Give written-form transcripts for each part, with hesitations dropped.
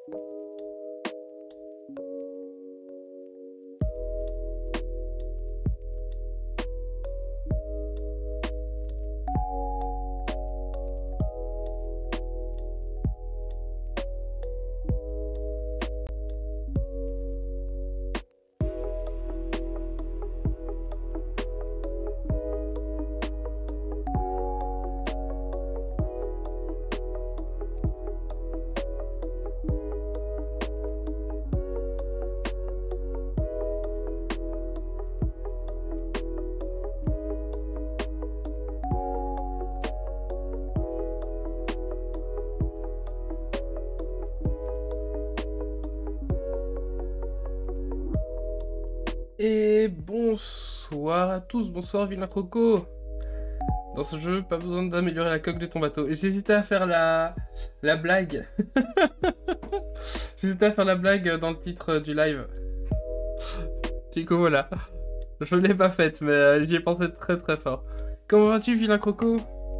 Et bonsoir à tous, bonsoir Vilain Croco. Dans ce jeu, pas besoin d'améliorer la coque de ton bateau. J'hésitais à faire la blague. J'hésitais à faire la blague dans le titre du live. Du coup voilà. Je l'ai pas faite, mais j'y ai pensé très très fort. Comment vas-tu Vilain Croco?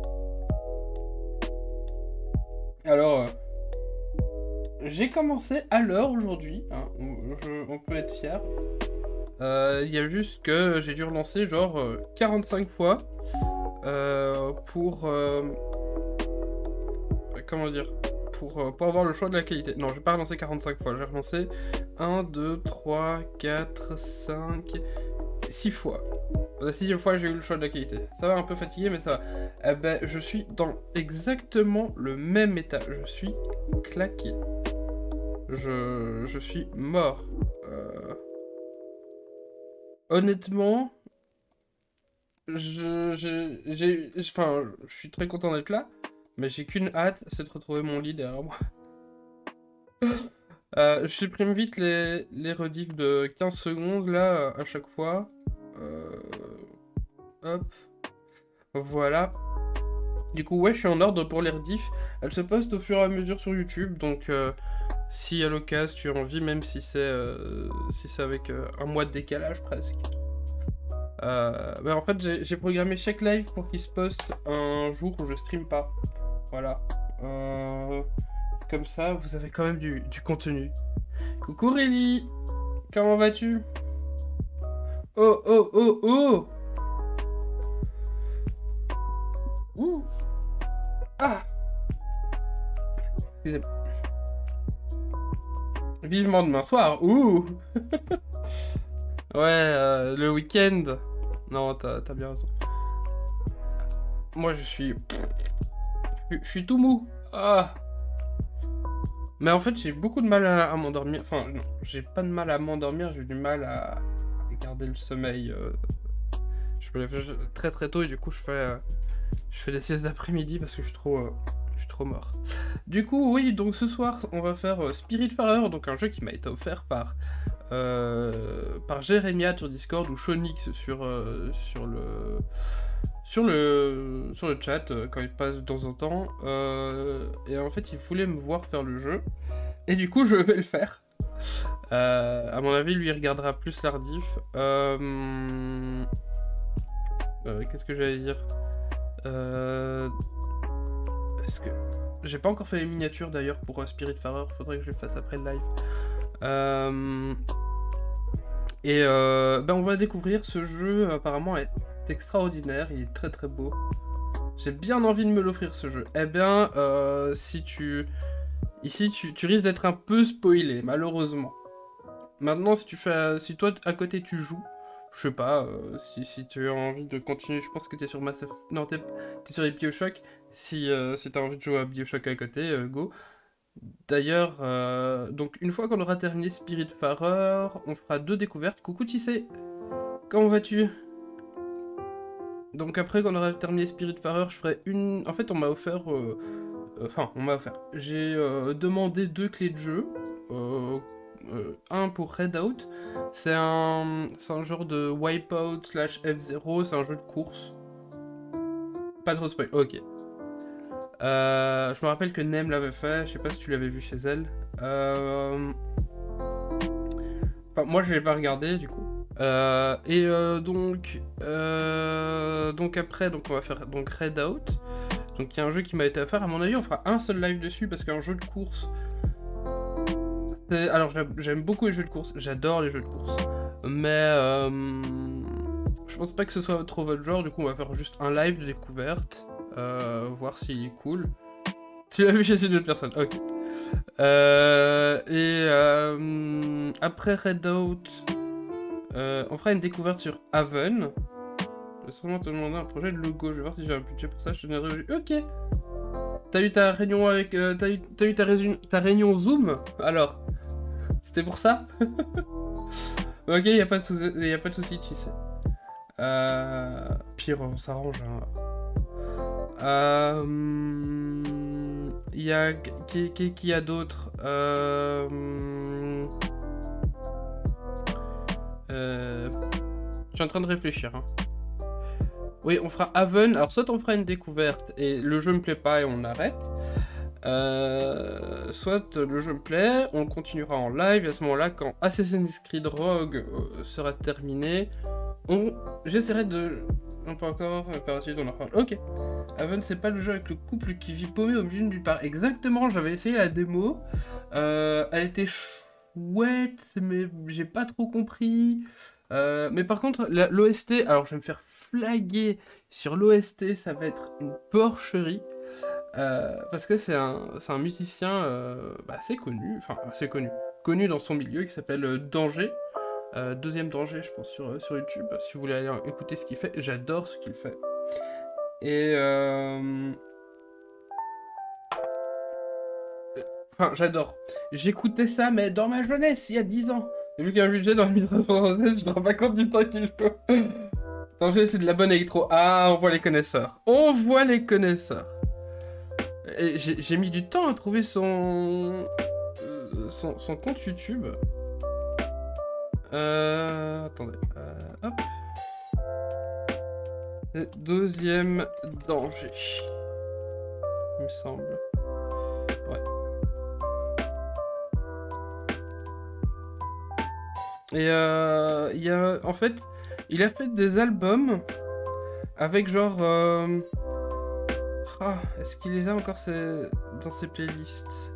Alors, j'ai commencé à l'heure aujourd'hui, hein. On peut être fier. Il y a juste que j'ai dû relancer genre 45 fois pour comment dire, pour avoir le choix de la qualité. Non, je vais pas relancer 45 fois, j'ai relancé 1, 2, 3, 4, 5, 6 fois. La 6e fois j'ai eu le choix de la qualité. Ça va, un peu fatigué mais ça va. Eh ben, je suis dans exactement le même état. Je suis claqué. Je suis mort. Honnêtement, je suis très content d'être là, mais j'ai qu'une hâte, c'est de retrouver mon lit derrière moi. Je supprime vite les rediffs de 15 secondes, là, à chaque fois. Hop. Voilà. Du coup, ouais, je suis en ordre pour les rediffs. Elles se postent au fur et à mesure sur YouTube, donc si à l'occasion tu as envie, même si c'est avec un mois de décalage presque. Mais en fait, j'ai programmé chaque live pour qu'il se poste un jour où je stream pas. Voilà. Comme ça, vous avez quand même du contenu. Coucou Réli, comment vas-tu? Oh oh oh oh! Ouh! Ah! Excusez-moi. Vivement demain soir. Ouh! Ouais, le week-end. Non, t'as bien raison. Moi, je suis tout mou. Ah! Mais en fait, j'ai beaucoup de mal à m'endormir. Enfin, non, j'ai pas de mal à m'endormir, j'ai du mal à garder le sommeil. Je me lève très très tôt et du coup, je fais des siestes d'après-midi parce que je suis trop mort. Du coup, oui, donc ce soir, on va faire Spiritfarer, donc un jeu qui m'a été offert par Jérémia sur Discord ou Shonix sur le chat quand il passe de temps en temps. Et en fait, il voulait me voir faire le jeu. Et du coup, je vais le faire. À mon avis, lui, il regardera plus l'ardif. Qu'est-ce que j'allais dire? Est-ce que... J'ai pas encore fait les miniatures d'ailleurs pour Spiritfarer. Faudrait que je les fasse après le live. On va découvrir ce jeu. Apparemment est extraordinaire, il est très très beau. J'ai bien envie de me l'offrir ce jeu. Eh bien, ici tu risques d'être un peu spoilé, malheureusement. Maintenant, si toi à côté tu joues, je sais pas, si tu as envie de continuer, je pense que t'es sur Mass Effect... Non, t'es sur les BioShock. Si t'as envie de jouer à BioShock à côté, go. D'ailleurs, donc une fois qu'on aura terminé Spiritfarer, on fera 2 découvertes. Coucou Tissé, comment vas-tu? Donc après qu'on aura terminé Spiritfarer, je ferai une... En fait, on m'a offert... J'ai demandé 2 clés de jeu. Un pour Redout. C'est un genre de Wipeout / F0, c'est un jeu de course. Pas trop spoil, ok. Je me rappelle que Nem l'avait fait, je sais pas si tu l'avais vu chez elle. Enfin, moi je l'ai pas regardé du coup. Donc après, on va faire donc Redout. Donc il y a un jeu qui m'a été offert. À mon avis, on fera un seul live dessus parce qu'un jeu de course, Alors, j'aime beaucoup les jeux de course. J'adore les jeux de course. Mais je pense pas que ce soit trop votre genre. Du coup, on va faire juste un live de découverte. Voir s'il est cool. Tu l'as vu chez une autre personne. Ok. Après Redout, on fera une découverte sur Haven. Je vais sûrement te demander un projet de logo. Je vais voir si j'ai un budget pour ça. Je te donnerai au jus. Ok. T'as eu ta réunion avec. T'as eu ta réunion Zoom. Alors, c'était pour ça. Ok, y a pas de souci, tu sais. Pire, on s'arrange. Hein. Y a qui y a d'autre Je suis en train de réfléchir. Hein. Oui, on fera Haven. Alors, soit on fera une découverte et le jeu me plaît pas et on arrête. Soit le jeu me plaît, on continuera en live. Et à ce moment-là, quand Assassin's Creed Rogue sera terminé, j'essaierai de... Non, pas encore, impératif, on en parle. Ok. Haven, c'est pas le jeu avec le couple qui vit paumé au milieu de nulle part. Exactement, j'avais essayé la démo. Elle était chouette, mais j'ai pas trop compris. Mais par contre, l'OST, alors je vais me faire flaguer sur l'OST, ça va être une porcherie. Parce que c'est un musicien assez connu, connu dans son milieu, qui s'appelle Danger. Deuxième Danger, je pense, sur YouTube. Si vous voulez aller écouter ce qu'il fait, j'adore ce qu'il fait. Et enfin, j'adore. J'écoutais ça, mais dans ma jeunesse, il y a 10 ans. Et vu qu'il y a un budget dans le micro française, je me rends pas compte du temps qu'il faut. Danger, c'est de la bonne électro. Ah, on voit les connaisseurs. On voit les connaisseurs. J'ai mis du temps à trouver son compte YouTube. Attendez. Hop. Deuxième Danger. Il me semble. Ouais. Et en fait, il a fait des albums avec genre... est-ce qu'il les a encore dans ses playlists?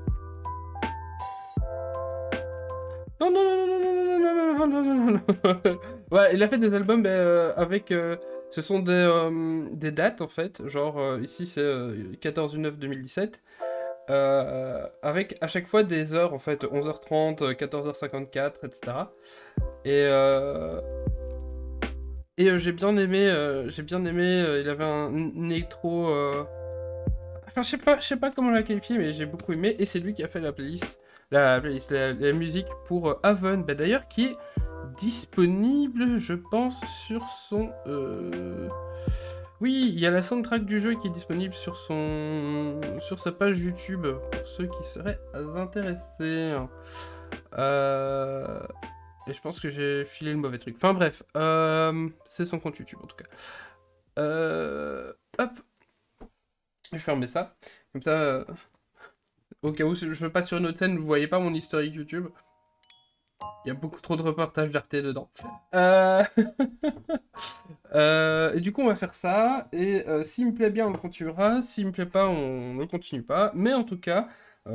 Non, non, non, non, non, non, non, non, non, non, non. Ouais, il a fait des albums avec... ce sont des dates, en fait. Genre, ici, c'est 14/9/2017. Avec à chaque fois des heures, en fait. 11h30, 14h54, etc. Et j'ai bien aimé... il avait une électro... Enfin, je sais pas comment la qualifier, mais j'ai beaucoup aimé. Et c'est lui qui a fait la musique pour Haven. Bah, d'ailleurs, qui est disponible, je pense, sur son... Oui, il y a la soundtrack du jeu qui est disponible sur sa page YouTube, pour ceux qui seraient intéressés. Et je pense que j'ai filé le mauvais truc. Enfin bref, c'est son compte YouTube en tout cas. Hop. Je vais fermer ça. Comme ça, au cas où je veux pas sur une autre scène, vous voyez pas mon historique YouTube. Il y a beaucoup trop de reportages d'Arte dedans. Et du coup, on va faire ça. Et s'il me plaît bien, on le continuera. S'il me plaît pas, on ne le continue pas. Mais en tout cas,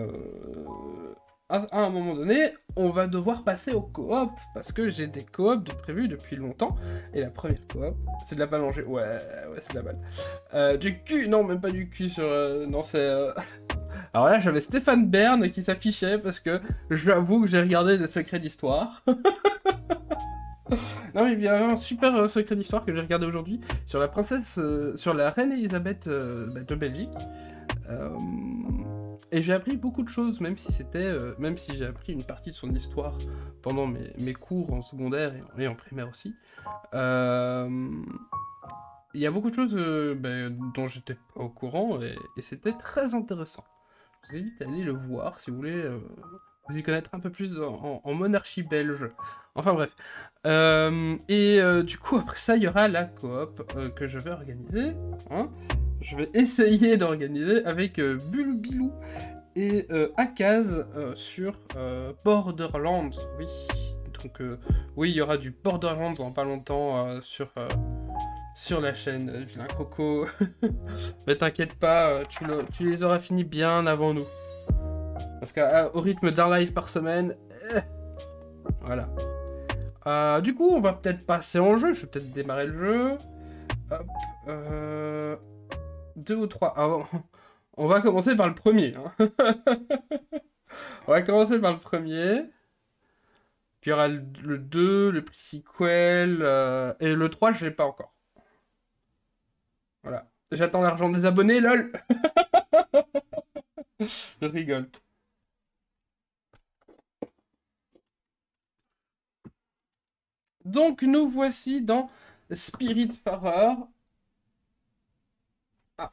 à un moment donné, on va devoir passer au coop. Parce que j'ai des coops prévus depuis longtemps. Et la première coop, c'est de la balle en jeu. Ouais, c'est de la balle. Du cul, non, même pas du cul sur... non, c'est... Alors là, j'avais Stéphane Bern qui s'affichait parce que je l'avoue que j'ai regardé des secrets d'histoire. Non, mais il y avait un super secret d'histoire que j'ai regardé aujourd'hui sur la princesse, sur la reine Elisabeth de Belgique. Et j'ai appris beaucoup de choses, même si j'ai appris une partie de son histoire pendant mes cours en secondaire et en primaire aussi. Il y a beaucoup de choses dont j'étais pas au courant et c'était très intéressant. Je vous invite à aller le voir si vous voulez vous y connaître un peu plus en monarchie belge. Enfin bref. Du coup, après ça, il y aura la coop que je vais organiser. Hein. Je vais essayer d'organiser avec Bulbilou et Akaz sur Borderlands. Oui. Donc, oui, il y aura du Borderlands en pas longtemps sur la chaîne, vilain croco. Mais t'inquiète pas, tu les auras finis bien avant nous. Parce qu'au rythme d'un live par semaine... Voilà. Du coup, on va peut-être passer en jeu. Je vais peut-être démarrer le jeu. Hop. 2 ou 3. On va commencer par le premier. Hein. On va commencer par le premier. Puis il y aura le 2, le pre-sequel. Et le 3, je l'ai pas encore. Voilà. J'attends l'argent des abonnés, lol. Je rigole. Donc, nous voici dans Spiritfarer. Ah.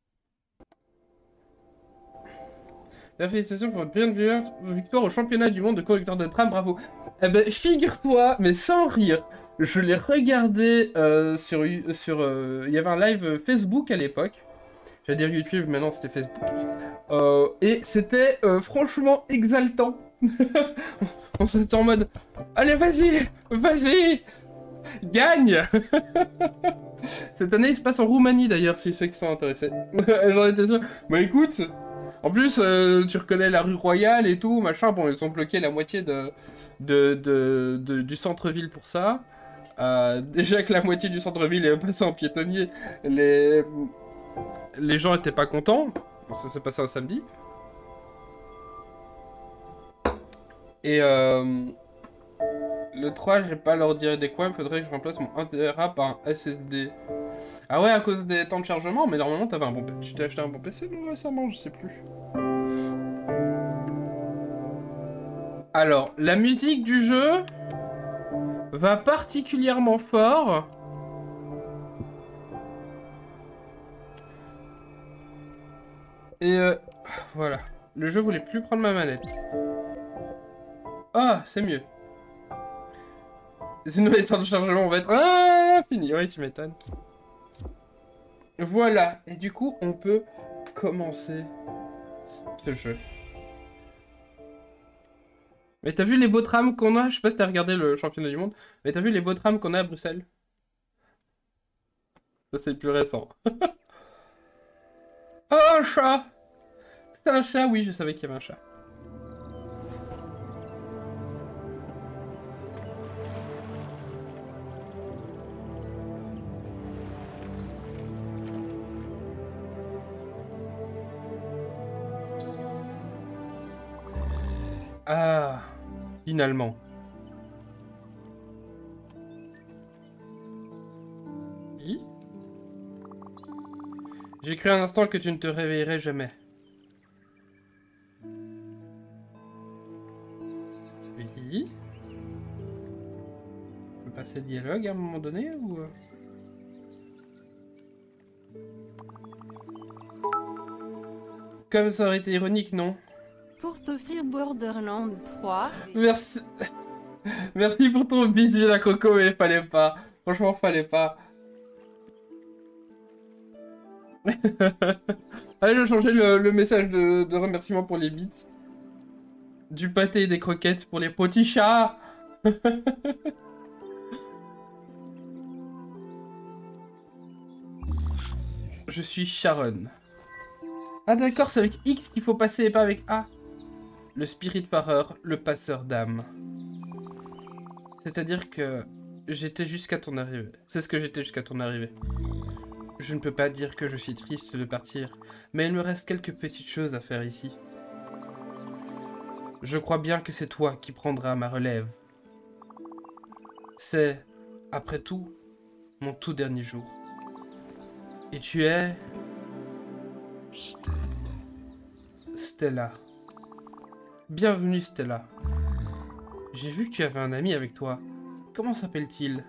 La félicitation pour votre brillante victoire au championnat du monde de conducteur de tram, bravo. Eh ben, figure-toi, mais sans rire, je l'ai regardé sur... Il y avait un live Facebook à l'époque. J'allais dire YouTube, maintenant c'était Facebook. Et c'était franchement exaltant. On s'était en mode, allez vas-y, vas-y, gagne. Cette année il se passe en Roumanie d'ailleurs, si ceux qui sont intéressés. J'en étais sûr. Bah écoute, en plus tu reconnais la rue Royale et tout, machin. Bon, ils ont bloqué la moitié du centre-ville pour ça. Déjà que la moitié du centre-ville est passée en piétonnier, les gens étaient pas contents. Ça s'est passé un samedi. Et le 3, j'ai pas l'ordi adéquat, il faudrait que je remplace mon 1 Tera par un SSD. Ah ouais, à cause des temps de chargement, mais normalement t'avais un bon... Tu t'es acheté un bon PC récemment, je sais plus. Alors, la musique du jeu va particulièrement fort. Et voilà. Le jeu voulait plus prendre ma manette. Ah, c'est mieux. Sinon les temps de chargement vont être fini. Oui, tu m'étonnes. Voilà. Et du coup, on peut commencer ce jeu. Mais t'as vu les beaux trams qu'on a? Je sais pas si t'as regardé le championnat du monde. Mais t'as vu les beaux trams qu'on a à Bruxelles? Ça, c'est le plus récent. Oh, un chat! C'est un chat? Oui, je savais qu'il y avait un chat. Ah, finalement. Oui? J'ai cru un instant que tu ne te réveillerais jamais. Oui? On peut passer le dialogue à un moment donné ou... Comme ça aurait été ironique, non? Pour t'offrir Borderlands 3. Merci. Merci pour ton beat, la coco, mais fallait pas. Franchement, fallait pas. Allez, je vais changer le message de remerciement pour les beats. Du pâté et des croquettes pour les petits chats. Je suis Sharon. Ah d'accord, c'est avec X qu'il faut passer et pas avec A. Le Spiritfarer, le passeur d'âme. C'est-à-dire que j'étais jusqu'à ton arrivée. C'est ce que j'étais jusqu'à ton arrivée. Je ne peux pas dire que je suis triste de partir, mais il me reste quelques petites choses à faire ici. Je crois bien que c'est toi qui prendras ma relève. C'est, après tout, mon tout dernier jour. Et tu es... Stella. Bienvenue Stella. J'ai vu que tu avais un ami avec toi. Comment s'appelle-t-il?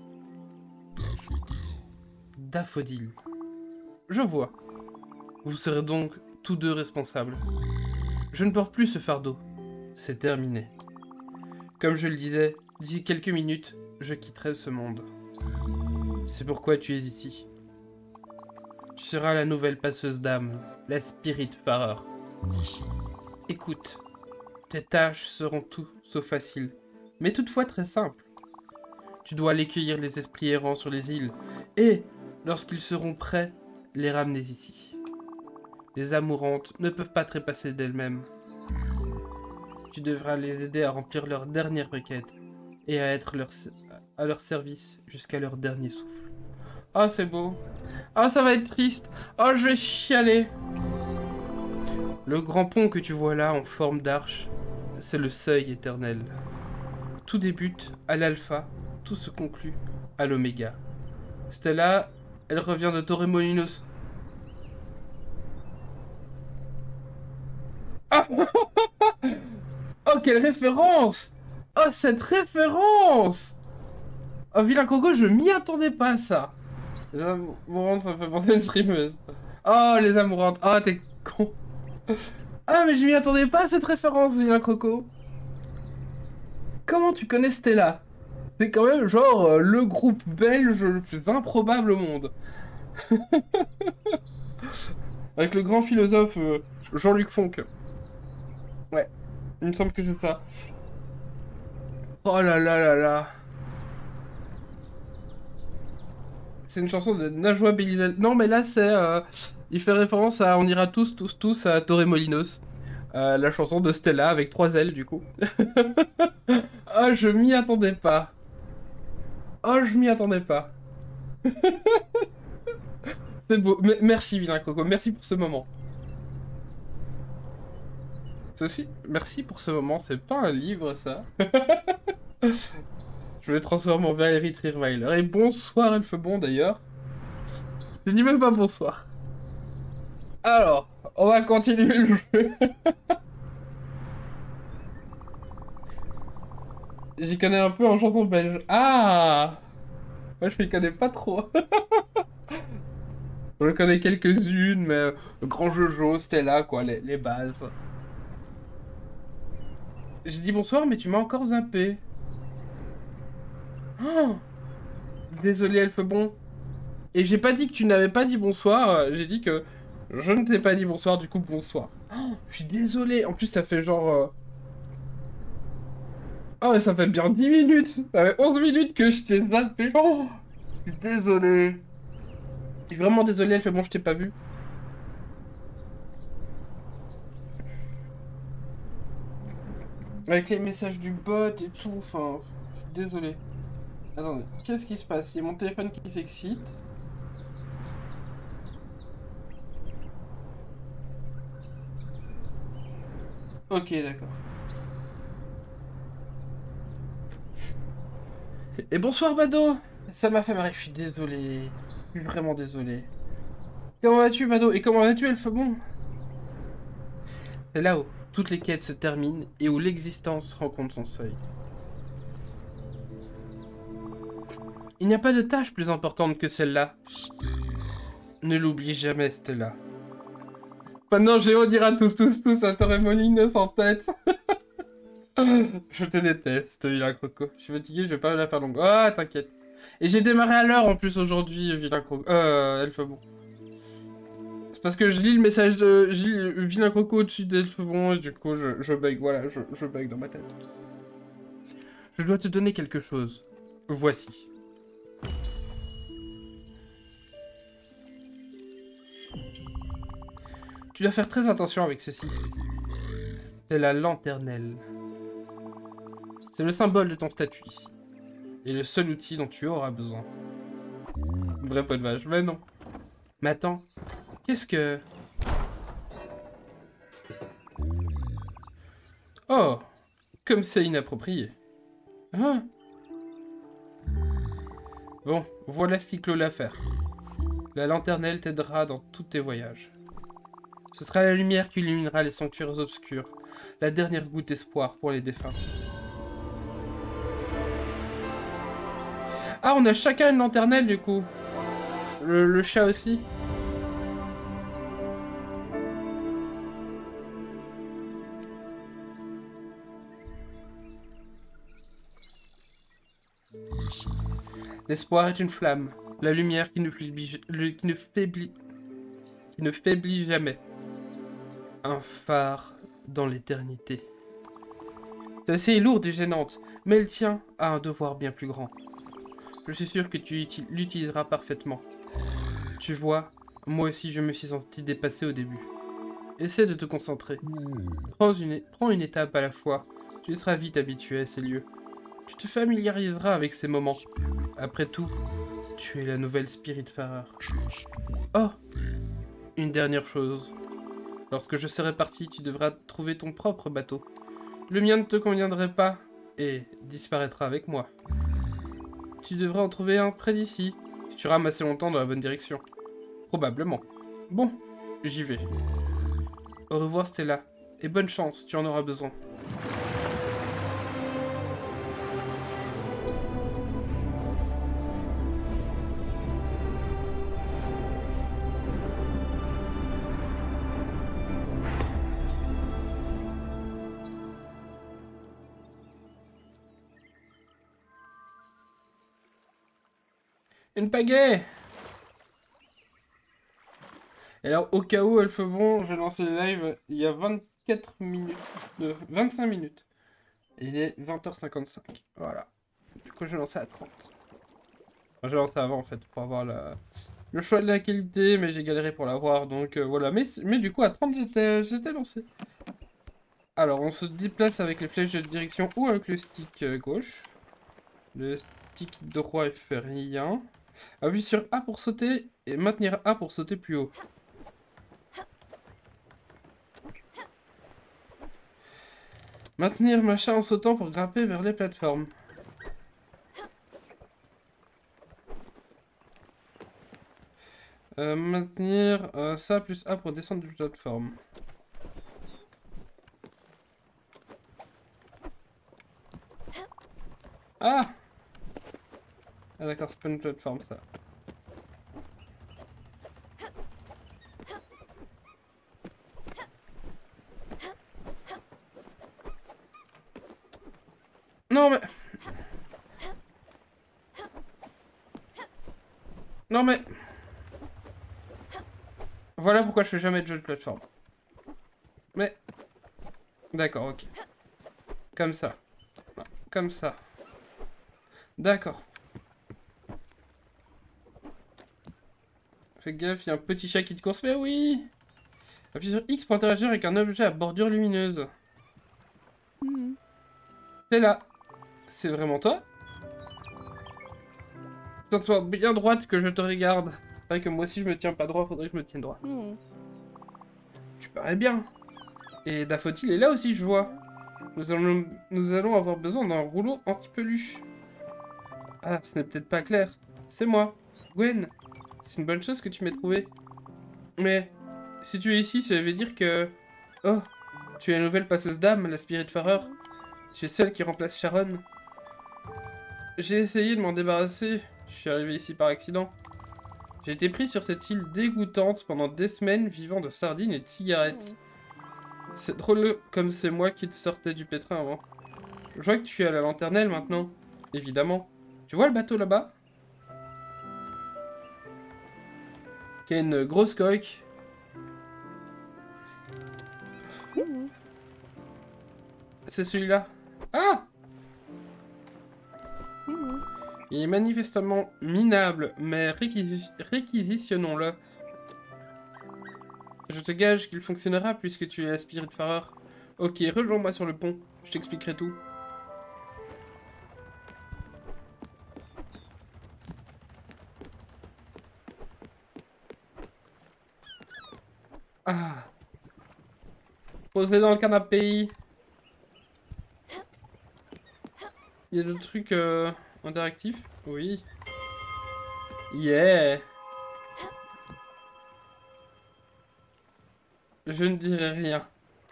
Daffodil. Je vois. Vous serez donc tous deux responsables. Je ne porte plus ce fardeau. C'est terminé. Comme je le disais, d'ici quelques minutes, je quitterai ce monde. C'est pourquoi tu es ici. Tu seras la nouvelle passeuse d'âme, la Spiritfarer. Écoute, tes tâches seront tout sauf faciles, mais toutefois très simples. Tu dois aller cueillir les esprits errants sur les îles, et, lorsqu'ils seront prêts, les ramener ici. Les amourantes ne peuvent pas trépasser d'elles-mêmes. Tu devras les aider à remplir leur dernière requête et à être à leur service jusqu'à leur dernier souffle. Oh, c'est beau. Oh, ça va être triste. Oh, je vais chialer. Le grand pont que tu vois là en forme d'arche, c'est le seuil éternel. Tout débute à l'alpha, tout se conclut à l'oméga. Stella, elle revient de Torremolinos. Ah oh, quelle référence! Oh, cette référence! Oh, Vilain Coco, je m'y attendais pas à ça. Les amourantes, ça me fait penser à une streameuse. Oh, les amourantes. Oh, t'es con. Ah, mais je m'y attendais pas à cette référence, Vilain Coco. Comment tu connais Stella? C'est quand même genre le groupe belge le plus improbable au monde. Avec le grand philosophe Jean-Luc Fonck. Ouais, il me semble que c'est ça. Oh là là là là. C'est une chanson de Najwa Belizel. Non, mais là, c'est... il fait référence à On ira tous à Torremolinos. La chanson de Stella avec 3 L, du coup. Oh, je m'y attendais pas. Oh, je m'y attendais pas. C'est beau. Merci, Vilain Coco. Merci pour ce moment. C'est aussi... Merci pour ce moment. C'est pas un livre, ça. Je vais transformer en Valérie Trierweiler. Et bonsoir, Elfebon, d'ailleurs. Je dis même pas bonsoir. Alors, on va continuer le jeu. J'y connais un peu en chanson belge. Ah! Moi, je m'y connais pas trop. Je connais quelques-unes, mais le Grand Jojo, Stella, quoi, les bases. J'ai dit bonsoir, mais tu m'as encore zappé. Oh, désolé, Elfebon. Et j'ai pas dit que tu n'avais pas dit bonsoir, j'ai dit que je ne t'ai pas dit bonsoir, du coup bonsoir. Oh, je suis désolé, en plus ça fait genre... Oh, mais ça fait bien 10 minutes. Ça fait 11 minutes que je t'ai zappé. Oh, je suis désolé. Je suis vraiment désolé, Elfebon, je t'ai pas vu. Avec les messages du bot et tout, enfin... Je suis désolé. Attendez, qu'est-ce qui se passe? Il y a mon téléphone qui s'excite. Ok, d'accord. Et bonsoir, Bado. Ça m'a fait marrer, je suis désolé. Je suis vraiment désolé. Comment vas-tu, Bado? Et comment vas-tu, Elfebon? C'est là où toutes les quêtes se terminent et où l'existence rencontre son seuil. Il n'y a pas de tâche plus importante que celle-là. Ne l'oublie jamais, Stella. Maintenant, Géo dira tous à Torremolinos en tête. Je te déteste, Vilain Croco. Je suis fatigué, je vais pas la faire longue. Ah, t'inquiète. Et j'ai démarré à l'heure en plus aujourd'hui, Vilain Croco. Elfebon. C'est parce que je lis le message de Vilain Croco au-dessus d'Elfebon et du coup je bug, voilà, je bug dans ma tête. Je dois te donner quelque chose. Voici. Tu dois faire très attention avec ceci. C'est la lanternelle. C'est le symbole de ton statut ici. Et le seul outil dont tu auras besoin. Vrai pas de vache, mais non. Mais attends, qu'est-ce que... Oh, comme c'est inapproprié. Ah. Bon, voilà ce qui clôt l'affaire. La lanternelle t'aidera dans tous tes voyages. Ce sera la lumière qui illuminera les sanctuaires obscurs, la dernière goutte d'espoir pour les défunts. Ah, on a chacun une lanternelle du coup. Le chat aussi. L'espoir est une flamme, la lumière qui ne faiblit jamais. Un phare dans l'éternité. Celle-ci est lourde et gênante, mais elle tient à un devoir bien plus grand. Je suis sûr que tu l'utiliseras parfaitement. Tu vois, moi aussi je me suis senti dépassé au début. Essaie de te concentrer. Prends une étape à la fois. Tu seras vite habitué à ces lieux. Tu te familiariseras avec ces moments. Après tout, tu es la nouvelle Spiritfarer. Oh, une dernière chose. Lorsque je serai parti, tu devras trouver ton propre bateau. Le mien ne te conviendrait pas et disparaîtra avec moi. Tu devras en trouver un près d'ici, si tu rames assez longtemps dans la bonne direction. Probablement. Bon, j'y vais. Au revoir Stella, et bonne chance, tu en auras besoin. Une pagaie! Et alors, au cas où elle fait bon, j'ai lancé le live il y a 24 minutes. 25 minutes. Et il est 20h55. Voilà. Du coup, j'ai lancé à 30. Enfin, j'ai lancé avant, en fait, pour avoir le choix de la qualité, mais j'ai galéré pour l'avoir, donc voilà. Mais du coup, à 30, j'étais lancé. Alors, on se déplace avec les flèches de direction ou avec le stick gauche. Le stick droit, il fait rien. Appuie sur A pour sauter et maintenir A pour sauter plus haut. Maintenir machin en sautant pour grimper vers les plateformes. Maintenir ça plus A pour descendre d'une plateforme. Ah! Ah d'accord, c'est pas une plateforme ça. Non mais... Non mais... Voilà pourquoi je fais jamais de jeu de plateforme. Mais... D'accord, ok. Comme ça. Non, comme ça. D'accord. Fais gaffe, il y a un petit chat qui te course. Mais oui! Appuie sur X pour interagir avec un objet à bordure lumineuse. C'est là. C'est vraiment toi? Tiens-toi bien droite que je te regarde. C'est vrai que moi aussi je me tiens pas droit, faudrait que je me tienne droit. Tu parais bien. Et Daffodil est là aussi, je vois. Nous allons avoir besoin d'un rouleau anti-peluche. Ah, ce n'est peut-être pas clair. C'est moi, Gwen. C'est une bonne chose que tu m'aies trouvé. Mais, si tu es ici, ça veut dire que... Oh, tu es la nouvelle passeuse d'âme, la Spiritfarer. Tu es celle qui remplace Sharon. J'ai essayé de m'en débarrasser. Je suis arrivé ici par accident. J'ai été pris sur cette île dégoûtante pendant des semaines vivant de sardines et de cigarettes. C'est drôle comme c'est moi qui te sortais du pétrin avant. Je vois que tu es à la lanternelle maintenant. Évidemment. Tu vois le bateau là-bas? Qui a une grosse coque. C'est celui-là. Ah! Il est manifestement minable, mais réquisitionnons-le. Je te gage qu'il fonctionnera puisque tu es la Spiritfarer. Ok, rejoins-moi sur le pont, je t'expliquerai tout. Ah. Posez dans le canapé. Il y a d'autres trucs interactifs? Oui. Yeah. Je ne dirai rien.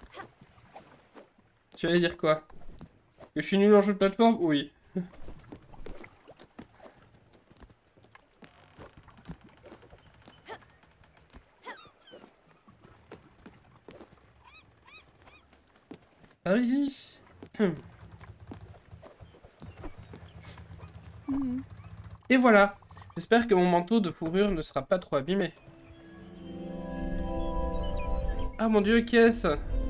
Tu allais dire quoi? Que je suis nul en jeu de plateforme? Oui. Par ici. Et voilà. J'espère que mon manteau de fourrure ne sera pas trop abîmé. Ah mon dieu, qu'est-ce?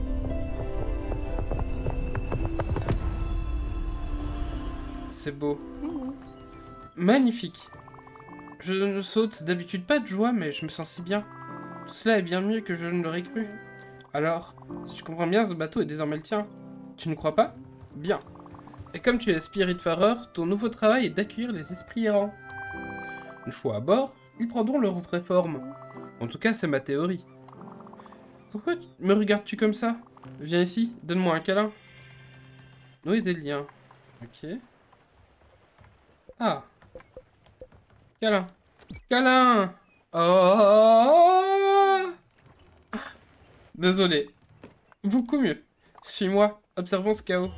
C'est beau. Magnifique. Je ne saute d'habitude pas de joie, mais je me sens si bien. Tout cela est bien mieux que je ne l'aurais cru. Alors, si je comprends bien, ce bateau est désormais le tien. Tu ne crois pas? Bien. Et comme tu es Spiritfarer, ton nouveau travail est d'accueillir les esprits errants. Une fois à bord, ils prendront leur vraie forme. En tout cas, c'est ma théorie. Pourquoi me regardes-tu comme ça? Viens ici, donne-moi un câlin. Nouer des liens. Ok. Ah. Câlin. Câlin! Oh! Désolé. Beaucoup mieux. Suis-moi. Observons ce chaos.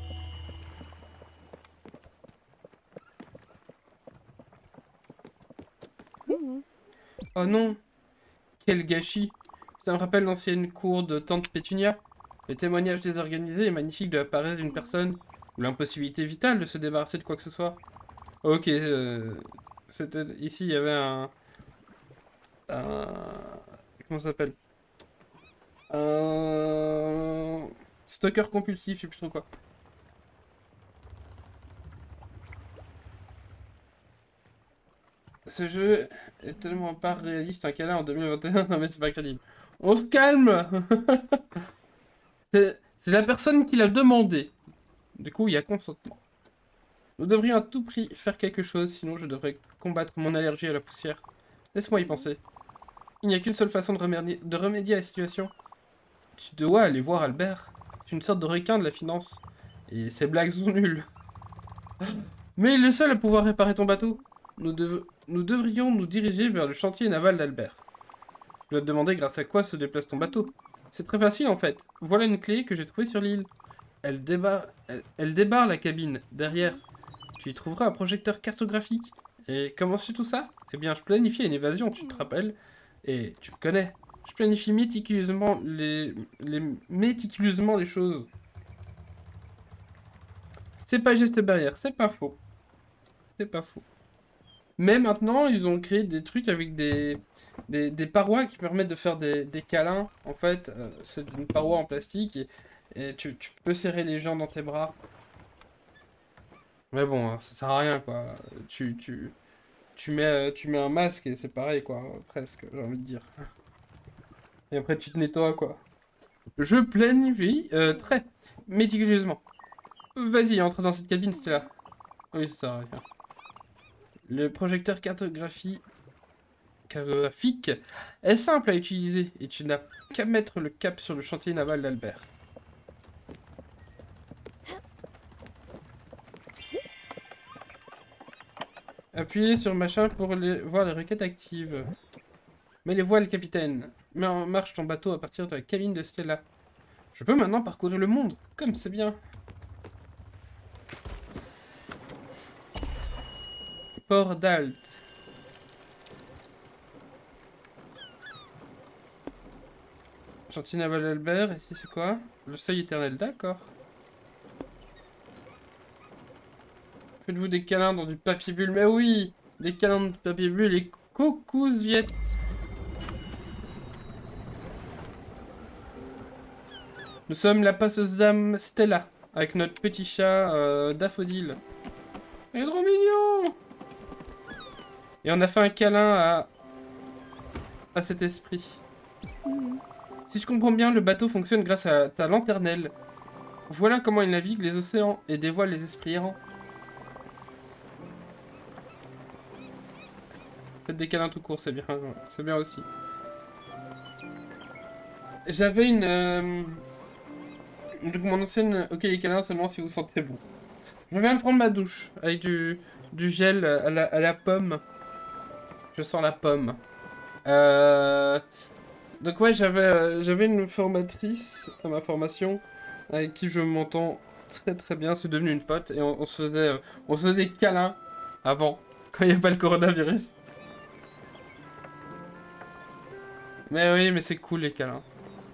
Oh non. Quel gâchis. Ça me rappelle l'ancienne cour de Tante Pétunia. Le témoignage désorganisé et magnifique de la paresse d'une personne, ou l'impossibilité vitale de se débarrasser de quoi que ce soit. Ok, c'était... Ici, il y avait un... Comment ça s'appelle? Un... Stalker compulsif, je sais plus trop quoi. Ce jeu est tellement pas réaliste, un câlin en 2021, non mais c'est pas crédible. On se calme. C'est la personne qui l'a demandé. Du coup, il y a consentement. Nous devrions à tout prix faire quelque chose, sinon je devrais combattre mon allergie à la poussière. Laisse-moi y penser. Il n'y a qu'une seule façon de remédier à la situation. Tu dois aller voir Albert. C'est une sorte de requin de la finance. Et ses blagues sont nulles. Mais il est le seul à pouvoir réparer ton bateau. Nous devrions nous diriger vers le chantier naval d'Albert. Je dois te demander grâce à quoi se déplace ton bateau. C'est très facile en fait. Voilà une clé que j'ai trouvée sur l'île. Elle débarre la cabine, derrière. Tu y trouveras un projecteur cartographique. Et comment sais tout ça? Eh bien, je planifiais une évasion, tu te rappelles? Et tu me connais. Je planifie méticuleusement méticuleusement les choses. C'est pas geste barrière, c'est pas faux. C'est pas faux. Mais maintenant, ils ont créé des trucs avec des parois qui permettent de faire des câlins. En fait, c'est une paroi en plastique et tu peux serrer les gens dans tes bras. Mais bon, ça sert à rien, quoi. Tu mets un masque et c'est pareil, quoi. Presque, j'ai envie de dire. Et après, tu te nettoies, quoi. Je planifie très méticuleusement. Vas-y, entre dans cette cabine, Stella. Oui, ça sert à rien. Le projecteur cartographique est simple à utiliser et tu n'as qu'à mettre le cap sur le chantier naval d'Albert. Appuyez sur machin pour voir les requêtes actives. Mets les voiles, capitaine. Mets en marche ton bateau à partir de la cabine de Stella. Je peux maintenant parcourir le monde, comme c'est bien. Port d'Alt. Chantier naval Albert, ici c'est quoi? Le seuil éternel, d'accord. Faites-vous des câlins dans du papier bulle, mais oui! Des câlins de papier bulle et coucous Viette. Nous sommes la passeuse dame Stella, avec notre petit chat Daffodil. Il est trop mignon! Et on a fait un câlin à cet esprit. Si je comprends bien, le bateau fonctionne grâce à ta lanternelle. Voilà comment il navigue les océans et dévoile les esprits errants. Faites des câlins tout court, c'est bien aussi. J'avais une... Donc mon ancienne... Ok, les câlins seulement si vous sentez bon. Je viens de prendre ma douche avec du gel à la pomme. Je sens la pomme. Donc ouais, j'avais une formatrice à ma formation avec qui je m'entends très très bien. C'est devenu une pote et on se faisait des câlins avant, quand il n'y avait pas le coronavirus. Mais oui, mais c'est cool les câlins.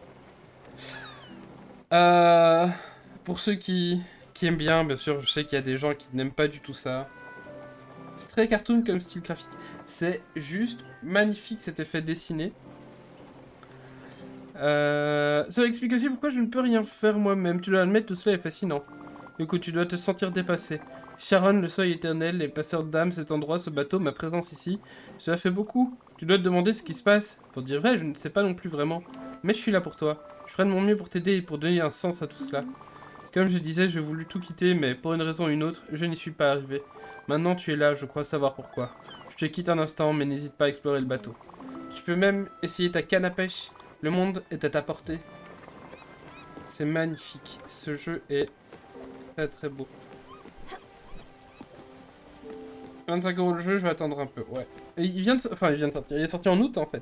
Pour ceux qui aiment bien, bien sûr, je sais qu'il y a des gens qui n'aiment pas du tout ça. C'est très cartoon comme style graphique. C'est juste magnifique cet effet dessiné. Ça explique aussi pourquoi je ne peux rien faire moi-même. Tu dois admettre, tout cela est fascinant. Écoute, tu dois te sentir dépassé. Sharon, le seuil éternel, les passeurs d'âmes, cet endroit, ce bateau, ma présence ici, cela fait beaucoup. Tu dois te demander ce qui se passe. Pour dire vrai, je ne sais pas non plus vraiment. Mais je suis là pour toi. Je ferai de mon mieux pour t'aider et pour donner un sens à tout cela. Comme je disais, j'ai voulu tout quitter, mais pour une raison ou une autre, je n'y suis pas arrivé. Maintenant, tu es là, je crois savoir pourquoi. Je te quitte un instant, mais n'hésite pas à explorer le bateau. Tu peux même essayer ta canne à pêche. Le monde est à ta portée. C'est magnifique. Ce jeu est très très beau. 25 € le jeu, je vais attendre un peu, ouais. Et il vient de sortir. Il est sorti en août, en fait.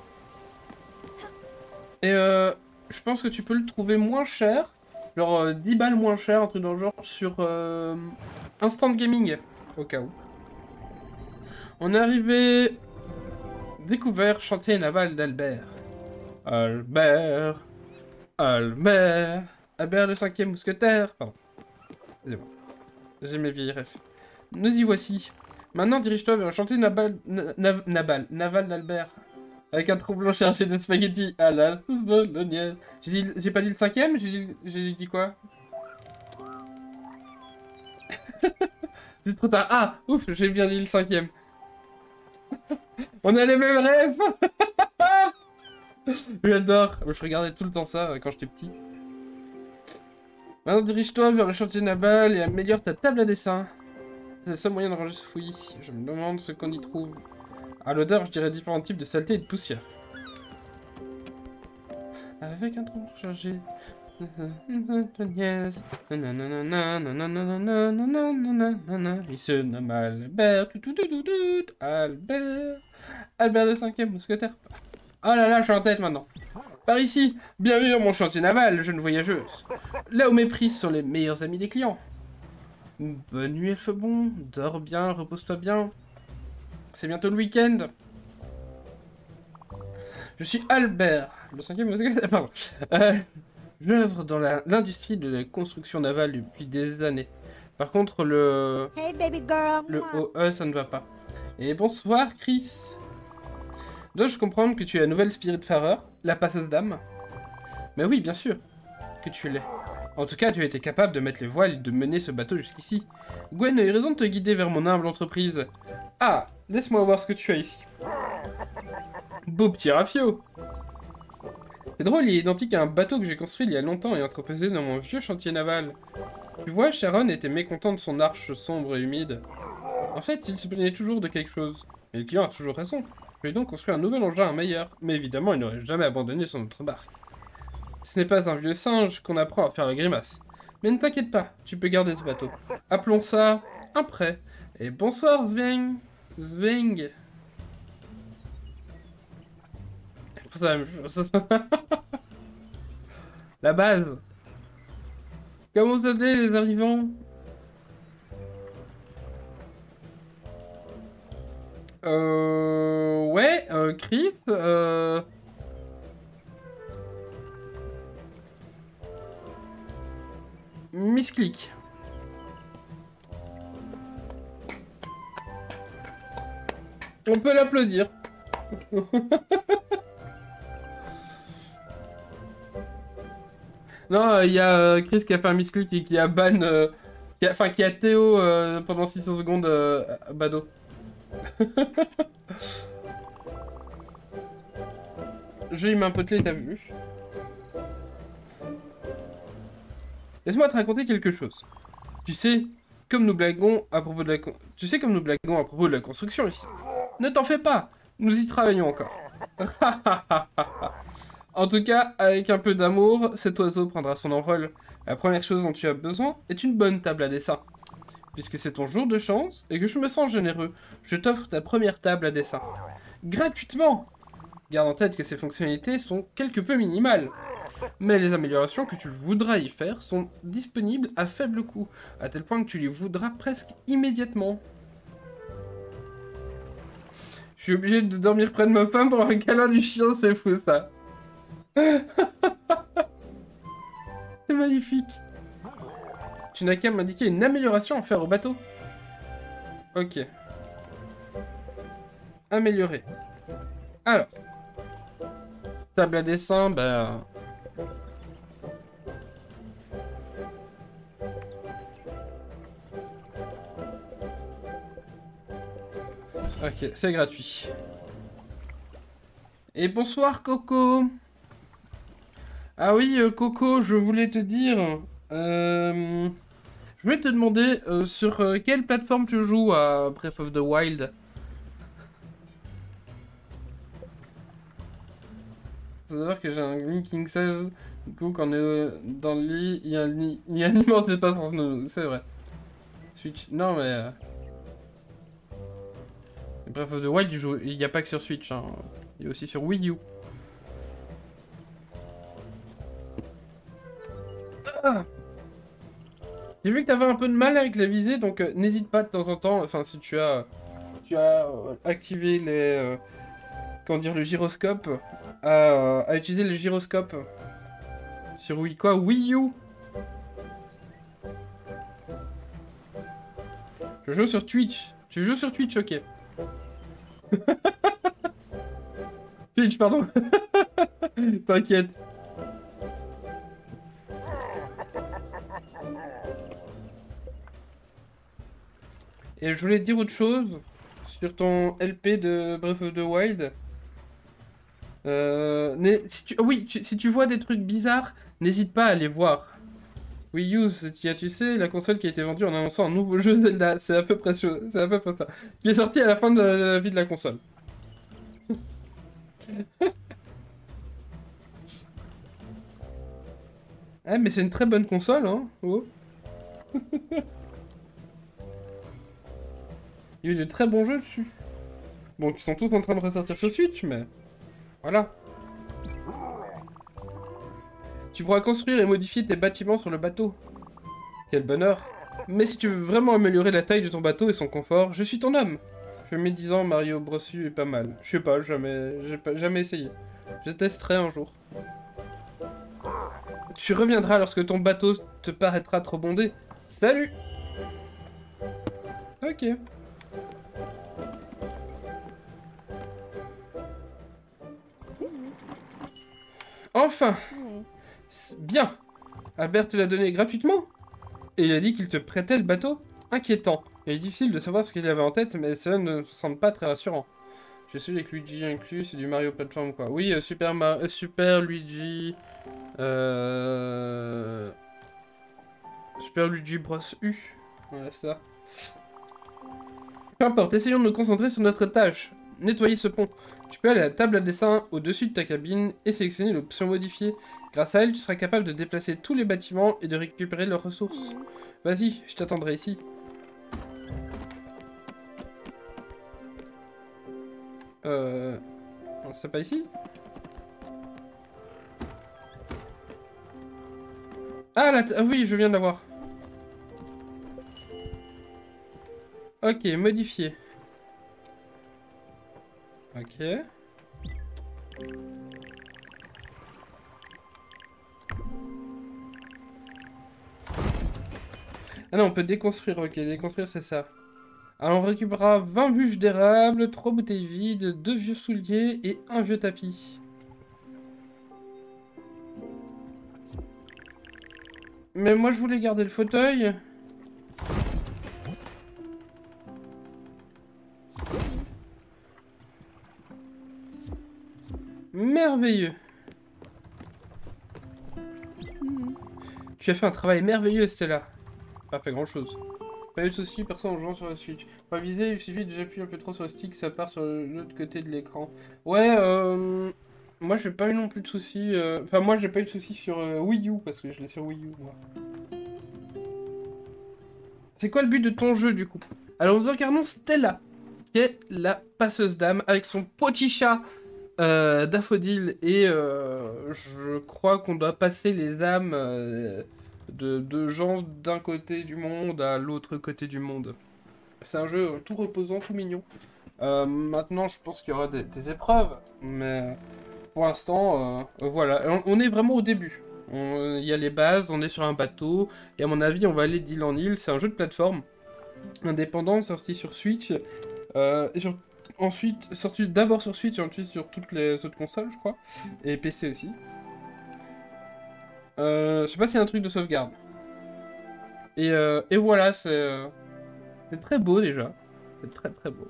Et je pense que tu peux le trouver moins cher. Genre 10 balles moins cher, un truc dans le genre, sur Instant Gaming. Au cas où. On est arrivé... Découvert chantier naval d'Albert. Albert... Albert le 5e mousquetaire. Pardon. Excusez-moi. J'ai mes vieilles refs. Nous y voici. Maintenant, dirige-toi vers le chantier naval d'Albert. Avec un troublon chargé de spaghettis à la sauce bolognaise. J'ai pas dit le 5e, j'ai dit quoi? C'est trop tard. Ah, ouf, j'ai bien dit le 5e. On a les mêmes rêves. J'adore. Je regardais tout le temps ça quand j'étais petit. Maintenant, dirige-toi vers le chantier naval et améliore ta table à dessin. C'est le seul moyen de ranger ce fouillis. Je me demande ce qu'on y trouve. À l'odeur, je dirais différents types de saleté et de poussière. Avec un tronc chargé. Il se nomme Albert. Albert. Albert le 5e mousquetaire. Oh là là, je suis en tête maintenant. Par ici, bienvenue dans mon chantier naval, jeune voyageuse. Là où mes prix sont les meilleurs amis des clients. Bonne nuit, elfe bon. Dors bien, repose-toi bien. C'est bientôt le week-end. Je suis Albert, le 5e mousquetaire. Pardon. J'œuvre dans l'industrie de la construction navale depuis des années. Par contre, Hey baby girl. Le OE, ça ne va pas. Et bonsoir, Chris. Dois-je comprendre que tu es la nouvelle Spiritfarer, la passeuse d'âme? Mais oui, bien sûr que tu l'es. En tout cas, tu as été capable de mettre les voiles et de mener ce bateau jusqu'ici. Gwen a eu raison de te guider vers mon humble entreprise. Ah, laisse-moi voir ce que tu as ici. Beau petit rafio. C'est drôle, il est identique à un bateau que j'ai construit il y a longtemps et entreposé dans mon vieux chantier naval. Tu vois, Sharon était mécontent de son arche sombre et humide. En fait, il se plaignait toujours de quelque chose. Mais le client a toujours raison. Je vais donc construire un nouvel engin, un meilleur. Mais évidemment, il n'aurait jamais abandonné son autre barque. Ce n'est pas un vieux singe qu'on apprend à faire la grimace. Mais ne t'inquiète pas, tu peux garder ce bateau. Appelons ça un prêt. Et bonsoir, Sving. Sving. C'est la même chose. La base. Comment ça allait, les arrivants? Ouais, Chris, Misclick. On peut l'applaudir. Non, il y a Chris qui a fait un misclick et qui a ban... qui a Théo pendant 600 secondes à Bado. Joli main potelée, t'as vu? Laisse-moi te raconter quelque chose. Tu sais, comme nous blaguons à propos de la construction ici. Ne t'en fais pas, nous y travaillons encore. En tout cas, avec un peu d'amour, cet oiseau prendra son envol. La première chose dont tu as besoin est une bonne table à dessin. Puisque c'est ton jour de chance et que je me sens généreux, je t'offre ta première table à dessin. Gratuitement! Garde en tête que ces fonctionnalités sont quelque peu minimales. Mais les améliorations que tu voudras y faire sont disponibles à faible coût, à tel point que tu les voudras presque immédiatement. Je suis obligé de dormir près de ma femme pour un câlin du chien, c'est fou ça. C'est magnifique. Tu n'as qu'à m'indiquer une amélioration à faire au bateau. Ok. Améliorer. Alors. Table à dessin, bah... Ok, c'est gratuit. Et bonsoir Coco. Ah oui, Coco, je voulais te dire... Je voulais te demander sur quelle plateforme tu joues à Breath of the Wild. Faut savoir que j'ai un lit king size. Du coup, quand on est dans le lit, il y a un immense espace entre nous. C'est vrai. Switch. Non, mais. Breath of the Wild, il n'y a pas que sur Switch. Hein. Il y a aussi sur Wii U. Ah, j'ai vu que t'avais un peu de mal avec la visée, donc n'hésite pas de temps en temps. Enfin, si tu as activé les. Comment dire, le gyroscope. À utiliser le gyroscope. Sur Wii U. Je joue sur Twitch. Tu joues sur Twitch, ok. Twitch, pardon. T'inquiète. Et je voulais te dire autre chose sur ton LP de Breath of the Wild. Si tu vois des trucs bizarres, n'hésite pas à les voir. Wii U, tu sais, la console qui a été vendue en annonçant un nouveau jeu Zelda. C'est à peu près ça. Qui est sorti à la fin de la vie de la console. Ah, mais c'est une très bonne console, hein. Oh. Il y a eu de très bons jeux dessus. Bon, qui sont tous en train de ressortir sur Switch, mais... Voilà. Tu pourras construire et modifier tes bâtiments sur le bateau. Quel bonheur. Mais si tu veux vraiment améliorer la taille de ton bateau et son confort, je suis ton homme. Je mets 10 ans, Mario Bros U est pas mal. Je sais pas, jamais essayé. Je testerai un jour. Tu reviendras lorsque ton bateau te paraîtra trop bondé. Salut! Ok. Enfin! Bien! Albert te l'a donné gratuitement? Et il a dit qu'il te prêtait le bateau? Inquiétant. Il est difficile de savoir ce qu'il avait en tête, mais cela ne semble pas très rassurant. Je suis avec Luigi inclus, c'est du Mario Platform quoi. Oui, Super Luigi... Super Luigi Bros U. Voilà, ça. Peu importe, essayons de nous concentrer sur notre tâche. Nettoyer ce pont. Tu peux aller à la table à dessin au-dessus de ta cabine et sélectionner l'option modifier. Grâce à elle, tu seras capable de déplacer tous les bâtiments et de récupérer leurs ressources. Vas-y, je t'attendrai ici. C'est pas ici? Ah, ah oui, je viens de la voir. Ok, modifier. Ok. Ah non, on peut déconstruire. Ok, déconstruire, c'est ça. Alors, on récupérera 20 bûches d'érable, 3 bouteilles vides, 2 vieux souliers et un vieux tapis. Mais moi, je voulais garder le fauteuil. Merveilleux. Tu as fait un travail merveilleux, Stella. Pas fait grand-chose. Pas eu de soucis, personne en jouant sur la Switch. Pas viser, il suffit de j'appuie un peu trop sur le stick, ça part sur l'autre côté de l'écran. Ouais, moi j'ai pas eu non plus de soucis. Enfin, moi j'ai pas eu de soucis sur Wii U, parce que je l'ai sur Wii U, moi. C'est quoi le but de ton jeu, du coup? Alors, nous incarnons Stella, qui est la passeuse d'âme, avec son petit chat Daffodil, et je crois qu'on doit passer les âmes de gens d'un côté du monde à l'autre côté du monde. C'est un jeu tout reposant, tout mignon. Maintenant, je pense qu'il y aura des épreuves, mais pour l'instant, voilà. On est vraiment au début. Il y a les bases, on est sur un bateau, et à mon avis, on va aller d'île en île. C'est un jeu de plateforme indépendant, sorti sur Switch, ensuite sorti d'abord sur Switch et ensuite sur toutes les autres consoles, je crois, et PC aussi. Je sais pas s'il y a un truc de sauvegarde. Et voilà, c'est très beau déjà. C'est très très beau.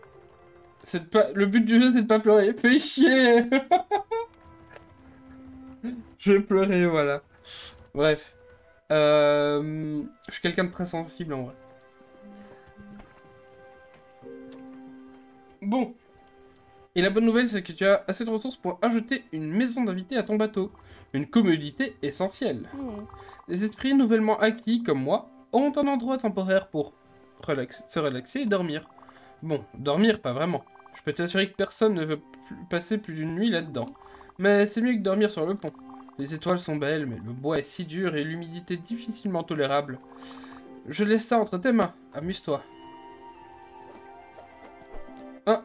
Le but du jeu, c'est de pas pleurer. Fais chier. Je vais pleurer, voilà. Bref. Je suis quelqu'un de très sensible en vrai. Bon. Et la bonne nouvelle, c'est que tu as assez de ressources pour ajouter une maison d'invité à ton bateau. Une commodité essentielle. Les esprits nouvellement acquis, comme moi, ont un endroit temporaire pour se relaxer et dormir. Bon, dormir, pas vraiment. Je peux t'assurer que personne ne veut passer plus d'une nuit là-dedans. Mais c'est mieux que dormir sur le pont. Les étoiles sont belles, mais le bois est si dur et l'humidité difficilement tolérable. Je laisse ça entre tes mains. Amuse-toi. Ah.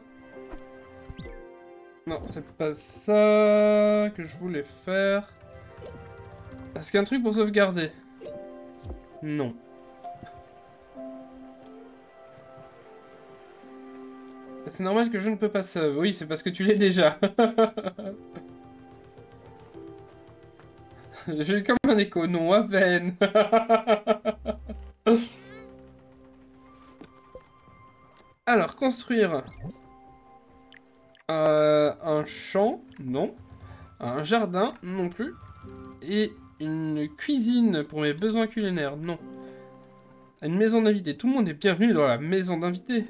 Non, c'est pas ça que je voulais faire. Est-ce qu'il y a un truc pour sauvegarder? Non. C'est normal que je ne peux pas sauve. Oui, c'est parce que tu l'es déjà. J'ai eu comme un écho, non, à peine. Alors, construire un champ, non. Un jardin, non plus. Et une cuisine pour mes besoins culinaires, non. Une maison d'invité, tout le monde est bienvenu dans la maison d'invité.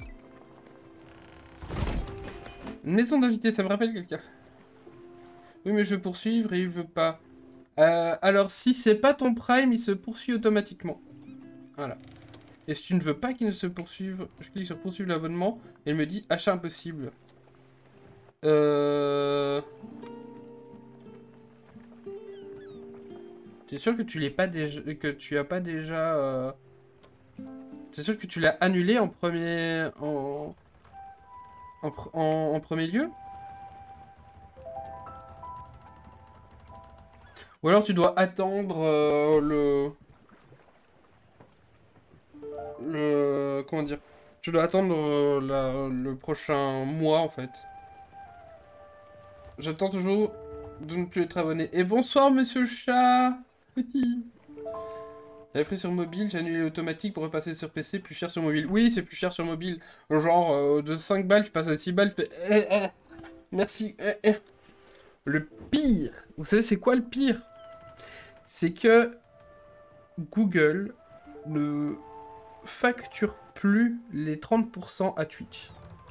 Une maison d'invité, ça me rappelle quelqu'un. Oui, mais je veux poursuivre et il veut pas. Alors, si c'est pas ton prime, il se poursuit automatiquement. Voilà. Et si tu ne veux pas qu'il ne se poursuive, je clique sur poursuivre l'abonnement et il me dit achat impossible. T'es sûr que tu l'es pas déjà, que tu as pas déjà. T'es sûr que tu l'as annulé en premier, en premier lieu? Ou alors tu dois attendre comment dire? Tu dois attendre le prochain mois en fait. J'attends toujours de ne plus être abonné. Et bonsoir monsieur chat. J'avais pris sur mobile, j'ai annulé automatique pour repasser sur PC, plus cher sur mobile. Oui, c'est plus cher sur mobile. Genre de 5 balles, tu passes à 6 balles, tu fais merci. Le pire, vous savez c'est quoi le pire? C'est que Google ne facture plus les 30% à Twitch.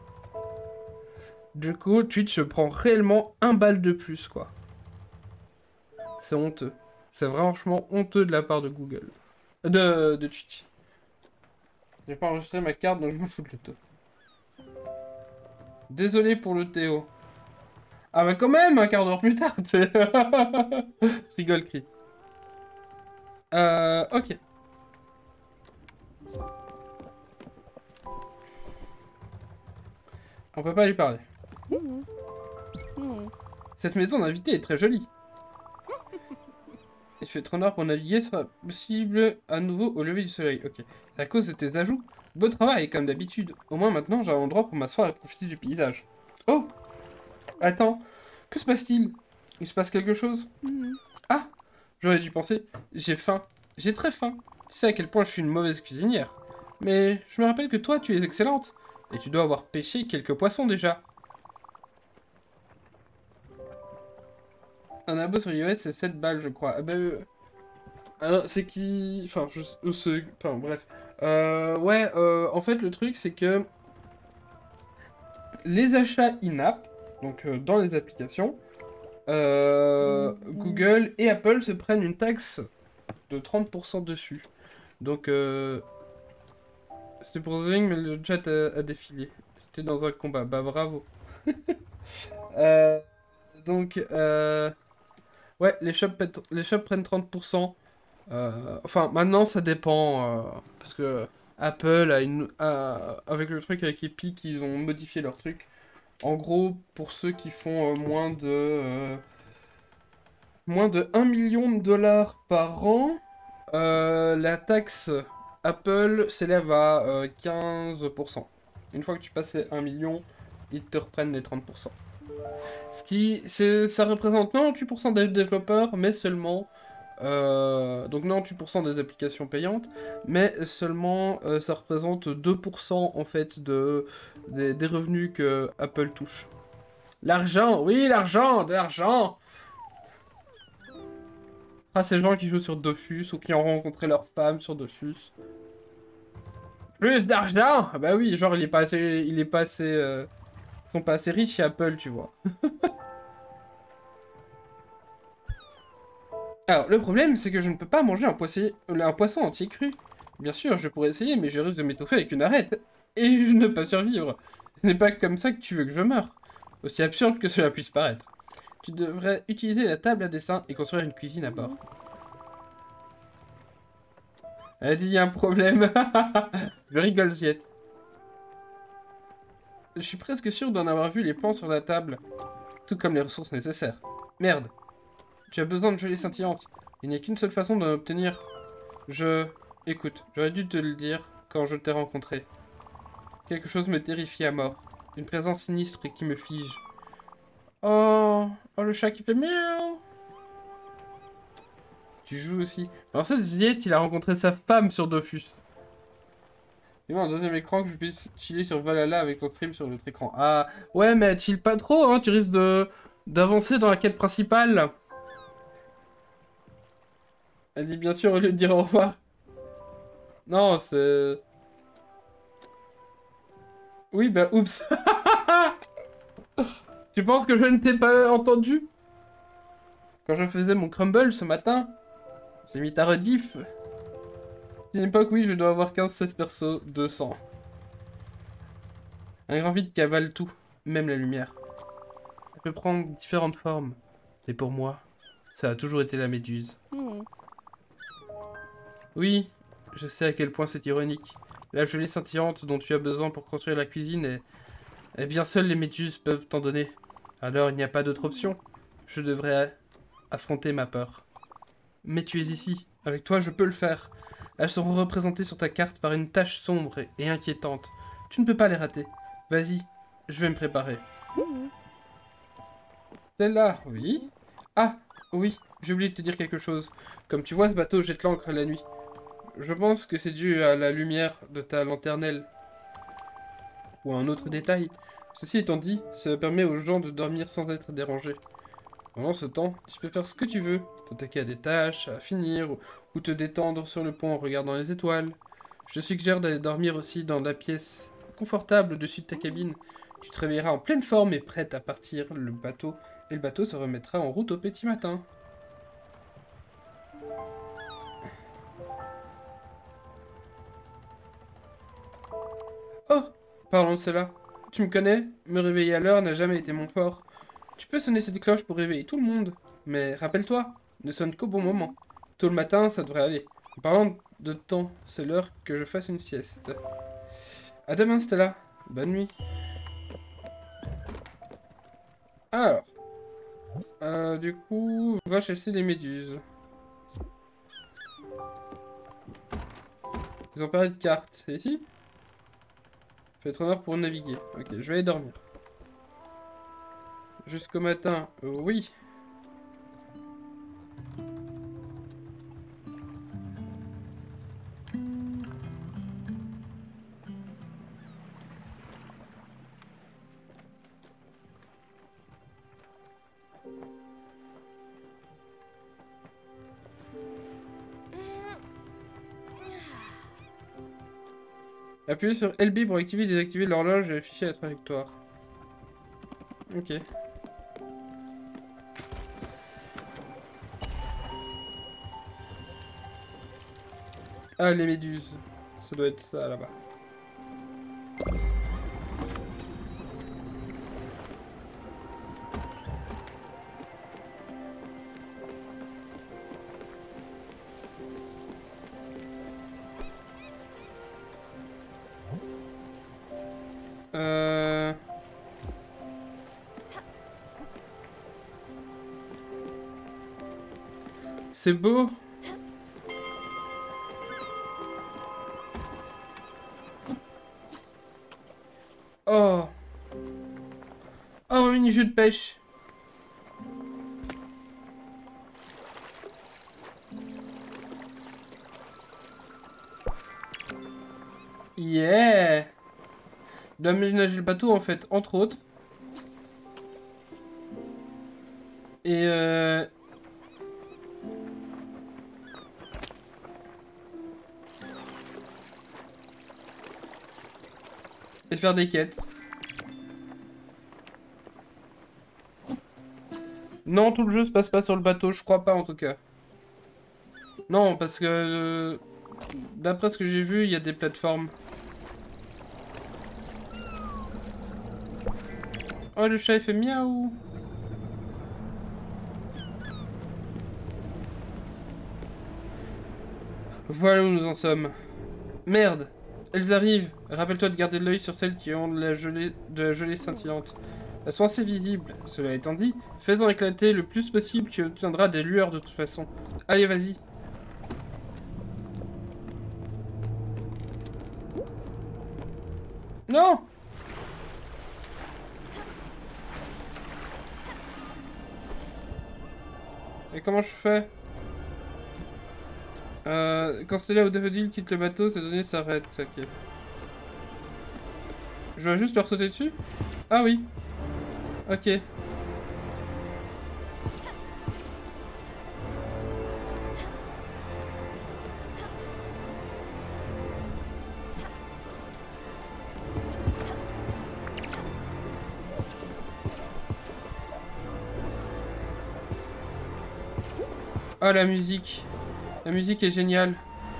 Du coup, Twitch prend réellement 1 balle de plus, quoi. C'est honteux. C'est franchement honteux de la part de Google. De Twitch. J'ai pas enregistré ma carte, donc je me fous de le taux. Désolé pour le Théo. Ah bah quand même, un quart d'heure plus tard, tu sais. Rigole, cri. Ok. On peut pas lui parler. Cette maison d'invité est très jolie. Il fait trop noir pour naviguer, sera possible à nouveau au lever du soleil. Ok. C'est à cause de tes ajouts. Beau travail, comme d'habitude. Au moins maintenant, j'ai un endroit pour m'asseoir et profiter du paysage. Oh! Attends. Que se passe-t-il? Il se passe quelque chose? Ah! J'aurais dû penser. J'ai faim. J'ai très faim. Tu sais à quel point je suis une mauvaise cuisinière. Mais je me rappelle que toi, tu es excellente. Et tu dois avoir pêché quelques poissons déjà. Un abo sur iOS, c'est 7 balles, je crois. Ah bah, alors, c'est qui... Enfin, enfin, bref. Ouais, en fait, le truc, c'est que... Les achats in-app, donc dans les applications, Google et Apple se prennent une taxe de 30% dessus. Donc, c'était pour Zing, mais le chat a défilé. C'était dans un combat. Bah, bravo. Donc, ouais, les shops prennent 30%. Enfin, maintenant, ça dépend. Parce que Apple avec le truc avec Epic, ils ont modifié leur truc. En gros, pour ceux qui font moins de 1 million de dollars par an, la taxe Apple s'élève à 15%. Une fois que tu passes les 1 million, ils te reprennent les 30%. Ça représente 98% des développeurs, mais seulement... donc 98% des applications payantes, mais seulement ça représente 2% en fait des revenus que Apple touche. L'argent, oui, l'argent, de l'argent. Ah, ces gens qui jouent sur Dofus ou qui ont rencontré leur femme sur Dofus. Plus d'argent? Ah bah oui, genre il est pas assez... Ils sont pas assez riches chez Apple, tu vois. Alors, le problème, c'est que je ne peux pas manger un poisson entier cru. Bien sûr, je pourrais essayer, mais je risque de m'étouffer avec une arête. Et je ne peux pas survivre. Ce n'est pas comme ça que tu veux que je meure. Aussi absurde que cela puisse paraître. Tu devrais utiliser la table à dessin et construire une cuisine à bord. Elle dit, il y a un problème. Je rigole, Ziette. Je suis presque sûr d'en avoir vu les plans sur la table. Tout comme les ressources nécessaires. Merde. Tu as besoin de gelée scintillante. Il n'y a qu'une seule façon d'en obtenir. Écoute, j'aurais dû te le dire quand je t'ai rencontré. Quelque chose me terrifie à mort. Une présence sinistre qui me fige. Oh, le chat qui fait miaou. Tu joues aussi. Alors cette Juliette, il a rencontré sa femme sur Dofus. Et moi, un deuxième écran que je puisse chiller sur Valhalla avec ton stream sur l'autre écran. Ah, ouais, mais chill pas trop, hein, tu risques d'avancer dans la quête principale. Elle dit bien sûr au lieu de dire au revoir. Non, c'est... Oui, bah, oups. Tu penses que je ne t'ai pas entendu? Quand je faisais mon crumble ce matin, j'ai mis ta rediff. À une époque, oui, je dois avoir 15-16 persos, 200. Un grand vide cavale tout, même la lumière. Elle peut prendre différentes formes. Et pour moi, ça a toujours été la méduse. Oui, je sais à quel point c'est ironique. La gelée scintillante dont tu as besoin pour construire la cuisine est bien seules les méduses peuvent t'en donner. Alors il n'y a pas d'autre option. Je devrais affronter ma peur. Mais tu es ici. Avec toi, je peux le faire. Elles seront représentées sur ta carte par une tache sombre et inquiétante. Tu ne peux pas les rater. Vas-y, je vais me préparer. Celle-là, oui. Ah, oui, j'ai oublié de te dire quelque chose. Comme tu vois, ce bateau jette l'ancre la nuit. Je pense que c'est dû à la lumière de ta lanternelle. Ou à un autre détail. Ceci étant dit, ça permet aux gens de dormir sans être dérangés. Pendant ce temps, tu peux faire ce que tu veux. T'attaquer à des tâches, à finir, ou te détendre sur le pont en regardant les étoiles. Je te suggère d'aller dormir aussi dans la pièce confortable au-dessus de ta cabine. Tu te réveilleras en pleine forme et prête à partir et le bateau se remettra en route au petit matin. Oh, parlons de cela. Tu me connais, me réveiller à l'heure n'a jamais été mon fort. Tu peux sonner cette cloche pour réveiller tout le monde. Mais rappelle-toi, ne sonne qu'au bon moment. Tôt le matin, ça devrait aller. En parlant de temps, c'est l'heure que je fasse une sieste. À demain, Stella. Bonne nuit. Alors. Du coup, on va chasser les méduses. Ils ont parlé de cartes. C'est ici? Fait être honneur pour naviguer. Ok, je vais aller dormir. Jusqu'au matin. Oui. Appuyez sur LB pour activer et désactiver l'horloge et afficher la trajectoire. Ok. Ah, les méduses. Ça doit être ça, là-bas. C'est beau. Oh. Oh, un mini-jeu de pêche. Yeah. Il doit aménager le bateau, en fait, entre autres. Et Et faire des quêtes. Non, tout le jeu se passe pas sur le bateau, je crois pas en tout cas. Non, parce que... d'après ce que j'ai vu, il y a des plateformes. Oh, le chat il fait miaou. Voilà où nous en sommes. Merde, elles arrivent. Rappelle-toi de garder l'œil sur celles qui ont de la gelée scintillante. Elles sont assez visibles. Cela étant dit, fais-en éclater le plus possible, tu obtiendras des lueurs de toute façon. Allez, vas-y. Non! Et comment je fais? Quand Stella ou Daffodil quitte le bateau, ces données s'arrêtent. Ok. Je dois juste leur sauter dessus? Ah oui. Ok. Ah, la musique. La musique est géniale.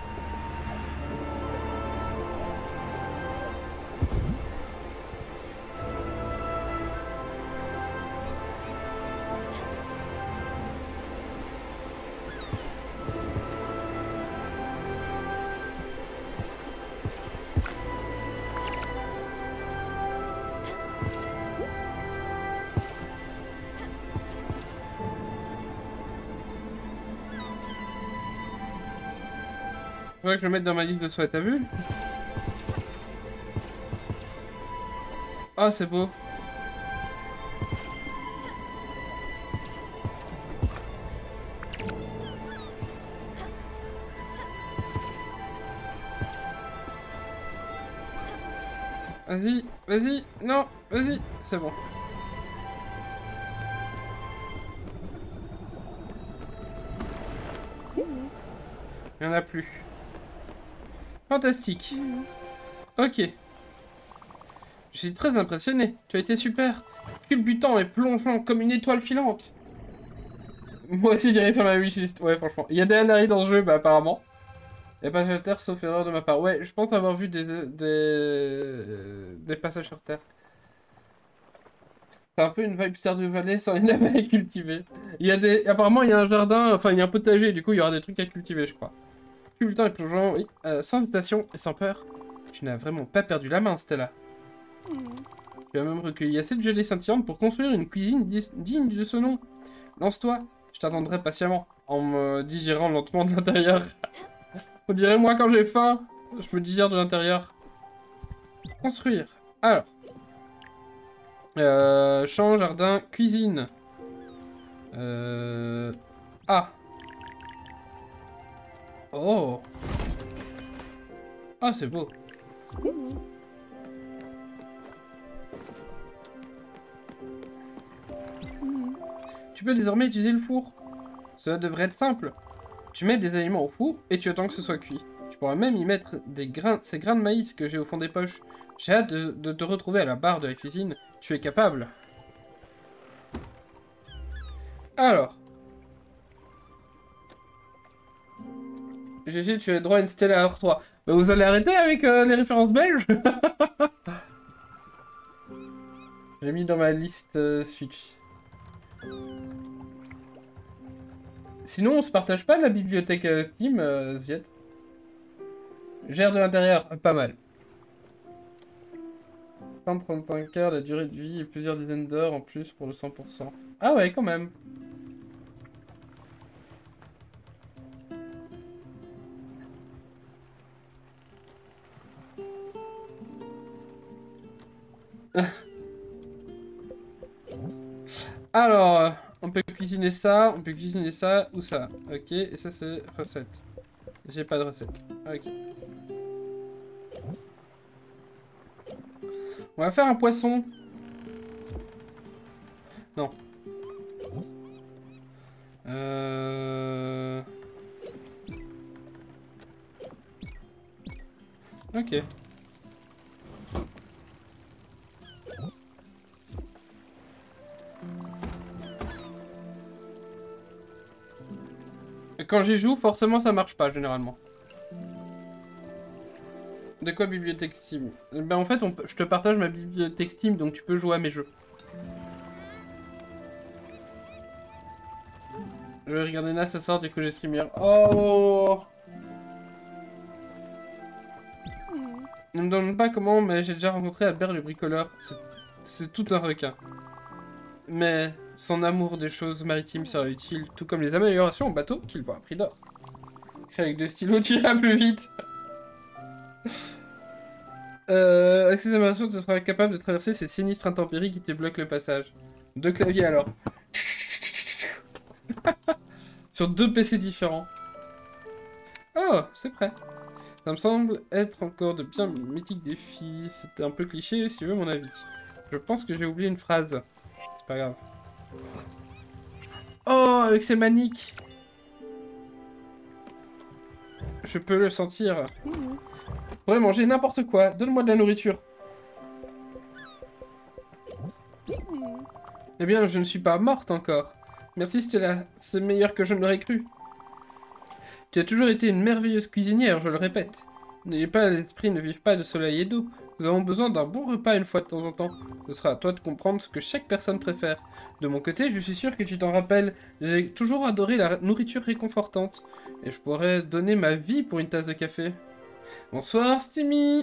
Faudrait que je le mette dans ma liste de souhaits, t'as vu? Ah, c'est beau. Vas-y, vas-y, non, vas-y, c'est bon. Il n'y en a plus. Fantastique. Ok. Je suis très impressionné. Tu as été super. Culbutant et plongeant comme une étoile filante. Moi aussi, direction la wishlist. Ouais, franchement. Il y a des Anari dans ce jeu, bah apparemment. Il n'y a pas sur Terre, sauf erreur de ma part. Ouais, je pense avoir vu des passages sur Terre. C'est un peu une vibe Stardew Valley sans les navets à cultiver. Il y a des... Apparemment, il y a un jardin, enfin, il y a un potager, du coup, il y aura des trucs à cultiver, je crois. Culbutant et plongeant, oui. Sans hésitation et sans peur. Tu n'as vraiment pas perdu la main, Stella. Tu as même recueilli assez de gelée scintillante pour construire une cuisine digne de ce nom. Lance-toi, je t'attendrai patiemment, en me digérant lentement de l'intérieur. On dirait moi quand j'ai faim, je me digère de l'intérieur. Construire. Alors. Champ, jardin, cuisine. Ah. Oh. Ah, c'est beau. Tu peux désormais utiliser le four. Cela devrait être simple. Tu mets des aliments au four et tu attends que ce soit cuit. Tu pourras même y mettre ces grains de maïs que j'ai au fond des poches. J'ai hâte de te retrouver à la barre de la cuisine. Tu es capable. Alors. GG, tu as droit à une Stella Heure 3. Bah, vous allez arrêter avec les références belges. J'ai mis dans ma liste Switch. Sinon, on se partage pas la bibliothèque Steam, Ziet. Gère de l'intérieur, pas mal. 135 heures, la durée de vie et plusieurs dizaines d'heures en plus pour le 100%. Ah ouais, quand même. Alors, on peut cuisiner ça ou ça. Ok, et ça c'est recette. J'ai pas de recette. Ok. On va faire un poisson. Non. Ok. Quand j'y joue, forcément ça marche pas, généralement. De quoi bibliothèque Steam? Ben en fait, je te partage ma bibliothèque Steam, donc tu peux jouer à mes jeux. Je vais regarder Nas ce soir, du coup j'ai streamer. Oh! Ne me demande pas comment, mais j'ai déjà rencontré Albert le bricoleur. C'est tout un requin. Mais son amour des choses maritimes sera utile, tout comme les améliorations au bateau qu'il voit à prix d'or. Avec 2 stylos, tu iras plus vite. Avec ces améliorations, tu seras capable de traverser ces sinistres intempéries qui te bloquent le passage. 2 claviers alors. Sur 2 PC différents. Oh, c'est prêt. Ça me semble être encore de bien mythiques défis. C'était un peu cliché, si tu veux mon avis. Je pense que j'ai oublié une phrase. C'est pas grave. Oh, avec ces maniques. Je peux le sentir. Je pourrais manger n'importe quoi. Donne-moi de la nourriture. Eh bien, je ne suis pas morte encore. Merci, Stella. C'est meilleur que je ne l'aurais cru. Tu as toujours été une merveilleuse cuisinière, je le répète. N'ayez pas l'esprit, ne vive pas de soleil et d'eau. Nous avons besoin d'un bon repas une fois de temps en temps. Ce sera à toi de comprendre ce que chaque personne préfère. De mon côté, je suis sûr que tu t'en rappelles. J'ai toujours adoré la nourriture réconfortante. Et je pourrais donner ma vie pour une tasse de café. Bonsoir, Stimmy.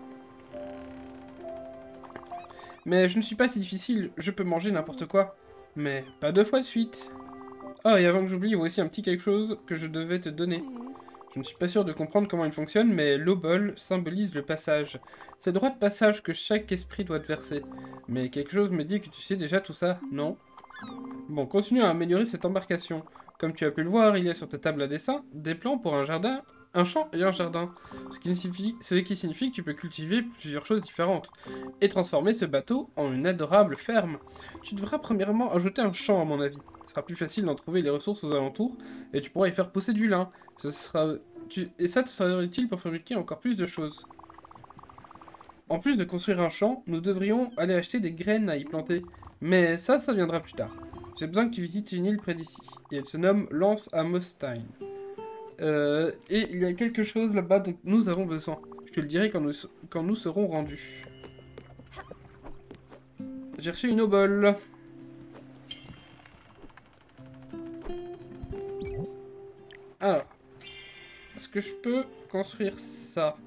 Mais je ne suis pas si difficile, je peux manger n'importe quoi. Mais pas 2 fois de suite. Oh, et avant que j'oublie, voici un petit quelque chose que je devais te donner. Je ne suis pas sûr de comprendre comment il fonctionne, mais l'obol symbolise le passage. C'est le droit de passage que chaque esprit doit te verser. Mais quelque chose me dit que tu sais déjà tout ça, non? Bon, continue à améliorer cette embarcation. Comme tu as pu le voir, il y a sur ta table à dessin des plans pour un jardin, un champ et un jardin. Ce qui signifie que tu peux cultiver plusieurs choses différentes et transformer ce bateau en une adorable ferme. Tu devras premièrement ajouter un champ à mon avis. Ce sera plus facile d'en trouver les ressources aux alentours et tu pourras y faire pousser du lin. Et ça te sera utile pour fabriquer encore plus de choses. En plus de construire un champ, nous devrions aller acheter des graines à y planter. Mais ça viendra plus tard. J'ai besoin que tu visites une île près d'ici. Et elle se nomme Lance à Mostein. Et il y a quelque chose là-bas dont nous avons besoin. Je te le dirai quand nous serons rendus. J'ai reçu une obole. Alors. Est-ce que je peux construire ça?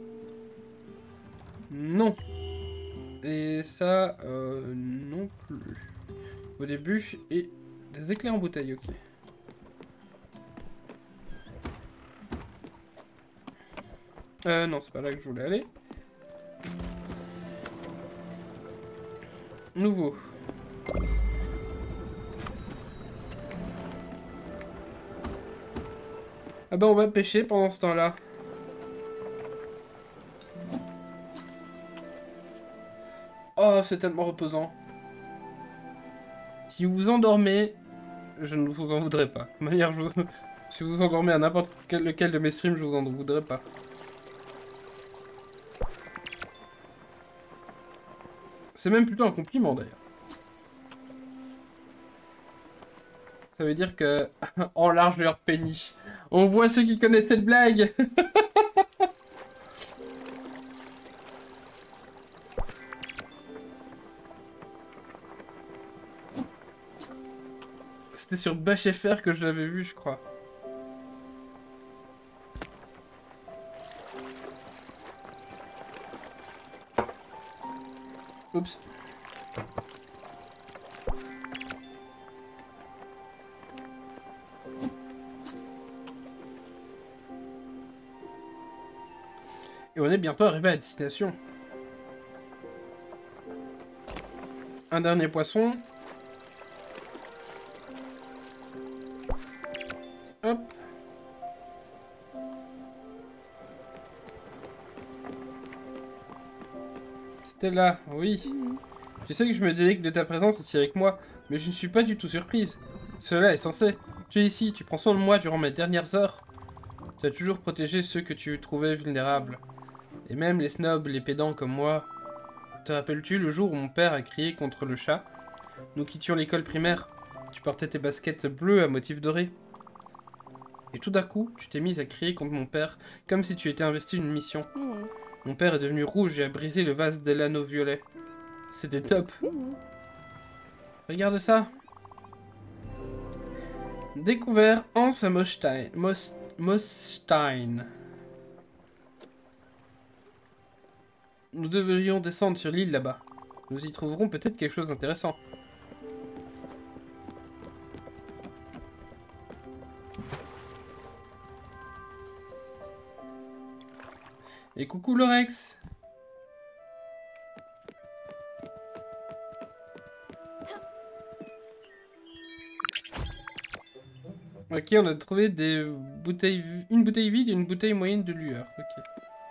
Non. Et ça, non plus. Il faut des bûches et des éclairs en bouteille, ok. Non, c'est pas là que je voulais aller. Nouveau. Ah bah on va pêcher pendant ce temps-là. Oh, c'est tellement reposant. Si vous vous endormez, je ne vous en voudrais pas. De manière, si vous vous endormez à n'importe lequel de mes streams, je vous en voudrais pas. C'est même plutôt un compliment d'ailleurs. Ça veut dire que en large leur pénis. On voit ceux qui connaissent cette blague. C'était sur BHFR que je l'avais vu, je crois. Oups. Et on est bientôt arrivé à destination. Un dernier poisson. Hop. Stella, oui. Je sais que je me délecte de ta présence ici avec moi, mais je ne suis pas du tout surprise. Cela est censé. Tu es ici, tu prends soin de moi durant mes dernières heures. Tu as toujours protégé ceux que tu trouvais vulnérables. Et même les snobs, les pédants comme moi. Te rappelles-tu le jour où mon père a crié contre le chat? Nous quittions l'école primaire. Tu portais tes baskets bleues à motifs dorés. Et tout d'un coup, tu t'es mise à crier contre mon père, comme si tu étais investi d'une mission. Mon père est devenu rouge et a brisé le vase de l'anneau violet. C'était top. Regarde ça. Découvert Hans à Mostein. Nous devrions descendre sur l'île là-bas. Nous y trouverons peut-être quelque chose d'intéressant. Et coucou Lorex. Ok, on a trouvé des bouteilles, une bouteille vide et une bouteille moyenne de lueur. Ok.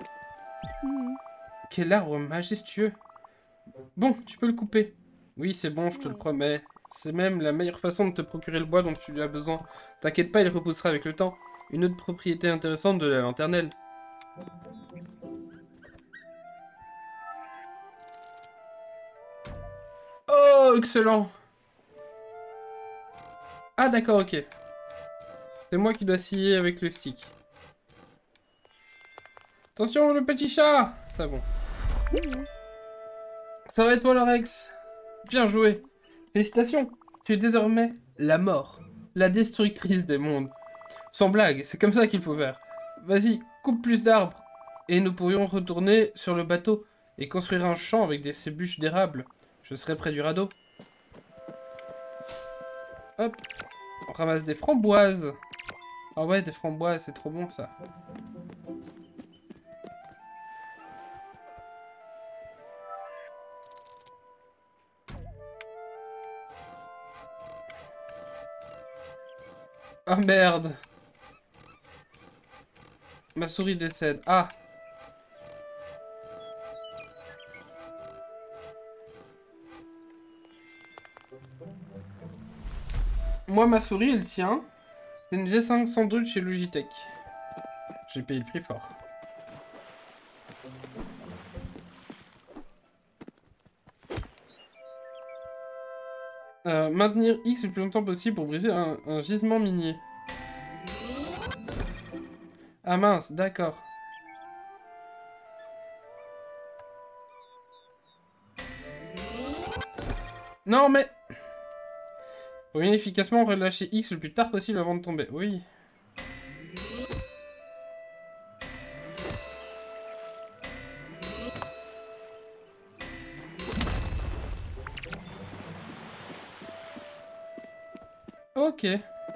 Quel arbre majestueux. Bon, tu peux le couper. Oui, c'est bon, je te le promets. C'est même la meilleure façon de te procurer le bois dont tu as besoin. T'inquiète pas, il repoussera avec le temps. Une autre propriété intéressante de la lanternelle. Oh, excellent. Ah, d'accord, ok. C'est moi qui dois scier avec le stick. Attention, le petit chat. C'est bon. Ça va et toi, Lorex? Bien joué. Félicitations. Tu es désormais la mort. La destructrice des mondes. Sans blague, c'est comme ça qu'il faut faire. Vas-y, coupe plus d'arbres. Et nous pourrions retourner sur le bateau et construire un champ avec ces bûches d'érable. Je serai près du radeau. Hop. On ramasse des framboises. Ah ouais, des framboises, c'est trop bon ça. Ah merde. Ma souris décède. Ah. Moi, ma souris, elle tient. C'est une G502 de chez Logitech. J'ai payé le prix fort. Maintenir X le plus longtemps possible pour briser un gisement minier. Ah mince, d'accord. Non mais... Pour bien efficacement relâcher X le plus tard possible avant de tomber. Oui. Ok.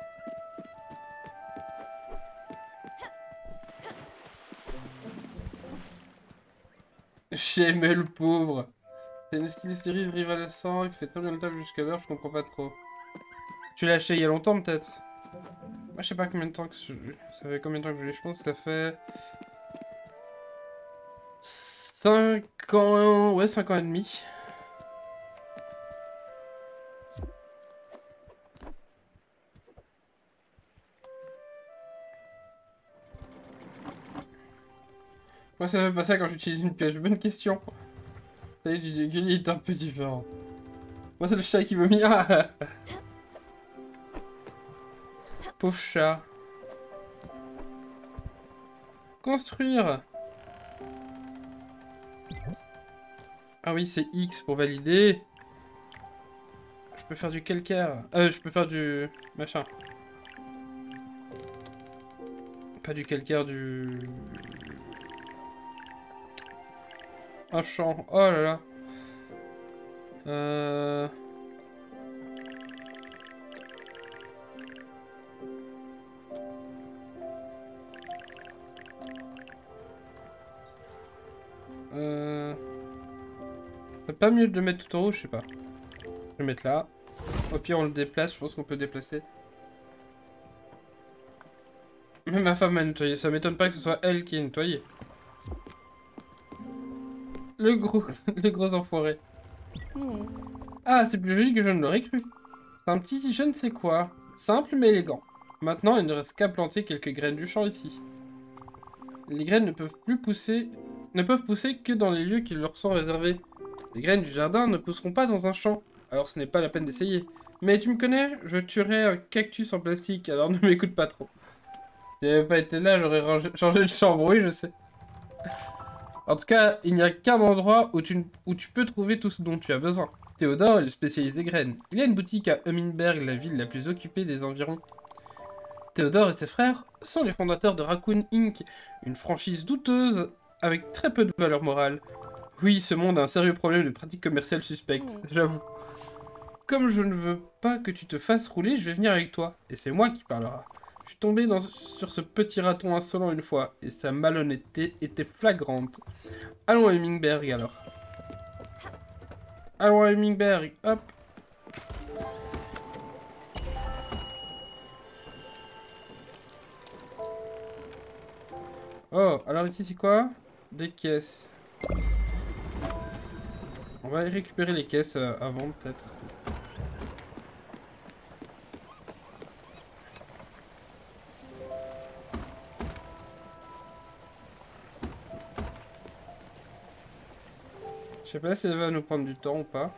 J'aimais le pauvre. C'est une style série Rival 100 qui fait très bien le table jusqu'à l'heure, je comprends pas trop. Tu l'as acheté il y a longtemps peut-être? Moi je sais pas combien de temps que ça fait combien de temps que je l'ai, je pense que ça fait 5 ans, ouais 5 ans et demi. Moi ça fait pas ça quand j'utilise une pioche, bonne question. Ça y est, du Gulli est un peu différente. Moi c'est le chat qui vomit. Ah. Pauvre chat. Construire. Ah oui, c'est X pour valider. Je peux faire du calcaire. Je peux faire du... machin. Pas du calcaire, du... Un champ. Oh là là. C'est pas mieux de le mettre tout en haut, je sais pas. Je vais le mettre là. Au pire, on le déplace, je pense qu'on peut déplacer. Même ma femme a nettoyé, ça m'étonne pas que ce soit elle qui ait nettoyé. Le gros enfoiré. Ah, c'est plus joli que je ne l'aurais cru. C'est un petit je ne sais quoi. Simple mais élégant. Maintenant, il ne reste qu'à planter quelques graines du champ ici. Les graines ne peuvent pousser que dans les lieux qui leur sont réservés. Les graines du jardin ne pousseront pas dans un champ, alors ce n'est pas la peine d'essayer. Mais tu me connais, je tuerai un cactus en plastique, alors ne m'écoute pas trop. Si j'avais pas été là, j'aurais changé de chambre, oui, je sais. En tout cas, il n'y a qu'un endroit où tu peux trouver tout ce dont tu as besoin. Théodore est le spécialiste des graines. Il y a une boutique à Humminberg, la ville la plus occupée des environs. Théodore et ses frères sont les fondateurs de Raccoon Inc., une franchise douteuse avec très peu de valeur morale. Oui, ce monde a un sérieux problème de pratiques commerciales suspectes, j'avoue. Comme je ne veux pas que tu te fasses rouler, je vais venir avec toi. Et c'est moi qui parlera. Je suis tombé sur ce petit raton insolent une fois, et sa malhonnêteté était flagrante. Allons à Humminberg alors. Allons à Humminberg, hop. Oh, alors ici c'est quoi? Des caisses. On va aller récupérer les caisses avant peut-être. Je sais pas si elle va nous prendre du temps ou pas.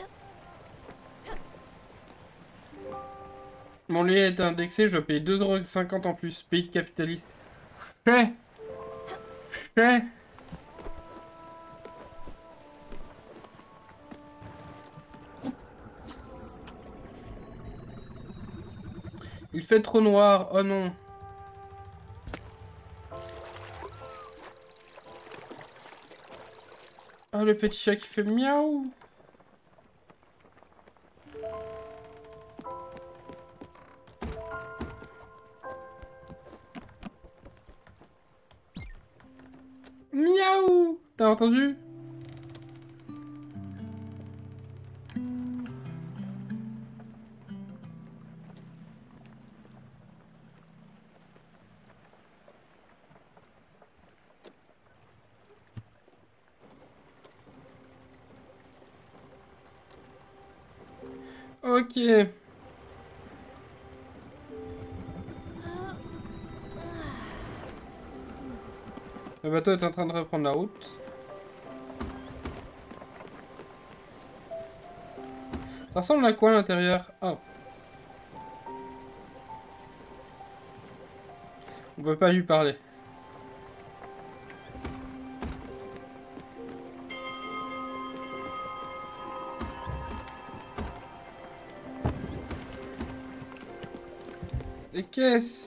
Mon lait est indexé, je dois payer 2,50 € en plus. Pays de capitaliste. Fait. Il fait trop noir, oh non. Oh, le petit chat qui fait miaou. Miaou. T'as entendu? Ok. Le bateau est en train de reprendre la route. Ça ressemble à quoi à l'intérieur? Oh. On peut pas lui parler. Les caisses.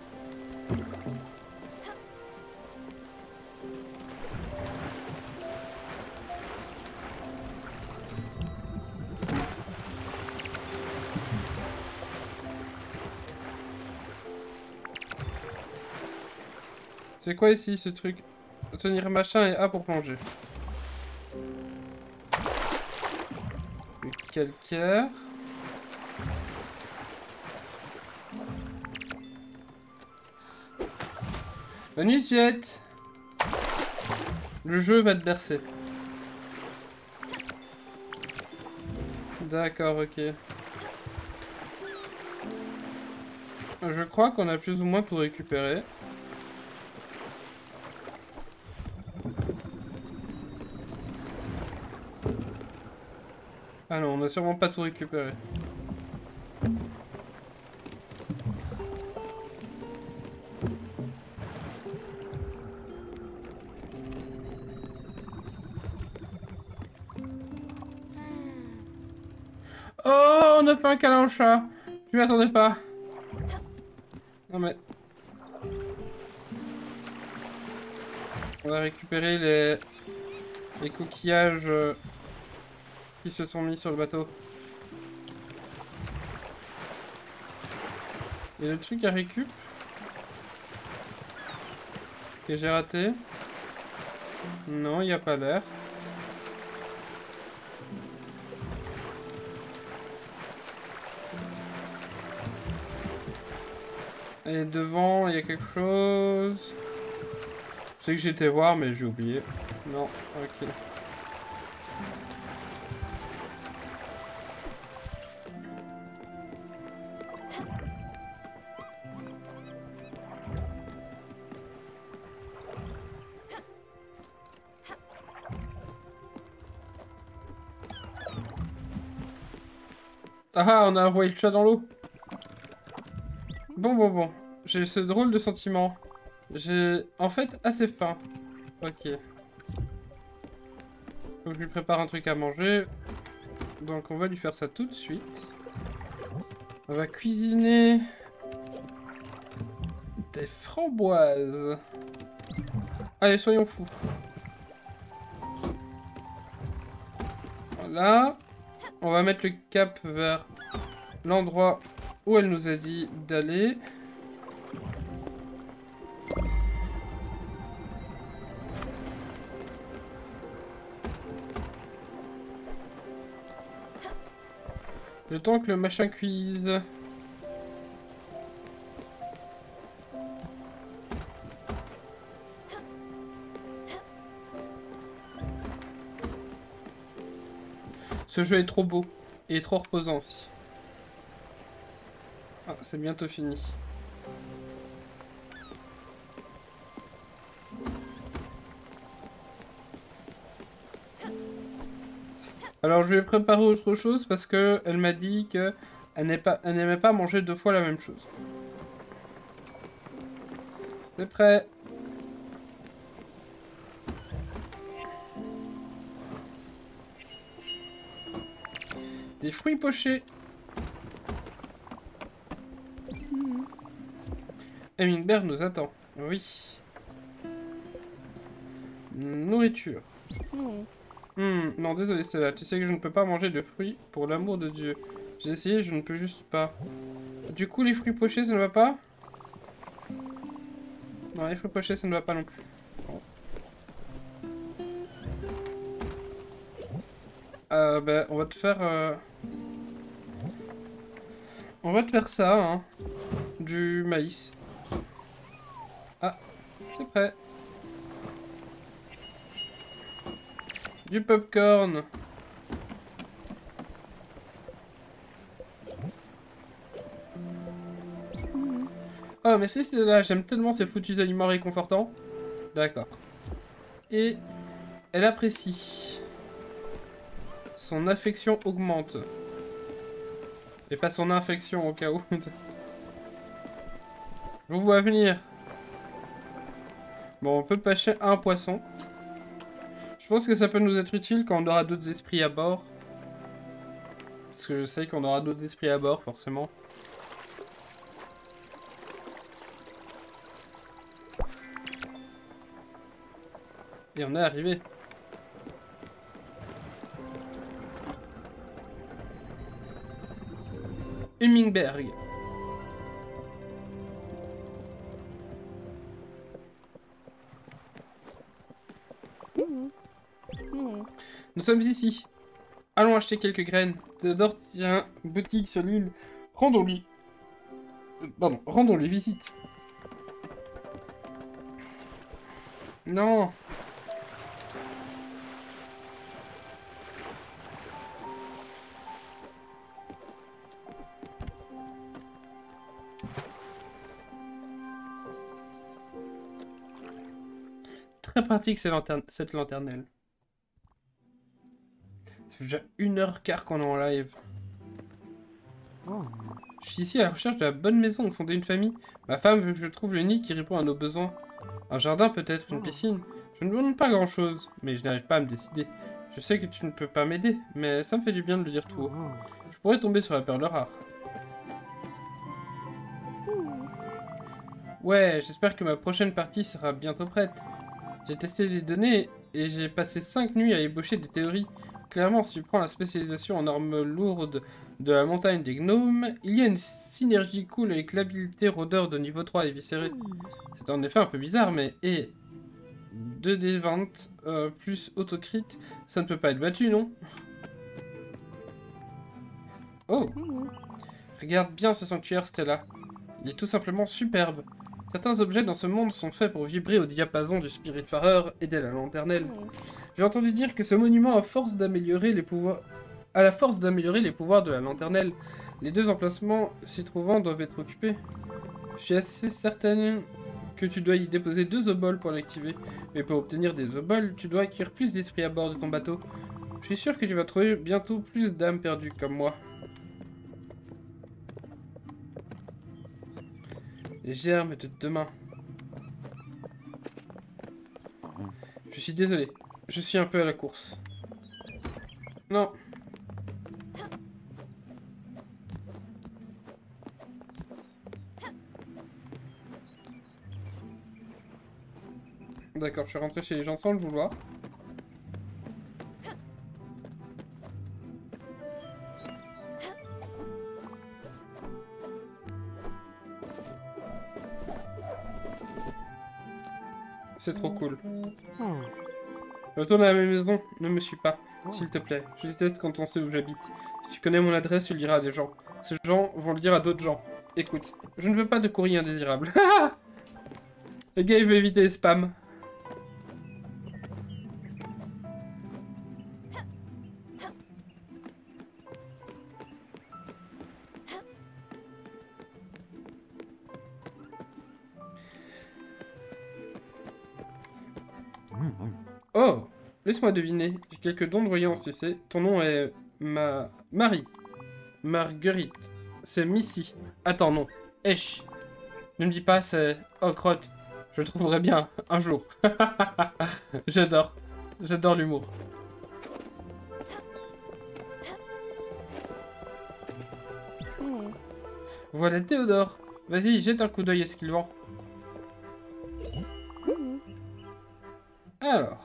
C'est quoi ici ce truc? Tenir machin et A pour plonger. Le calcaire. Bonne nuit, Juliette. Le jeu va te bercer. D'accord, ok. Je crois qu'on a plus ou moins tout récupéré. Ah non, on a sûrement pas tout récupéré. Oh, on a fait un câlin au chat. Je m'y attendais pas. Non mais... On va récupérer les coquillages qui se sont mis sur le bateau. Il y a le truc à récup que j'ai raté. Non, il n'y a pas l'air. Et devant, il y a quelque chose. Je sais que j'étais voir, mais j'ai oublié. Non, ok. Ah, on a envoyé le chat dans l'eau. Bon. j'ai ce drôle de sentiment. J'ai en fait assez faim. Ok. Faut que je lui prépare un truc à manger. Donc on va lui faire ça tout de suite. On va cuisiner des framboises. Allez, soyons fous. Voilà. On va mettre le cap vers l'endroit où elle nous a dit d'aller. Le temps que le machin cuise. Ce jeu est trop beau et trop reposant aussi. Ah, c'est bientôt fini. Alors je vais préparer autre chose parce que elle m'a dit que elle n'aimait pas manger 2 fois la même chose. C'est prêt. Des fruits pochés. Hummingbird nous attend. Oui. Nourriture. Non, désolé Stella, tu sais que je ne peux pas manger de fruits, pour l'amour de Dieu. J'ai essayé, je ne peux juste pas. Du coup, les fruits pochés, ça ne va pas? Non, les fruits pochés, ça ne va pas non plus. Bon. Ben, on va te faire... On va te faire ça, hein. Du maïs. Ah, c'est prêt. Du popcorn. Oh, mais c'est là, j'aime tellement ces foutus aliments réconfortants. D'accord. Et elle apprécie. Son affection augmente. Et pas son infection au cas où. Je vous vois venir. Bon, on peut pêcher un poisson. Je pense que ça peut nous être utile quand on aura d'autres esprits à bord. Parce que je sais qu'on aura d'autres esprits à bord, forcément. Et on est arrivé. Hummingbird. Nous sommes ici. Allons acheter quelques graines. Théodore tient boutique sur l'île. Rendons-lui. Pardon, rendons-lui visite. Non. Très pratique cette lanternelle. Ça fait déjà 1h15 qu'on est en live. Je suis ici à la recherche de la bonne maison où fonder une famille. Ma femme veut que je trouve le nid qui répond à nos besoins. Un jardin peut-être, une piscine. Je ne demande pas grand-chose, mais je n'arrive pas à me décider. Je sais que tu ne peux pas m'aider, mais ça me fait du bien de le dire tout haut. Je pourrais tomber sur la perle rare. Ouais, j'espère que ma prochaine partie sera bientôt prête. J'ai testé les données et j'ai passé 5 nuits à ébaucher des théories. Clairement, si tu prends la spécialisation en armes lourdes de la montagne des gnomes, il y a une synergie cool avec l'habilité rôdeur de niveau 3 et viscéré. C'est en effet un peu bizarre, mais... Et 2d20 plus autocrit, ça ne peut pas être battu, non? Oh! Regarde bien ce sanctuaire, Stella. Il est tout simplement superbe. Certains objets dans ce monde sont faits pour vibrer au diapason du Spiritfarer et de la lanternelle. J'ai entendu dire que ce monument a la force d'améliorer les pouvoirs de la lanternelle. Les 2 emplacements s'y trouvant doivent être occupés. Je suis assez certaine que tu dois y déposer 2 oboles pour l'activer. Mais pour obtenir des oboles, tu dois acquérir plus d'esprit à bord de ton bateau. Je suis sûr que tu vas trouver bientôt plus d'âmes perdues comme moi. Les germes de demain. Je suis désolé. Je suis un peu à la course. Non. D'accord, je suis rentré chez les gens sans le vouloir. C'est trop cool. Retourne à la maison, ne me suis pas, s'il te plaît. Je déteste quand on sait où j'habite. Si tu connais mon adresse, tu le diras à des gens. Ces gens vont le dire à d'autres gens. Écoute, je ne veux pas de courrier indésirable. Le gars, il veut éviter les spams. Oh, laisse-moi deviner. J'ai quelques dons de voyance, tu sais. Ton nom est... Marie. Marguerite. C'est Missy. Attends, non. Esh. Ne me dis pas, c'est... Oh, crotte. Je le trouverai bien, un jour. J'adore. J'adore l'humour. Voilà Théodore. Vas-y, jette un coup d'œil à ce qu'il vend. Alors.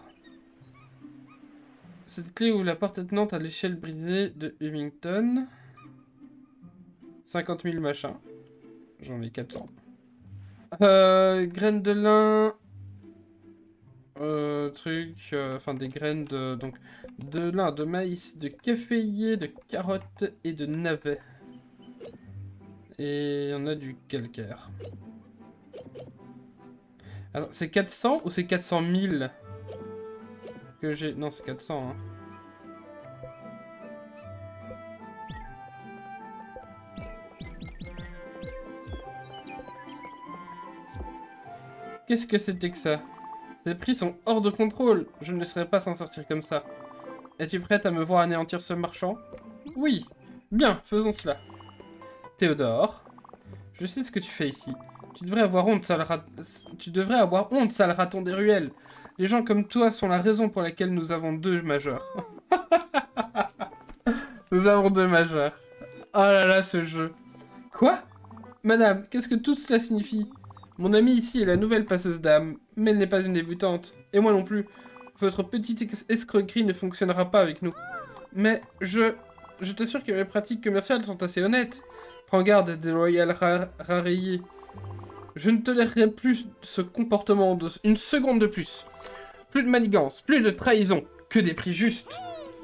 Cette clé ouvre la porte attenante à l'échelle brisée de Hummington. 50 000 machins. J'en ai 400. Graines de lin. Enfin des graines de... Donc, de lin, de maïs, de caféier, de carottes et de navets. Et on a du calcaire. Alors, c'est 400 ou c'est 400 000 que j'ai... Non, c'est 400, hein. Qu'est-ce que c'était que ça? Ces prix sont hors de contrôle. Je ne laisserai pas s'en sortir comme ça. Es-tu prête à me voir anéantir ce marchand? Oui. Bien, faisons cela. Théodore, je sais ce que tu fais ici. Tu devrais avoir honte, sale raton des ruelles. Les gens comme toi sont la raison pour laquelle nous avons deux majeurs. Nous avons deux majeurs. Oh là là, ce jeu. Quoi? Madame, qu'est-ce que tout cela signifie? Mon amie ici est la nouvelle passeuse d'âme, mais elle n'est pas une débutante. Et moi non plus. Votre petite escroquerie ne fonctionnera pas avec nous. Mais je t'assure que mes pratiques commerciales sont assez honnêtes. Prends garde, déloyal rarayé. Je ne tolérerai plus ce comportement une seconde de plus. Plus de manigance, plus de trahison, que des prix justes.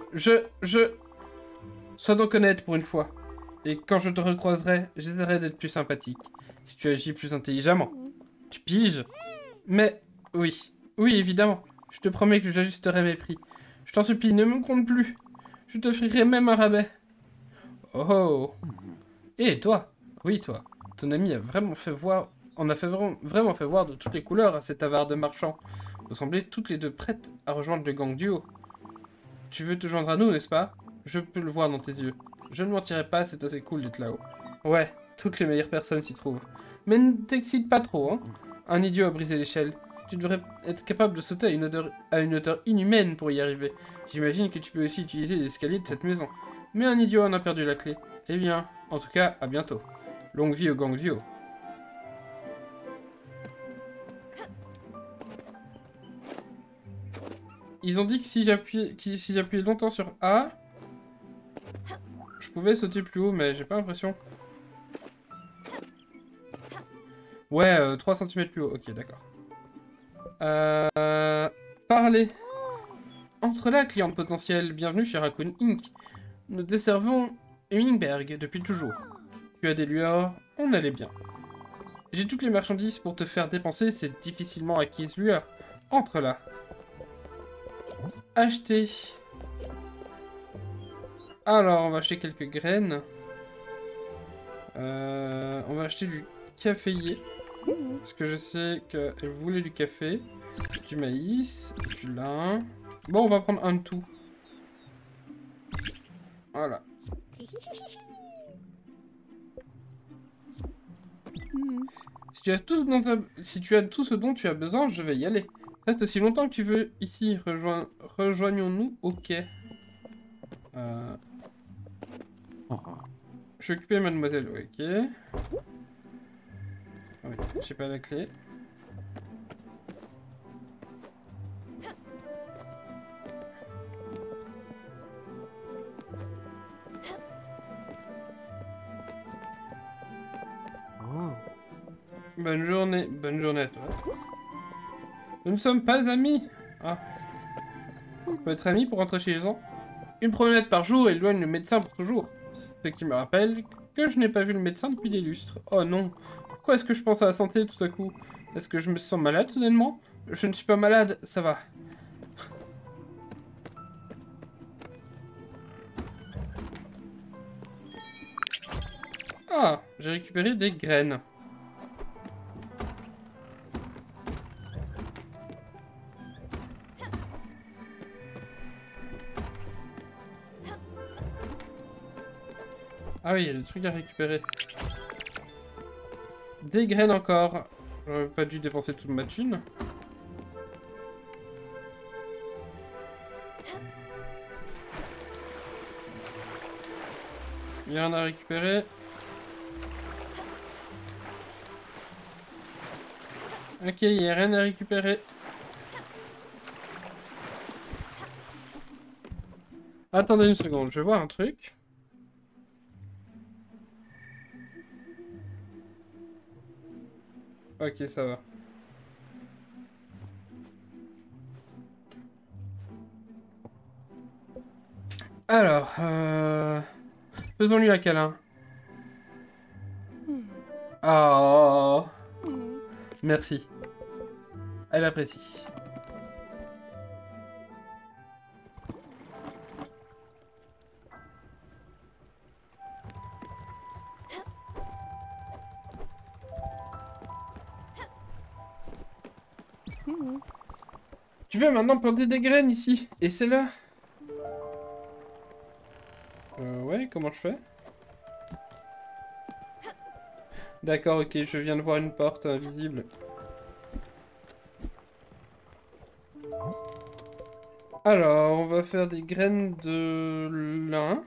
Sois donc honnête pour une fois. Et quand je te recroiserai, j'essaierai d'être plus sympathique. Si tu agis plus intelligemment. Tu piges? Mais, oui. Oui, évidemment. Je te promets que j'ajusterai mes prix. Je t'en supplie, ne me compte plus. Je t'offrirai même un rabais. Oh oh. Et toi? Oui, toi. Ton ami a vraiment fait voir... On a vraiment fait voir de toutes les couleurs à cet avare de marchand. Vous semblez toutes les deux prêtes à rejoindre le gang duo. Tu veux te joindre à nous, n'est-ce pas? Je peux le voir dans tes yeux. Je ne mentirai pas, c'est assez cool d'être là-haut. Ouais, toutes les meilleures personnes s'y trouvent. Mais ne t'excite pas trop, hein. Un idiot a brisé l'échelle. Tu devrais être capable de sauter à une hauteur inhumaine pour y arriver. J'imagine que tu peux aussi utiliser les escaliers de cette maison. Mais un idiot en a perdu la clé. Eh bien, en tout cas, à bientôt. Longue vie au gang duo. Ils ont dit que si j'appuyais longtemps sur A, je pouvais sauter plus haut, mais j'ai pas l'impression. Ouais, 3 cm plus haut. Ok, d'accord. Parler. Entre là, cliente potentielle. Bienvenue chez Raccoon Inc. Nous desservons Hummingberg depuis toujours. Tu as des lueurs, on allait bien. J'ai toutes les marchandises pour te faire dépenser ces difficilement acquises lueurs. Entre là. Acheter. Alors, on va acheter quelques graines. On va acheter du caféier. Parce que je sais qu'elle voulait du café, du maïs, du lin. Bon, on va prendre un de tout. Voilà. Si tu as tout ce dont tu as besoin, je vais y aller. Reste aussi longtemps que tu veux ici. Rejoignons-nous au quai. Je suis occupé, mademoiselle. Ok. Oui, j'ai pas la clé. Bonne journée à toi. Nous ne sommes pas amis. Ah. On peut être amis pour rentrer chez les gens. Une promenade par jour éloigne le médecin pour toujours. Ce qui me rappelle que je n'ai pas vu le médecin depuis des lustres. Oh non. Pourquoi est-ce que je pense à la santé tout à coup? Est-ce que je me sens malade soudainement? Je ne suis pas malade, ça va. Ah, j'ai récupéré des graines. Ah oui, il y a des trucs à récupérer. Des graines encore. J'aurais pas dû dépenser toute ma thune. Il y a rien à récupérer. Ok, il n'y a rien à récupérer. Attendez une seconde, je vais voir un truc. Ok, ça va. Alors, faisons-lui un câlin. Oh, merci. Elle apprécie. Tu peux maintenant planter des graines ici. Et c'est là. Ouais, comment je fais? D'accord, ok, je viens de voir une porte invisible. Alors, on va faire des graines de lin.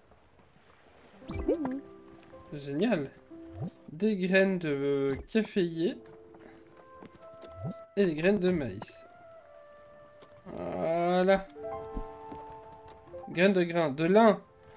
Génial. Des graines de caféier. Et des graines de maïs. Voilà. Graines de grain. De lin.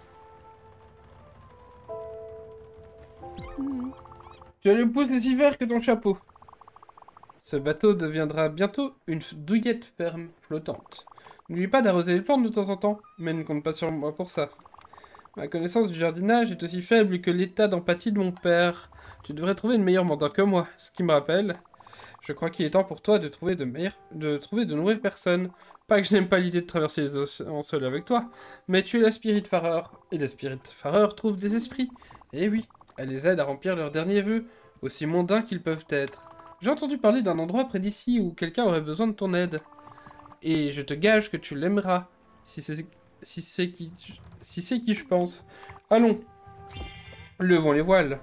Tu as le pouce aussi vert que ton chapeau. Ce bateau deviendra bientôt une douillette ferme flottante. N'oublie pas d'arroser les plantes de temps en temps, mais ne compte pas sur moi pour ça. Ma connaissance du jardinage est aussi faible que l'état d'empathie de mon père. Tu devrais trouver une meilleure mentor que moi, ce qui me rappelle... Je crois qu'il est temps pour toi de trouver de nouvelles personnes. Pas que je n'aime pas l'idée de traverser les océans seul avec toi, mais tu es la Spiritfarer, et les Spiritfarers trouvent des esprits. Et oui, elle les aide à remplir leurs derniers vœux, aussi mondains qu'ils peuvent être. J'ai entendu parler d'un endroit près d'ici où quelqu'un aurait besoin de ton aide. Et je te gage que tu l'aimeras, si c'est qui je pense. Allons, levons les voiles.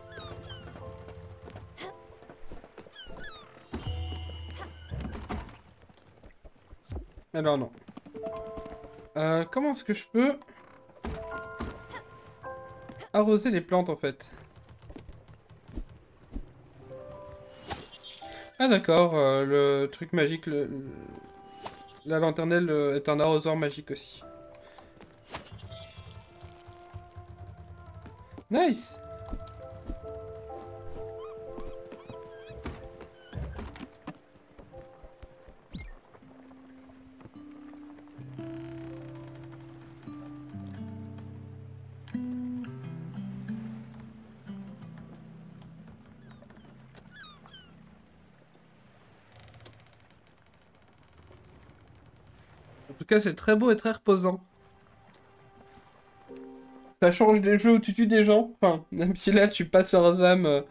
Alors non. Comment est-ce que je peux arroser les plantes en fait? Ah d'accord, le truc magique, la lanternelle est un arrosoir magique aussi. Nice! En tout cas, c'est très beau et très reposant. Ça change des jeux où tu tues des gens. Enfin, même si là, tu passes leurs âmes.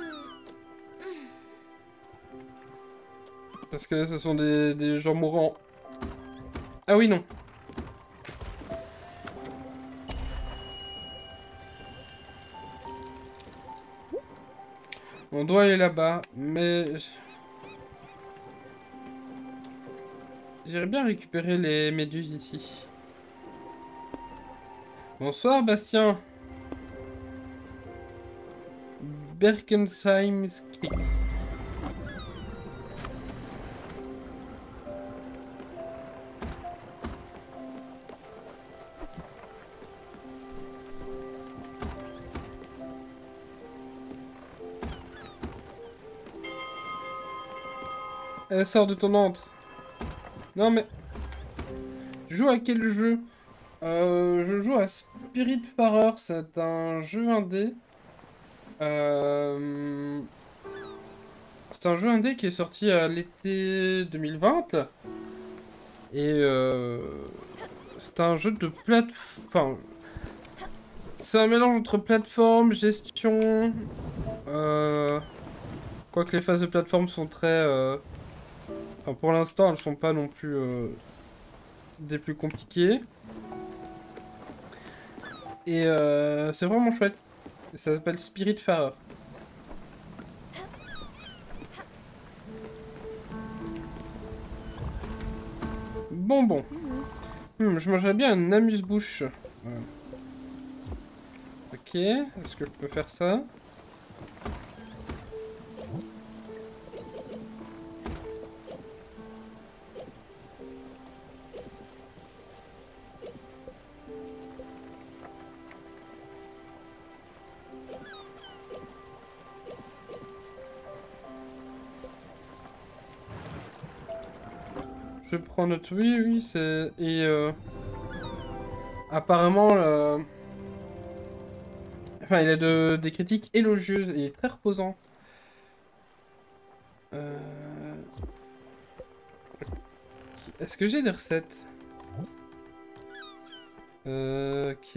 Parce que ce sont des gens mourants. Ah oui, non. On doit aller là-bas, mais... J'irais bien récupérer les méduses ici. Bonsoir, Bastien. Berkensheim Creek. Elle sort de ton antre. Non mais... Tu joues à quel jeu? Je joue à Spiritfarer, c'est un jeu indé. C'est un jeu indé qui est sorti à l'été 2020. Et c'est un jeu de plateforme... Enfin, c'est un mélange entre plateforme, gestion... Quoique les phases de plateforme sont très... Enfin, pour l'instant, elles sont pas non plus des plus compliquées. Et c'est vraiment chouette. Ça s'appelle Spiritfarer. Bon. Je mangerais bien un amuse-bouche. Ok, est-ce que je peux faire ça? Je prends note, oui, c'est... Et apparemment, enfin, il a des critiques élogieuses, il est très reposant. Est-ce que j'ai des recettes? Ok.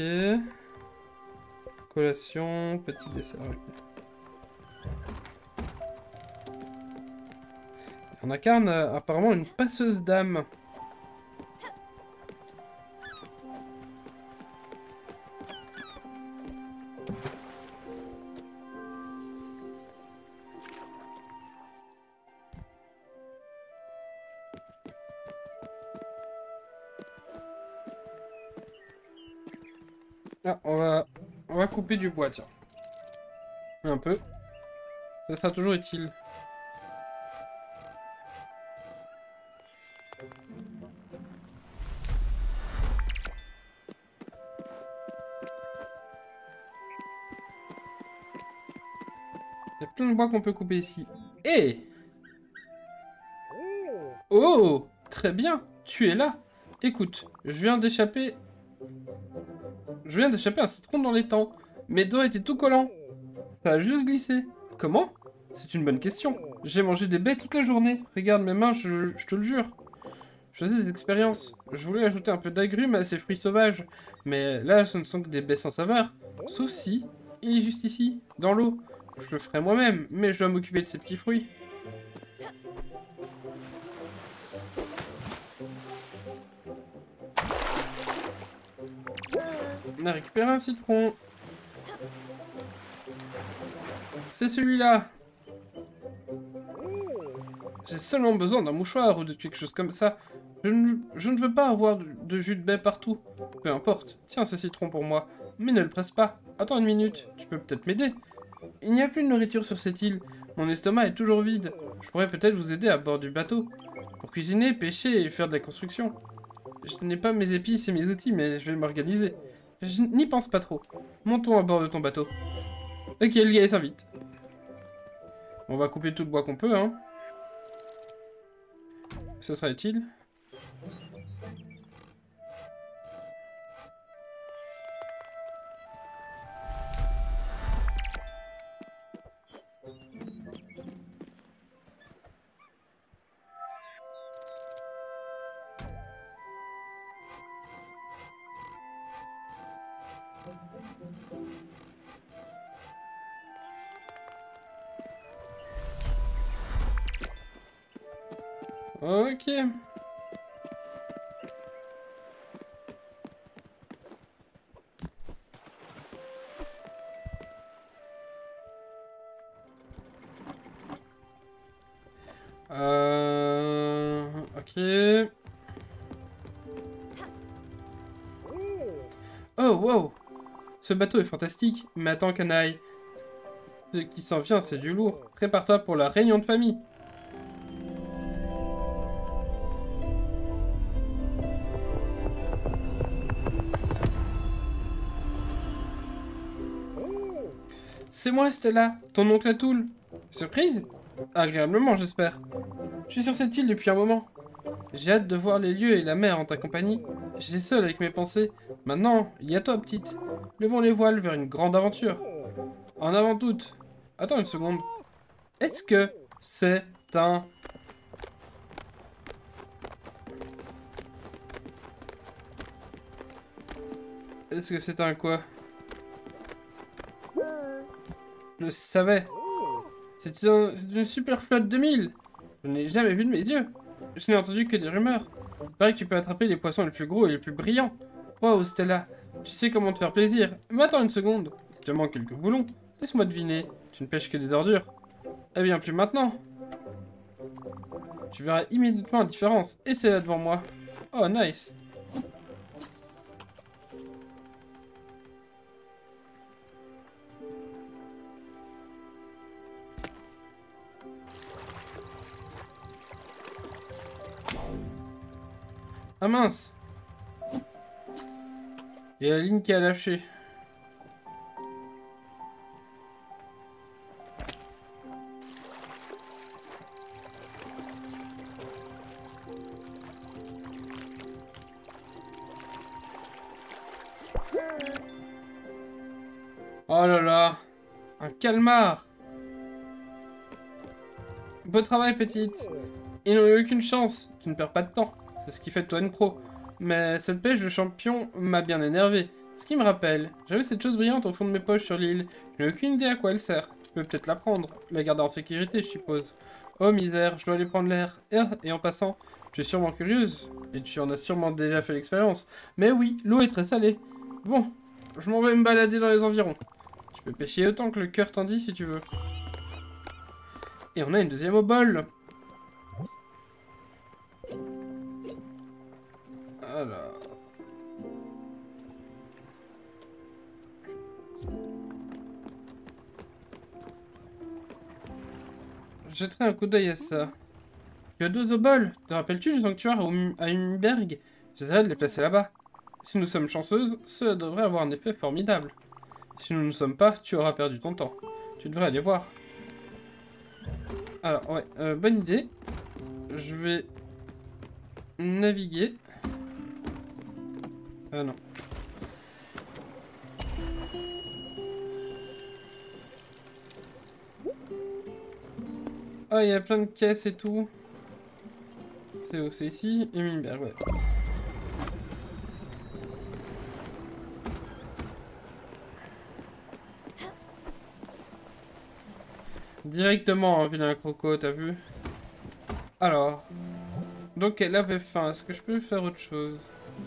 Collation, petit dessert, ok. On incarne apparemment une passeuse d'âme. Ah, on va couper du bois, tiens. Un peu. Ça sera toujours utile. Il y a plein de bois qu'on peut couper ici. Eh! Oh! Très bien! Tu es là! Écoute, je viens d'échapper un citron dans les temps. Mes doigts étaient tout collants. Ça a juste glissé. Comment? C'est une bonne question. J'ai mangé des baies toute la journée. Regarde mes mains, je te le jure. Je faisais des expériences. Je voulais ajouter un peu d'agrumes à ces fruits sauvages. Mais là, ce ne sont que des baies sans saveur. Sauf si, il est juste ici, dans l'eau. Je le ferai moi-même, mais je dois m'occuper de ces petits fruits. On a récupéré un citron. C'est celui-là. J'ai seulement besoin d'un mouchoir ou de quelque chose comme ça. Je ne veux pas avoir de jus de baie partout. Peu importe. Tiens ce citron pour moi. Mais ne le presse pas. Attends une minute. Tu peux peut-être m'aider. Il n'y a plus de nourriture sur cette île. Mon estomac est toujours vide. Je pourrais peut-être vous aider à bord du bateau. Pour cuisiner, pêcher et faire de la construction. Je n'ai pas mes épices et mes outils, mais je vais m'organiser. Je n'y pense pas trop. Montons à bord de ton bateau. Ok, le gars s'invite. On va couper tout le bois qu'on peut, hein. Ce sera utile. Ok. Ok. Oh, wow! Ce bateau est fantastique, mais attends, canaille. Ce qui s'en vient, c'est du lourd. Prépare-toi pour la réunion de famille. C'est moi, Stella, ton oncle Atoul. Surprise? Agréablement, j'espère. Je suis sur cette île depuis un moment. J'ai hâte de voir les lieux et la mer en ta compagnie. J'étais seul avec mes pensées. Maintenant, il y a toi, petite. Levons les voiles vers une grande aventure. En avant toute. Attends une seconde. Est-ce que c'est un... Est-ce que c'est un quoi? Je le savais. C'est une super flotte de 1000. Je n'ai jamais vu de mes yeux. Je n'ai entendu que des rumeurs. Il paraît que tu peux attraper les poissons les plus gros et les plus brillants. Wow, Stella, tu sais comment te faire plaisir. Mais attends une seconde. Il te manque quelques boulons. Laisse-moi deviner. Tu ne pêches que des ordures. Eh bien, plus maintenant. Tu verras immédiatement la différence. Et c'est là devant moi. Oh, nice. Ah mince! Il y a la ligne qui a lâché. Oh là là! Un calmar! Beau travail, petite! Ils n'ont eu aucune chance. Tu ne perds pas de temps. C'est ce qui fait de toi une pro. Mais cette pêche de champion m'a bien énervé. Ce qui me rappelle, j'avais cette chose brillante au fond de mes poches sur l'île. Je n'ai aucune idée à quoi elle sert. Tu peux peut-être la prendre. La garder en sécurité, je suppose. Oh misère, je dois aller prendre l'air. Et en passant, tu es sûrement curieuse. Et tu en as sûrement déjà fait l'expérience. Mais oui, l'eau est très salée. Bon, je m'en vais me balader dans les environs. Tu peux pêcher autant que le cœur t'en dit si tu veux. Et on a une deuxième au bol. Alors... Je jetterai un coup d'œil à ça. Tu as 12 oboles. Te rappelles-tu du sanctuaire à Humberg? J'essaierai de les placer là-bas. Si nous sommes chanceuses, cela devrait avoir un effet formidable. Si nous ne sommes pas, tu auras perdu ton temps. Tu devrais aller voir. Alors, ouais, bonne idée. Je vais naviguer. Ah non. Ah, il y a plein de caisses et tout. C'est où? C'est ici? Et Mimberg, ouais. Directement, hein, vilain croco, t'as vu? Alors. Donc, elle avait faim. Est-ce que je peux faire autre chose?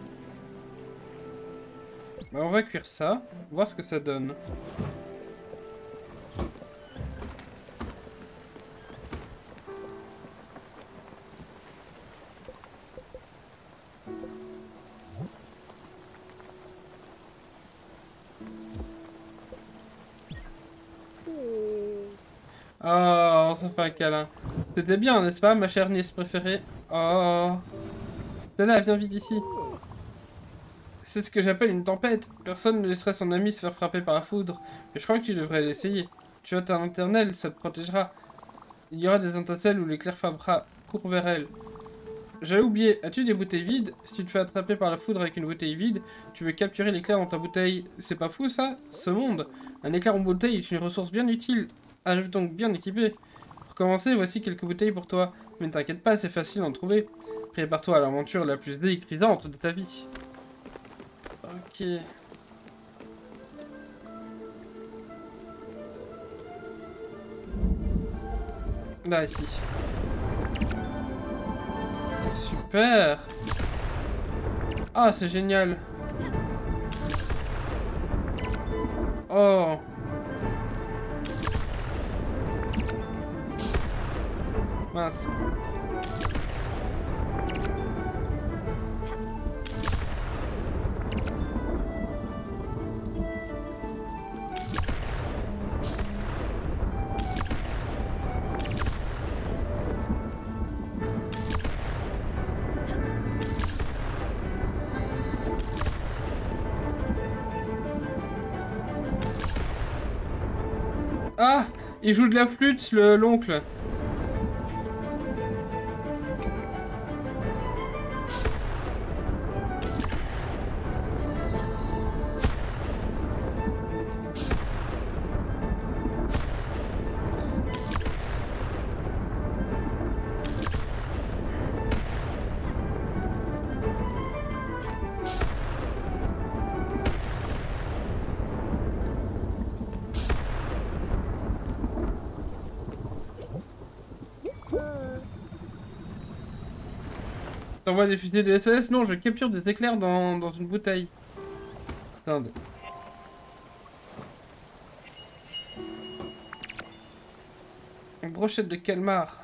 Bah, on va cuire ça. Voir ce que ça donne. Oh, ça fait un câlin. C'était bien, n'est-ce pas, ma chère nièce préférée? Oh. Stella, viens vite ici. C'est ce que j'appelle une tempête. Personne ne laisserait son ami se faire frapper par la foudre. Mais je crois que tu devrais l'essayer. Tu as ta lanternelle, ça te protégera. Il y aura des étincelles où l'éclair frappera. Cours vers elle. J'avais oublié, as-tu des bouteilles vides? Si tu te fais attraper par la foudre avec une bouteille vide, tu veux capturer l'éclair dans ta bouteille. C'est pas fou ça? Ce monde. Un éclair en bouteille est une ressource bien utile. Arrive donc bien équipé. Pour commencer, voici quelques bouteilles pour toi. Mais ne t'inquiète pas, c'est facile d'en trouver. Prépare-toi à l'aventure la plus décrisante de ta vie. Ok. Là, ici. Super. Ah, c'est génial. Oh. Mince. Ah! Il joue de la flûte, l'oncle. T'envoies des fusées de SOS? Non, je capture des éclairs dans une bouteille. Attendez. Une brochette de calmar.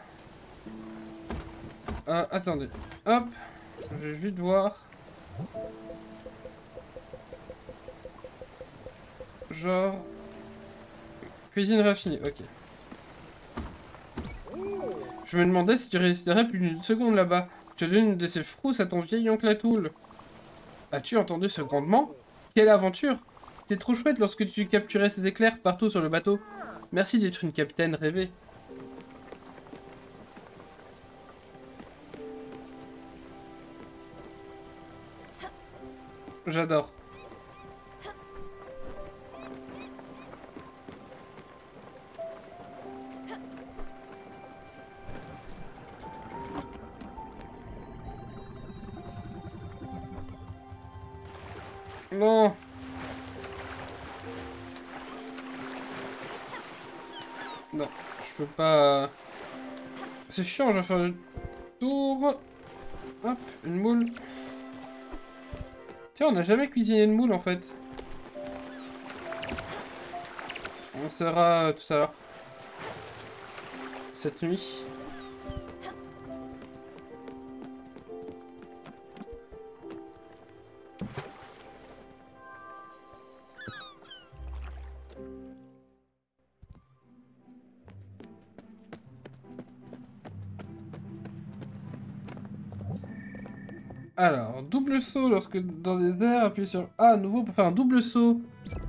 Attendez. Hop. Je vais vite voir. Genre... Cuisine raffinée, ok. Je me demandais si tu résisterais plus d'une seconde là-bas. Tu donnes une de ces frousses à ton vieil oncle Atoul. As-tu entendu ce grondement? Quelle aventure! C'était trop chouette lorsque tu capturais ces éclairs partout sur le bateau. Merci d'être une capitaine rêvée. J'adore. Non. Non, je peux pas... C'est chiant, je vais faire le tour. Hop, une moule. Tiens, on n'a jamais cuisiné de moule en fait. On sera tout à l'heure. Cette nuit. Alors, double saut lorsque dans les airs, appuyez sur A à nouveau pour faire un double saut.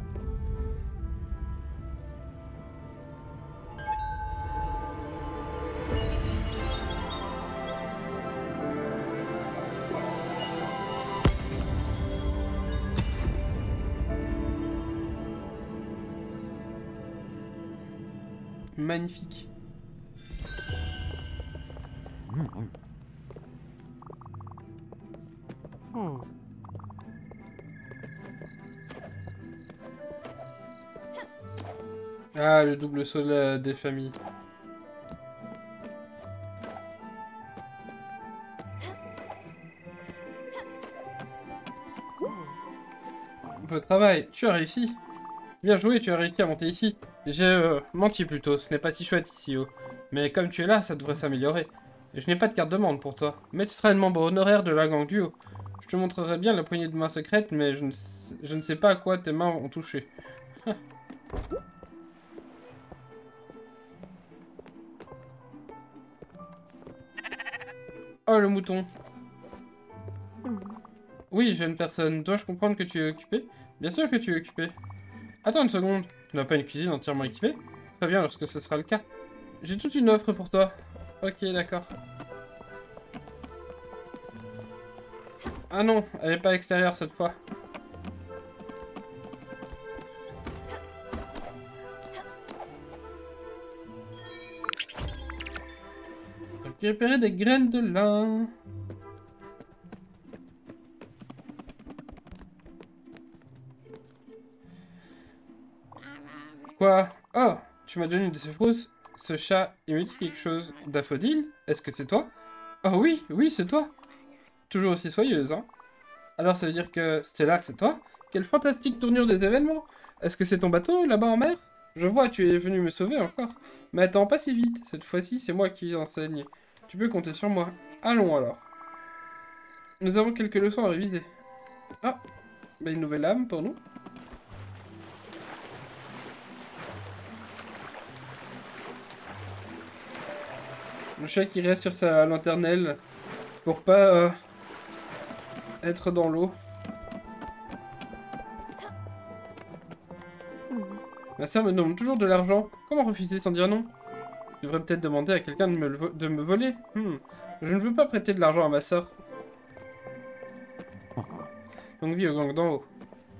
Magnifique. Ah, le double saut des familles. Beau travail, tu as réussi. Bien joué, tu as réussi à monter ici. J'ai menti plutôt, ce n'est pas si chouette ici, oh. Mais comme tu es là, ça devrait s'améliorer. Et je n'ai pas de carte de membre pour toi. Mais tu seras une membre honoraire de la gang duo. Je te montrerai bien la poignée de main secrète, mais je ne sais pas à quoi tes mains ont touché. Oh, le mouton. Oui, jeune personne, dois-je comprendre que tu es occupé? Bien sûr que tu es occupé. Attends une seconde, tu n'as pas une cuisine entièrement équipée? Très bien lorsque ce sera le cas. J'ai toute une offre pour toi. Ok, d'accord. Ah non, elle n'est pas à l'extérieur cette fois. Récupérer des graines de lin. Quoi? Oh, tu m'as donné une de ces frousses. Ce chat, il me dit quelque chose. Daffodil? Est-ce que c'est toi? Oh oui, oui, c'est toi. Toujours aussi soyeuse, hein? Alors ça veut dire que Stella, c'est toi? Quelle fantastique tournure des événements! Est-ce que c'est ton bateau, là-bas en mer? Je vois, tu es venu me sauver encore. Mais attends, pas si vite. Cette fois-ci, c'est moi qui enseigne. Tu peux compter sur moi. Allons alors. Nous avons quelques leçons à réviser. Ah, bah une nouvelle âme pour nous. Le chat qui reste sur sa lanternelle pour pas être dans l'eau. Ma sœur me demande toujours de l'argent. Comment refuser sans dire non? Je devrais peut-être demander à quelqu'un de me voler. Je ne veux pas prêter de l'argent à ma sœur. Longue vie au gang d'en haut.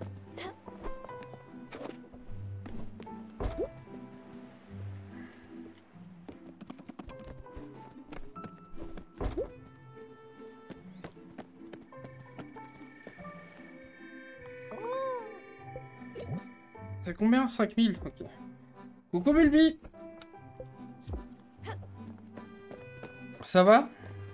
C'est combien? 5000. Ok. Coucou Bulbi. Ça va?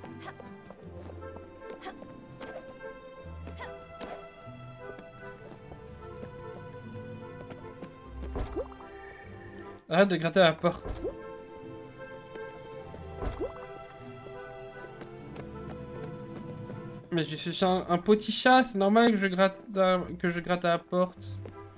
Arrête de gratter à la porte. Mais je suis un petit chat, c'est normal que je gratte à la porte.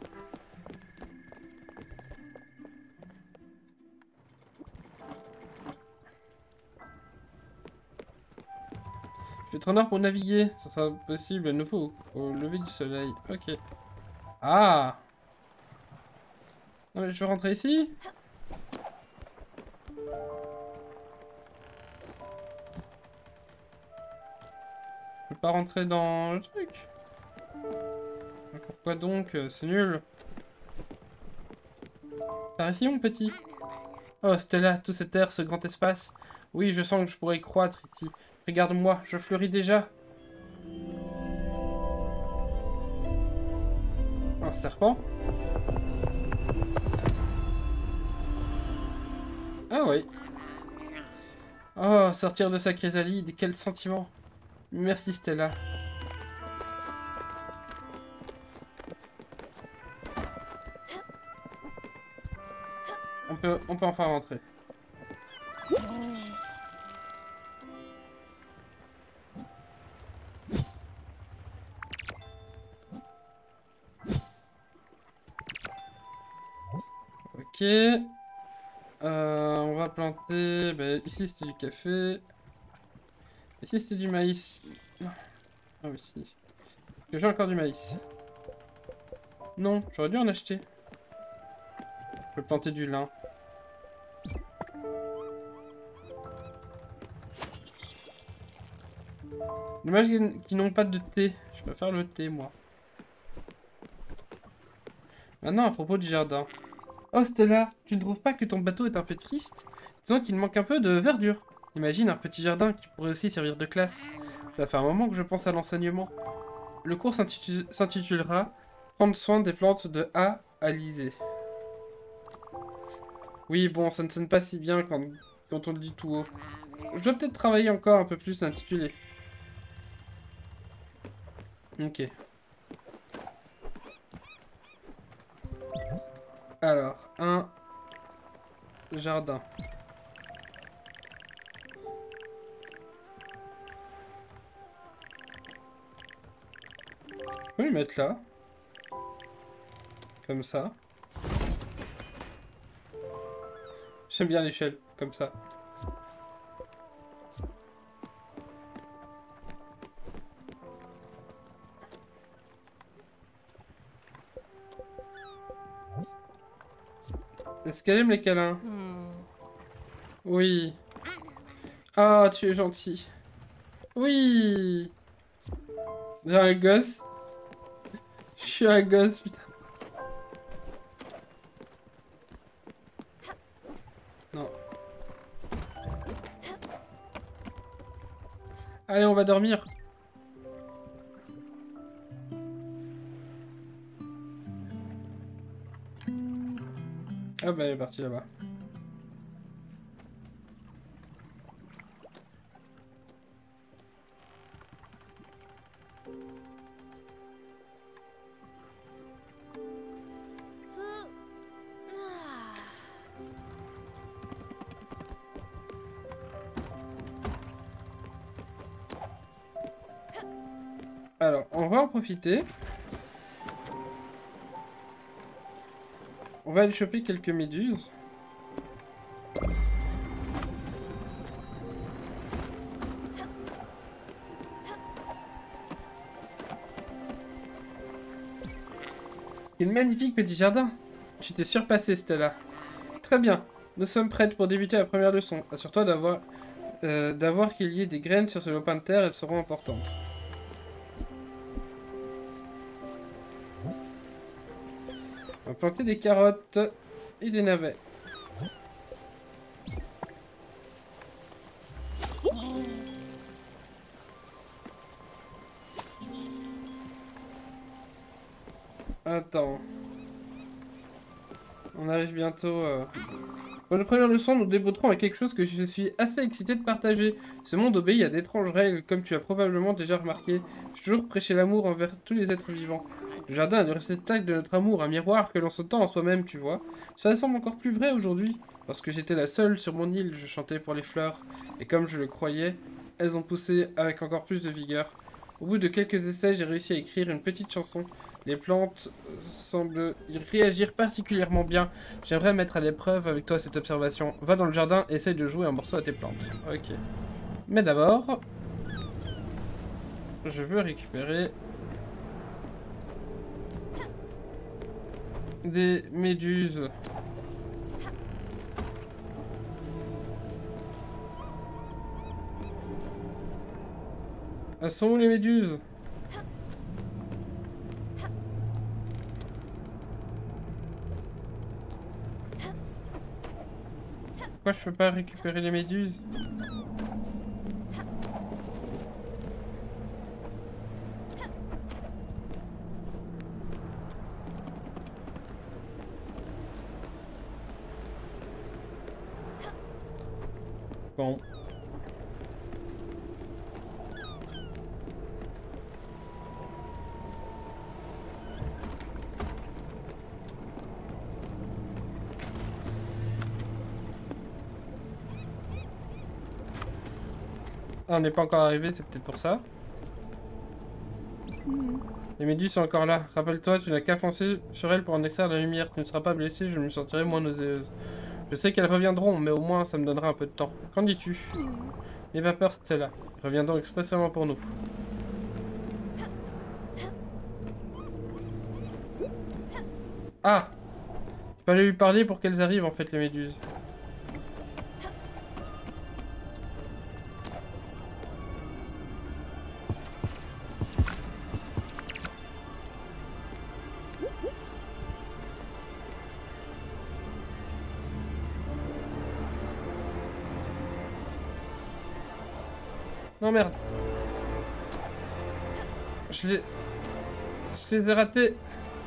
Je vais être en heure pour naviguer. Ça sera possible à nouveau au lever du soleil. Ok. Ah! Non mais je veux rentrer ici? Je peux pas rentrer dans le truc. Pourquoi donc? C'est nul. Par ici mon petit. Oh Stella, tout cet air, ce grand espace. Oui, je sens que je pourrais y croître ici. Regarde-moi, je fleuris déjà. Un serpent? Ah oui. Oh, sortir de sa chrysalide, quel sentiment. Merci Stella. On peut enfin rentrer. Ok. On va planter... Bah, ici c'était du café. Ici c'était du maïs. Ah oui, si. J'ai encore du maïs. Non, j'aurais dû en acheter. Je peux planter du lin. Dommage qu'ils n'ont pas de thé. Je préfère le thé, moi. Maintenant, à propos du jardin. Oh, Stella, tu ne trouves pas que ton bateau est un peu triste? Disons qu'il manque un peu de verdure. Imagine un petit jardin qui pourrait aussi servir de classe. Ça fait un moment que je pense à l'enseignement. Le cours s'intitulera « Prendre soin des plantes de A à Lysée ». Oui, bon, ça ne sonne pas si bien quand on le dit tout haut. Je dois peut-être travailler encore un peu plus l'intitulé. Ok. Alors, un jardin. Je peux le mettre là. Comme ça. J'aime bien l'échelle, comme ça. Est-ce qu'elle aime les câlins? Oui. Ah, tu es gentil. Oui. J'ai un gosse. Je suis un gosse, putain. Non. Allez, on va dormir. Ah bah elle est partie là-bas. Alors, on va en profiter. On va aller choper quelques méduses. Quel magnifique petit jardin! Tu t'es surpassé, Stella. Très bien. Nous sommes prêtes pour débuter la première leçon. Assure-toi d'avoir qu'il y ait des graines sur ce lopin de terre, elles seront importantes. On va planter des carottes et des navets. Attends. On arrive bientôt. Pour la première leçon, nous débuterons avec quelque chose que je suis assez excité de partager. Ce monde obéit à d'étranges règles, comme tu as probablement déjà remarqué. J'ai toujours prêché l'amour envers tous les êtres vivants. Le jardin est le réceptacle de notre amour, un miroir que l'on se tend en soi-même, tu vois. Cela semble encore plus vrai aujourd'hui. Lorsque j'étais la seule sur mon île, je chantais pour les fleurs. Et comme je le croyais, elles ont poussé avec encore plus de vigueur. Au bout de quelques essais, j'ai réussi à écrire une petite chanson. Les plantes semblent y réagir particulièrement bien. J'aimerais mettre à l'épreuve avec toi cette observation. Va dans le jardin et essaye de jouer un morceau à tes plantes. Ok. Mais d'abord, je veux récupérer des méduses. Elles sont où les méduses? Pourquoi je peux pas récupérer les méduses? Bon. Ah, on n'est pas encore arrivé, c'est peut-être pour ça. Les méduses sont encore là. Rappelle-toi, tu n'as qu'à foncer sur elles pour en extraire la lumière. Tu ne seras pas blessé, je me sentirai moins nauséeuse. Je sais qu'elles reviendront, mais au moins ça me donnera un peu de temps. Qu'en dis-tu? N'aie pas peur, Stella. Elles reviendront expressément pour nous. Ah! Il fallait lui parler pour qu'elles arrivent en fait, les méduses. Non merde. Je les ai ratés.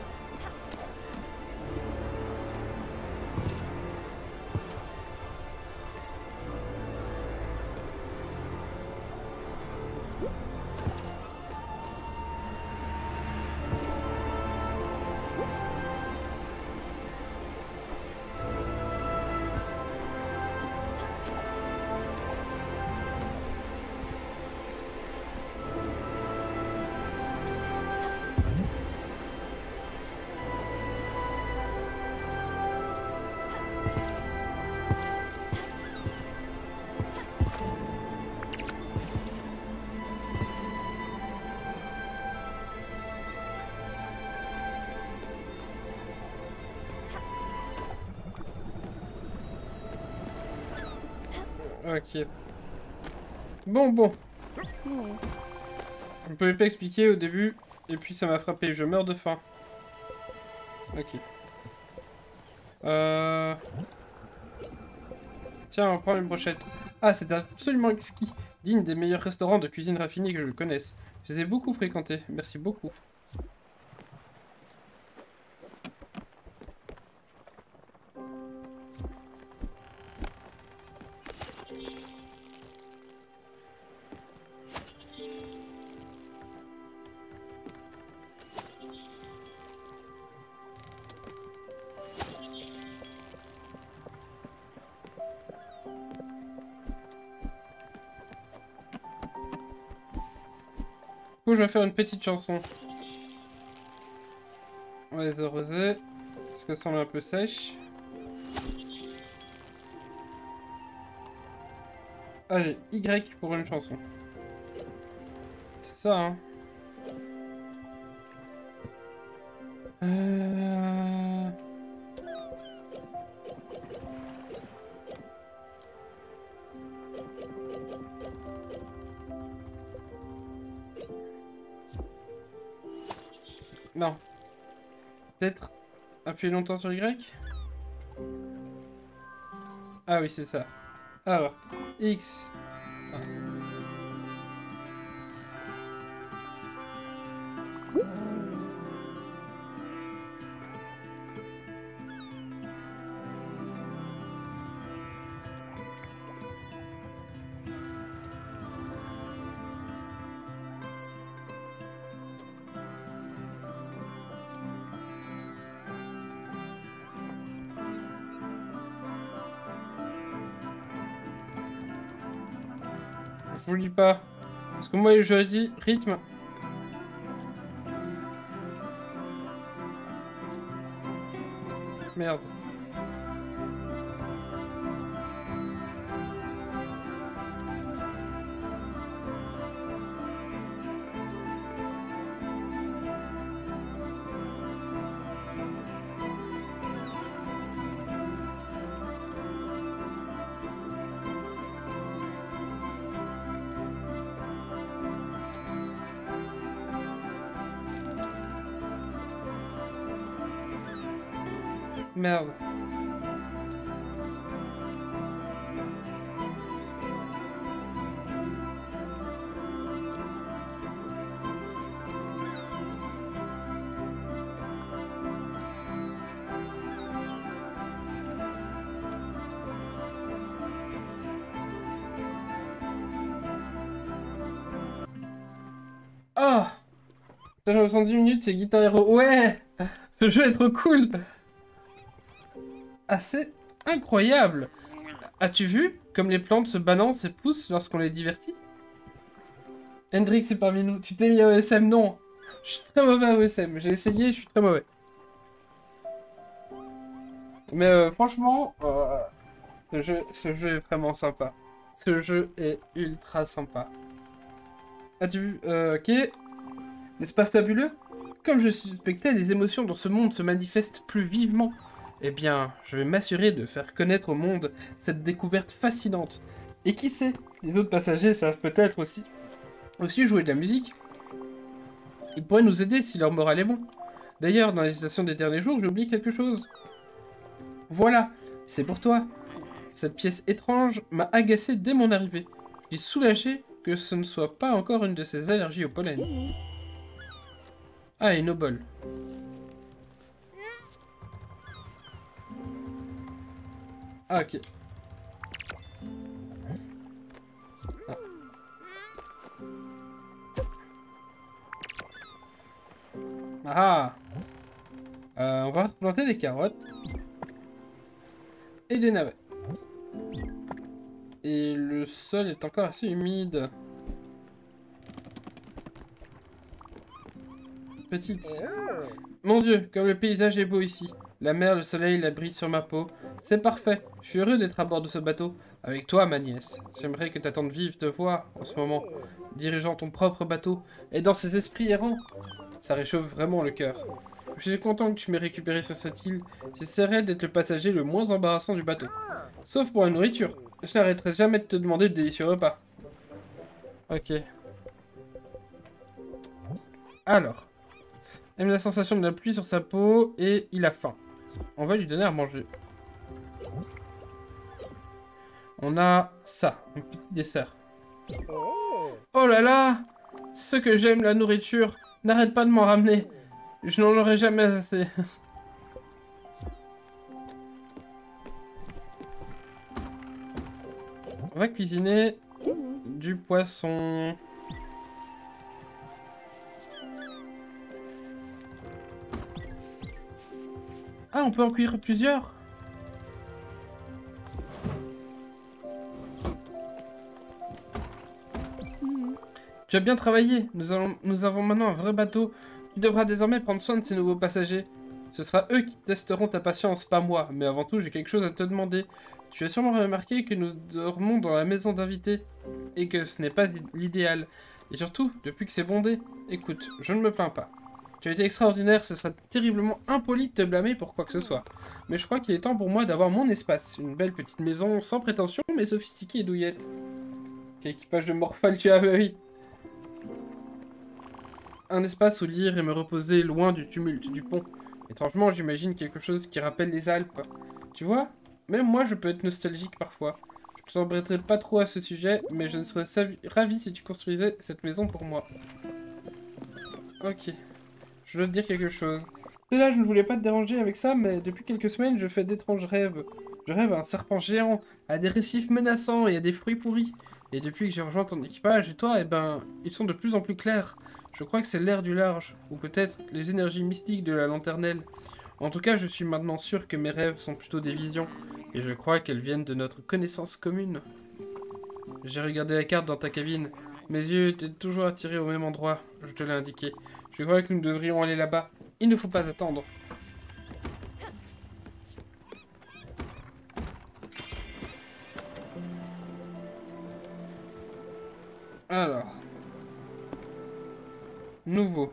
Ok. Bon. Je ne pouvais pas expliquer au début, et puis ça m'a frappé. Je meurs de faim. Ok. Tiens, on prend une brochette. Ah, c'est absolument exquis. Digne des meilleurs restaurants de cuisine raffinée que je connaisse. Je les ai beaucoup fréquentés. Merci beaucoup. coup, je vais faire une petite chanson. On va les arroser. Parce qu'elles semblent un peu sèches. Allez, Y pour une chanson. C'est ça, hein. Non. Peut-être appuyer longtemps sur Y. Ah oui, c'est ça. Alors, X. Ah. Je vous lis pas. Parce que moi, je dis rythme. Merde. Merde. Ah, ça, j'ai 70 minutes, c'est Guitar Hero. Ouais, ce jeu est trop cool. Ah, c'est incroyable. As-tu vu comme les plantes se balancent et poussent lorsqu'on les divertit? Hendrix est parmi nous. Tu t'es mis à OSM? Non. Je suis très mauvais à OSM. J'ai essayé, je suis très mauvais. Mais franchement, ce jeu est vraiment sympa. Ce jeu est ultra sympa. As-tu vu? Ok. N'est-ce pas fabuleux? Comme je suspectais, les émotions dans ce monde se manifestent plus vivement. Eh bien, je vais m'assurer de faire connaître au monde cette découverte fascinante. Et qui sait, les autres passagers savent peut-être aussi jouer de la musique. Ils pourraient nous aider si leur moral est bon. D'ailleurs, dans la législation des derniers jours, j'ai oublié quelque chose. Voilà, c'est pour toi. Cette pièce étrange m'a agacé dès mon arrivée. Je suis soulagé que ce ne soit pas encore une de ces allergies au pollen. Ah, une obole. Ah, ok. Ah. On va planter des carottes. Et des navets. Et le sol est encore assez humide. Petite. Mon Dieu, comme le paysage est beau ici. La mer, le soleil, la brille sur ma peau. C'est parfait. Je suis heureux d'être à bord de ce bateau. Avec toi, ma nièce. J'aimerais que ta tante Vive te voie, en ce moment, dirigeant ton propre bateau, et dans ses esprits errants. Ça réchauffe vraiment le cœur. Je suis content que tu m'aies récupéré sur cette île. J'essaierai d'être le passager le moins embarrassant du bateau. Sauf pour la nourriture. Je n'arrêterai jamais de te demander de délicieux repas. Ok. Alors. Aime la sensation de la pluie sur sa peau et il a faim. On va lui donner à manger. On a ça, un petit dessert. Oh là là! Ce que j'aime, la nourriture. N'arrête pas de m'en ramener. Je n'en aurai jamais assez. On va cuisiner du poisson. Ah, on peut en cuire plusieurs. Tu as bien travaillé. Nous avons maintenant un vrai bateau. Tu devras désormais prendre soin de ces nouveaux passagers. Ce sera eux qui testeront ta patience, pas moi. Mais avant tout, j'ai quelque chose à te demander. Tu as sûrement remarqué que nous dormons dans la maison d'invités. Et que ce n'est pas l'idéal. Et surtout, depuis que c'est bondé. Écoute, je ne me plains pas. Tu as été extraordinaire, ce serait terriblement impoli de te blâmer pour quoi que ce soit. Mais je crois qu'il est temps pour moi d'avoir mon espace. Une belle petite maison, sans prétention, mais sophistiquée et douillette. Quel équipage de morphale tu as, bah oui. Un espace où lire et me reposer loin du tumulte du pont. Étrangement, j'imagine quelque chose qui rappelle les Alpes. Tu vois, même moi je peux être nostalgique parfois. Je ne t'embêterai pas trop à ce sujet, mais je serais ravi si tu construisais cette maison pour moi. Ok. Je dois te dire quelque chose. C'est là, je ne voulais pas te déranger avec ça, mais depuis quelques semaines, je fais d'étranges rêves. Je rêve à un serpent géant, à des récifs menaçants et à des fruits pourris. Et depuis que j'ai rejoint ton équipage et toi, eh ben, ils sont de plus en plus clairs. Je crois que c'est l'air du large, ou peut-être les énergies mystiques de la lanternelle. En tout cas, je suis maintenant sûr que mes rêves sont plutôt des visions, et je crois qu'elles viennent de notre connaissance commune. J'ai regardé la carte dans ta cabine. Mes yeux étaient toujours attirés au même endroit, je te l'ai indiqué. Je crois que nous devrions aller là-bas. Il ne faut pas attendre. Alors. Nouveau.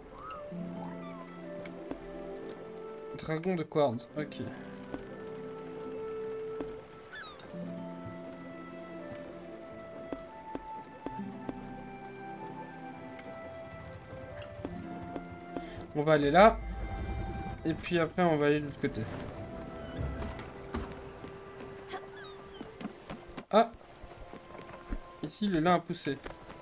Dragon de Quartz, ok. On va aller là. Et puis après, on va aller de l'autre côté. Ah! Ici, le lin a poussé.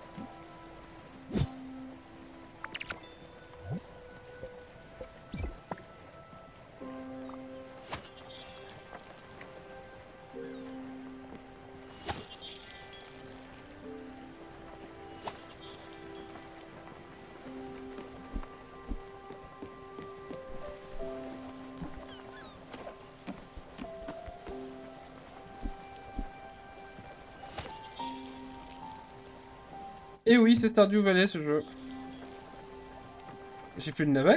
Et oui, c'est Stardew Valley ce jeu. J'ai plus de navet?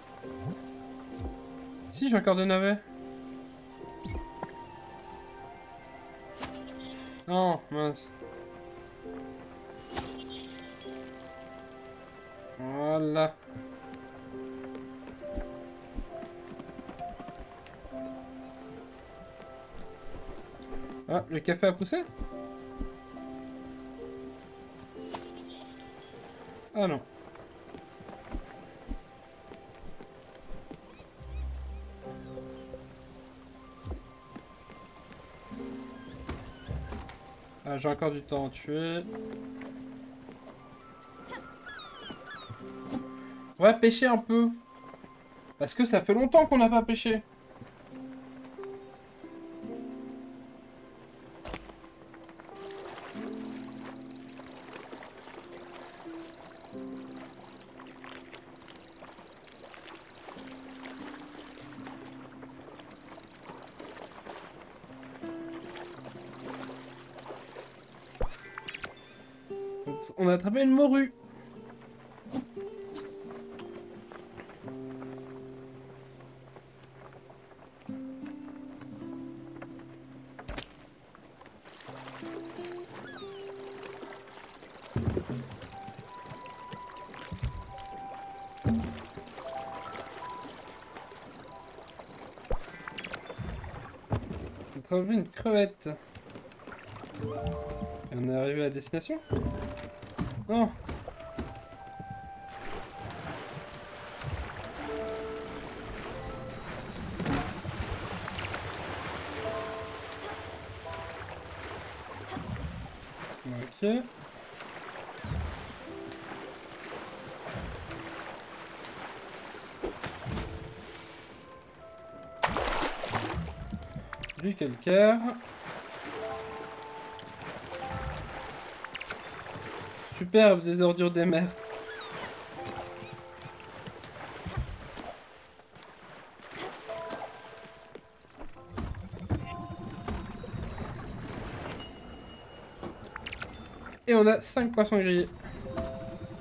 Si, j'ai encore des navets. Non, mince. Voilà. Ah, le café a poussé? Ah non. Ah, j'ai encore du temps à tuer. On va pêcher un peu. Parce que ça fait longtemps qu'on n'a pas pêché. On a attrapé une morue. On a attrapé une crevette. Et on est arrivé à destination? Non. Ok. Du calcaire. Superbe, des ordures des mers. Et on a 5 poissons grillés.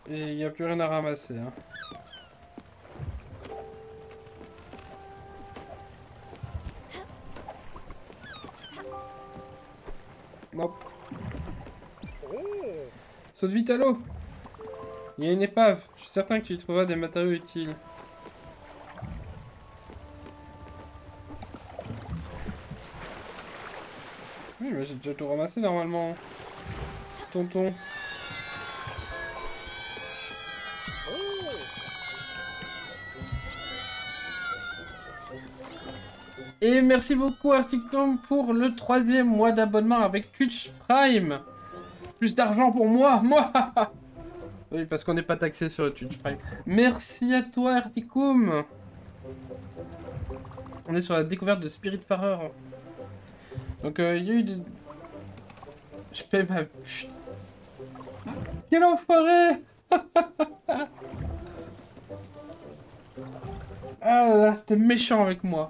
Et il n'y a plus rien à ramasser. Hein. Hop. Saute vite à l'eau. Il y a une épave. Je suis certain que tu y trouveras des matériaux utiles. Oui, mais j'ai déjà tout ramassé normalement. Tonton. Et merci beaucoup Articom pour le 3e mois d'abonnement avec Twitch Prime. Plus d'argent pour moi, moi. Oui, parce qu'on n'est pas taxé sur le Twitch Prime. Merci à toi Articom. On est sur la découverte de Spiritfarer. Donc il y a eu des... Je paie ma... Quel enfoiré. Ah là là, t'es méchant avec moi.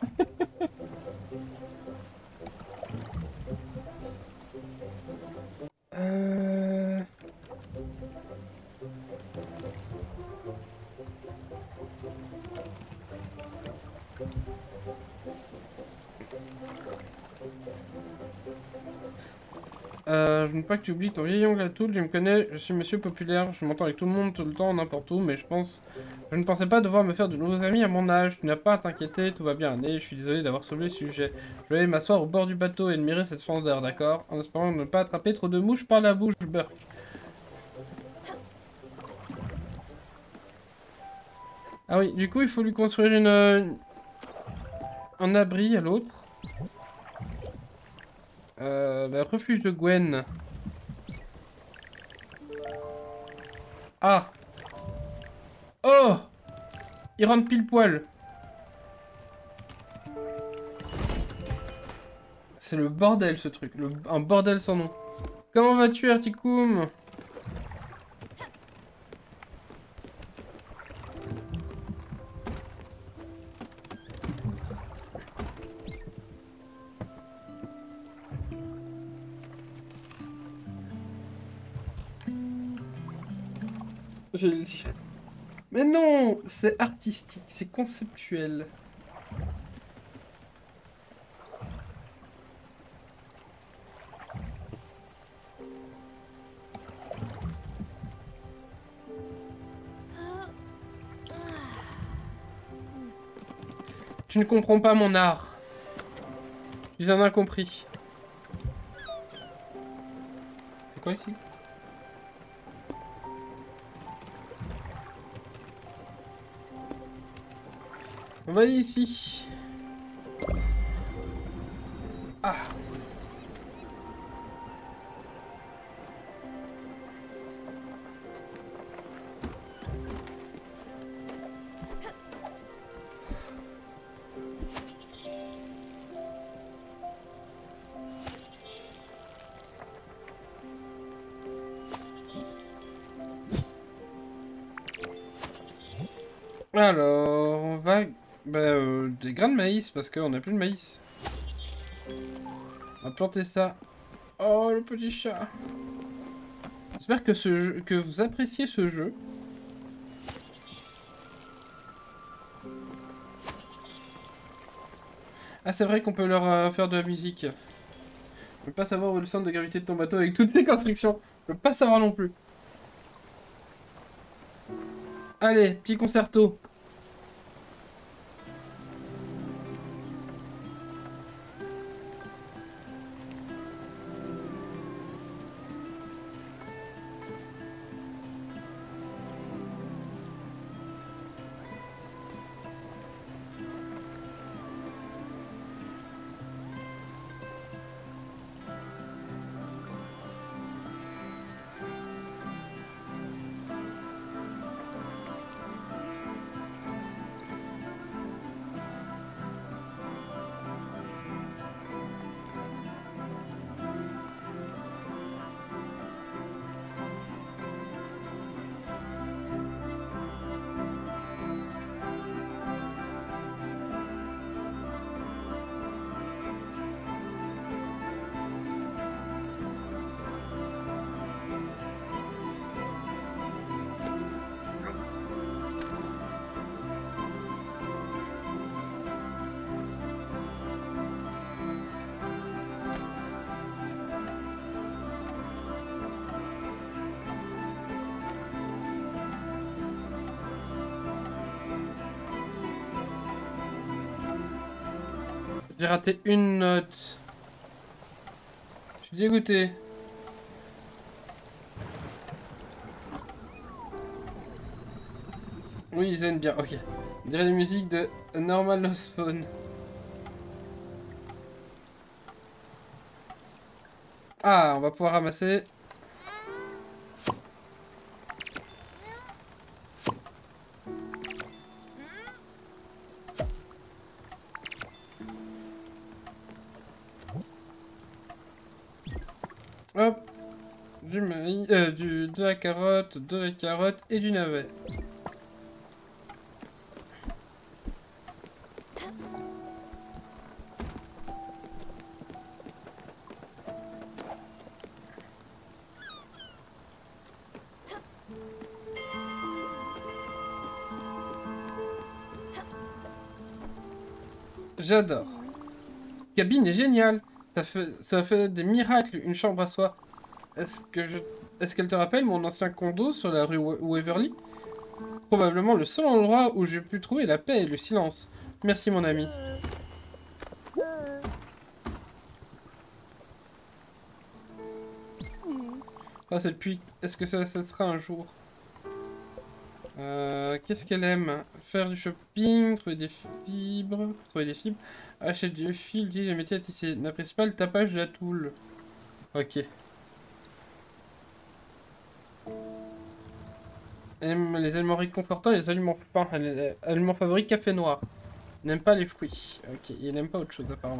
Je ne veux pas que tu oublies ton vieil ongle à Toul, je me connais, je suis monsieur populaire, je m'entends avec tout le monde tout le temps, n'importe où, mais je ne pensais pas devoir me faire de nouveaux amis à mon âge, tu n'as pas à t'inquiéter, tout va bien, Année, je suis désolé d'avoir sauvé le sujet. Je vais aller m'asseoir au bord du bateau et admirer cette splendeur, d'accord? En espérant ne pas attraper trop de mouches par la bouche, Burk. Ah oui, du coup, il faut lui construire un abri à l'autre. Le refuge de Gwen. Ah. Oh. Il rentre pile poil. C'est le bordel ce truc. Un bordel sans nom. Comment vas-tu Articum? Je le dis. Mais non, c'est artistique, c'est conceptuel. Tu ne comprends pas mon art. Tu es un incompris. C'est quoi ici ? On va aller ici. Ah. Alors, on va... des grains de maïs, parce qu'on n'a plus de maïs. On va planter ça. Oh, le petit chat. J'espère que vous appréciez ce jeu. Ah, c'est vrai qu'on peut leur faire de la musique. Je peux pas savoir où est le centre de gravité de ton bateau avec toutes ces constructions. Je peux pas savoir non plus. Allez, petit concerto. J'ai raté une note. Je suis dégoûté. Oui, ils aiment bien, ok. On dirait la musique de A Normal Lost Phone. Ah, on va pouvoir ramasser. Hop. Du maïs, de la carotte et du navet. J'adore. Cabine est géniale. Ça fait des miracles, une chambre à soi. Est-ce qu'elle te rappelle mon ancien condo sur la rue Waverly? Probablement le seul endroit où j'ai pu trouver la paix et le silence. Merci mon ami. Ah, c'est depuis... Est-ce que ça sera un jour? Qu'est-ce qu'elle aime? Faire du shopping, trouver des fibres... Acheter du fil, utilise le métier à tisser. N'apprécie pas le tapage de la toule. Ok. Elle aime les aliments réconfortants et les aliments fins. Aliments favoris, café noir. Elle n'aime pas les fruits. Ok, il n'aime pas autre chose apparemment.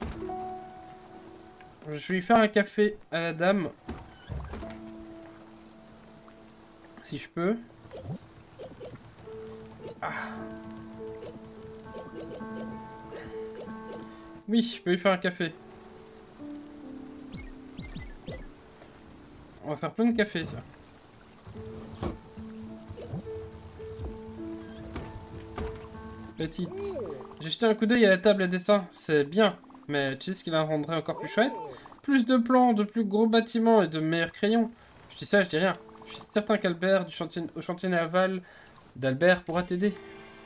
Je vais lui faire un café à la dame. Si je peux. Ah. Oui, je peux lui faire un café. On va faire plein de café, tiens. Petite. J'ai jeté un coup d'œil à la table à dessin. C'est bien. Mais tu sais ce qui la rendrait encore plus chouette? Plus de plans, de plus gros bâtiments et de meilleurs crayons. Je dis ça, je dis rien. Je suis certain qu'Albert au chantier naval d'Albert pourra t'aider.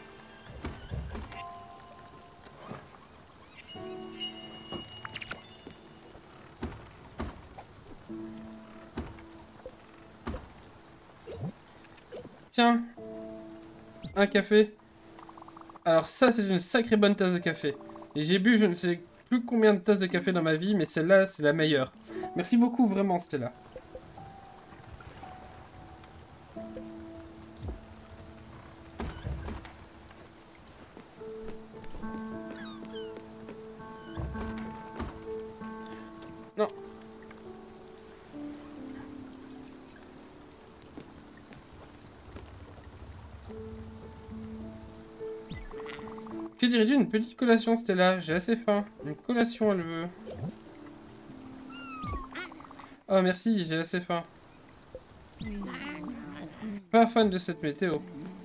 Tiens, un café. Alors ça, c'est une sacrée bonne tasse de café. Et j'ai bu je ne sais plus combien de tasses de café dans ma vie, mais celle-là, c'est la meilleure. Merci beaucoup, vraiment, Stella. Non. Que dirais-tu d'une petite collation, Stella? J'ai assez faim. Une collation, elle veut. Oh, merci, j'ai assez faim. Pas fan de cette météo.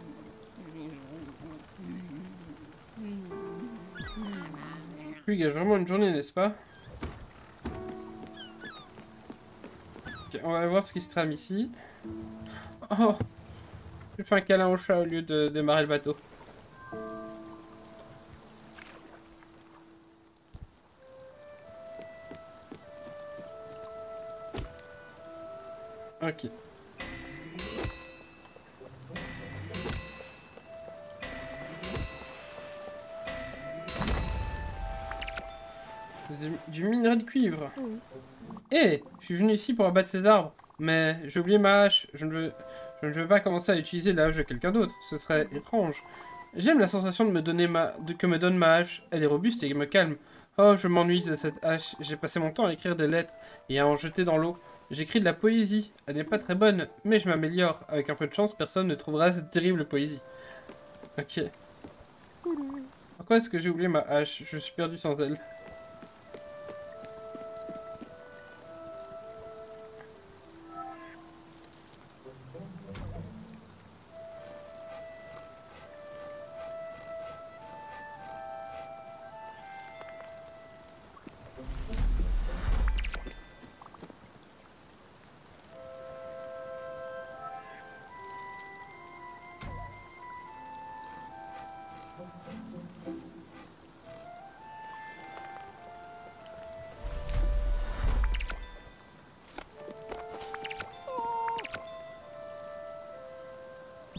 Puis, il y a vraiment une journée, n'est-ce pas? Ok, on va voir ce qui se trame ici. Oh! Je fais un câlin au chat au lieu de démarrer le bateau. Ok. Du minerai de cuivre. Eh, je suis venu ici pour abattre ces arbres, mais j'ai oublié ma hache. Je ne veux pas commencer à utiliser la hache de quelqu'un d'autre. Ce serait étrange. J'aime la sensation que me donne ma hache. Elle est robuste et me calme. Oh, je m'ennuie de cette hache. J'ai passé mon temps à écrire des lettres et à en jeter dans l'eau. J'écris de la poésie. Elle n'est pas très bonne, mais je m'améliore. Avec un peu de chance, personne ne trouvera cette terrible poésie. Ok. Pourquoi est-ce que j'ai oublié ma hache? Je suis perdu sans elle.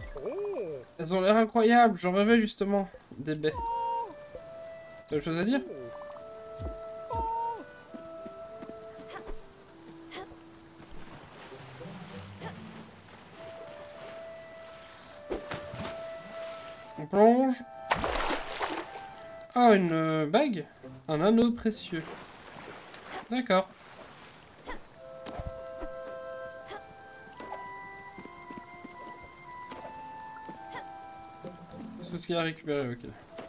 Elles ont l'air incroyables, j'en rêvais justement. Des baies. T'as autre chose à dire? On plonge. Ah, une bague? Un anneau précieux. D'accord. C'est ce qu'il a récupéré, ok.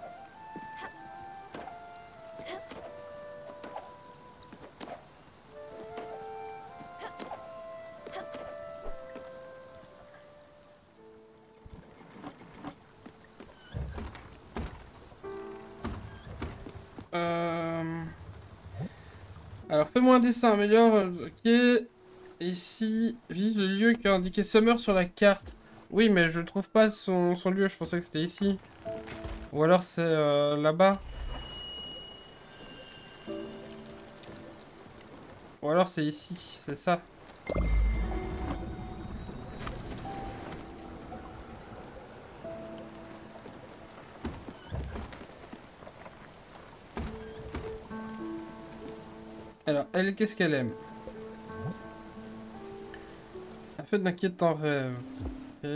Alors, fais-moi un dessin, améliore. Ok. Ici, visite le lieu qui a indiqué Summer sur la carte. Oui, mais je trouve pas son lieu, je pensais que c'était ici. Ou alors c'est là-bas. Ou alors c'est ici, c'est ça. Alors, elle, qu'est-ce qu'elle aime? Elle fait d'inquiétants rêves. Ok.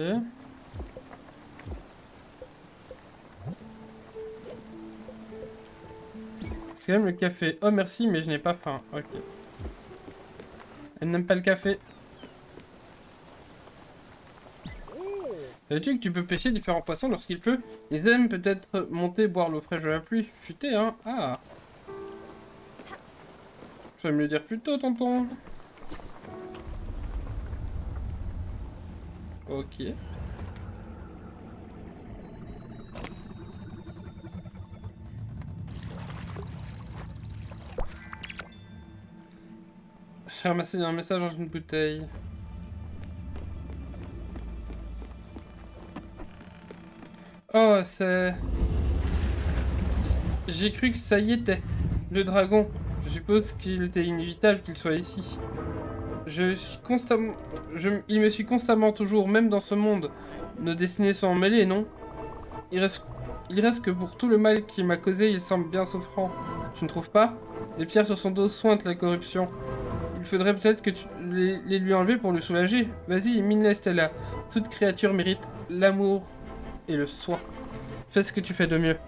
Est-ce qu'elle aime le café? Oh merci, mais je n'ai pas faim. Ok. Elle n'aime pas le café. Savais-tu que tu peux pêcher différents poissons lorsqu'il pleut? Ils aiment peut-être monter boire l'eau fraîche de la pluie. Futé, hein? Ah. Tu vas me le dire plus tôt, tonton. Ok. J'ai ramassé un message dans une bouteille. Oh, c'est... J'ai cru que ça y était. Le dragon. Je suppose qu'il était inévitable qu'il soit ici. Il me suit constamment toujours, même dans ce monde. Nos destinées sont emmêlées, non? Il reste que pour tout le mal qu'il m'a causé, il semble bien souffrant. Tu ne trouves pas? Les pierres sur son dos sointent la corruption. Il faudrait peut-être que tu les lui enlever pour le soulager. Vas-y, mine Stella. Toute créature mérite l'amour et le soin. Fais ce que tu fais de mieux.